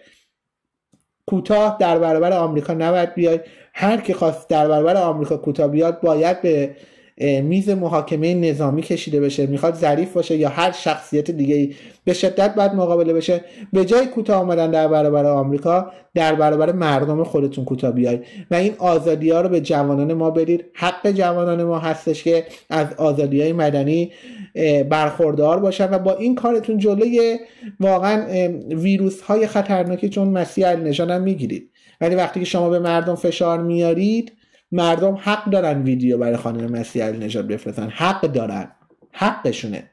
کوتاه در برابر آمریکا نباید بیاید. هر کی خواست در برابر آمریکا کوتاه بیاد باید به میز محاکمه نظامی کشیده بشه، میخواد ظریف باشه یا هر شخصیت دیگه‌ای، به شدت باید مقابله بشه. به جای کوتاه آمدن در برابر آمریکا، در برابر مردم خودتون کوتاه بیاید و این آزادی‌ها رو به جوانان ما بدید. حق جوانان ما هستش که از آزادی‌های مدنی برخوردار باشن و با این کارتون جلوی واقعا ویروس‌های خطرناکی چون مسیح النژاد هم میگیرید. ولی وقتی که شما به مردم فشار میارید، مردم حق دارن ویدیو برای خانم مسیح النژاد بفرستن، حق دارن، حقشونه.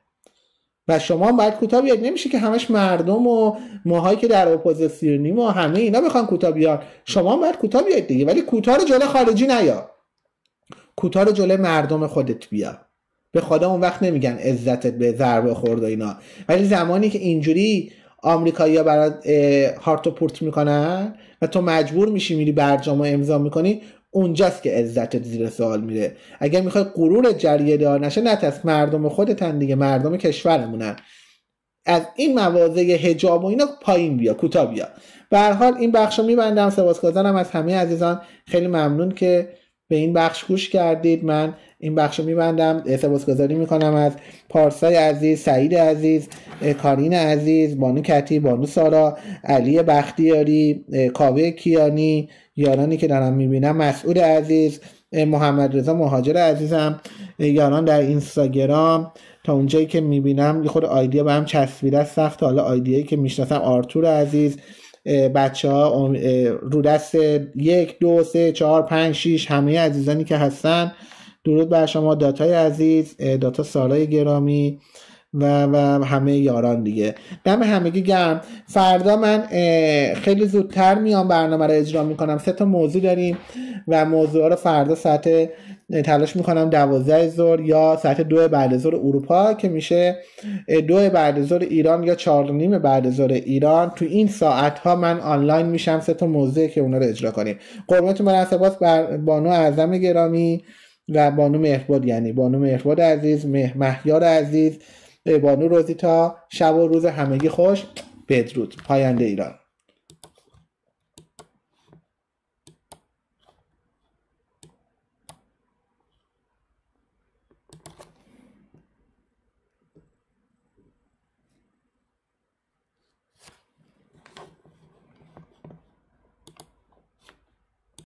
و شما باید کوتاه بیاید. نمیشه که همش مردم و ماهایی که در اپوزیسیونیم و همه اینا بخوان کوتاه بیان، شما باید کوتاه بیاید دیگه. ولی کوتاه رو جلوی خارجی نیا، کوتاه رو جلوی مردم خودت بیا. به خدا اون وقت نمیگن عزتت به ضربه خورد و اینا، ولی زمانی که اینجوری آمریکایی‌ها برات هارت و پورت میکنن و تو مجبور میشی میری برجامو امضا میکنی، اونجاست که عزتت زیر سوال میره. اگر میخوای غرور جریه دار نشه، نترس، مردم خودتن دیگه، مردم کشورمونن. از این مواضع حجاب و اینا پایین بیا، کوتاه بیا. به هر حال این بخشو میبندم. سپاسگزارم از همه عزیزان، خیلی ممنون که به این بخش گوش کردید. من این بخشو میبندم. سپاسگزاری میکنم از پارسای عزیز، سعید عزیز، کارین عزیز، بانو کتی، بانو سارا، علی بختیاری، کاوه کیانی، یارانی که دارم میبینم، مسعود عزیز، محمد رضا مهاجر عزیزم، یاران در اینستاگرام. تا اونجایی که میبینم یه خود آیدیا به هم چسبیده سخت، حالا آیدیایی که میشناسم، آرتور عزیز، بچه ها رو دست 1 2 3 4 5 6 همه عزیزانی که هستن، درود بر شما. داتای عزیز، داتا سارای گرامی و همه یاران دیگه، دم همگی گرم. فردا من خیلی زودتر میام برنامه رو اجرا میکنم. 3 تا موضوع داریم و موضوع رو فردا ساعت تلاش میکنم 12 ظهر یا ساعت 2 بعد از ظهر اروپا که میشه 2 بعد از ظهر ایران یا 4 نیم بعد از ظهر ایران. تو این ساعت ها من آنلاین میشم 3 تا موضوع که اونا رو اجرا کنیم. قربونتون برم. سپاس بر بانو اعظم گرامی و بانو مهرباد، یعنی بانو مهرباد عزیز، مهیار عزیز، بانو روزیتا. شب و روز همگی خوش. بدرود. پاینده ایران.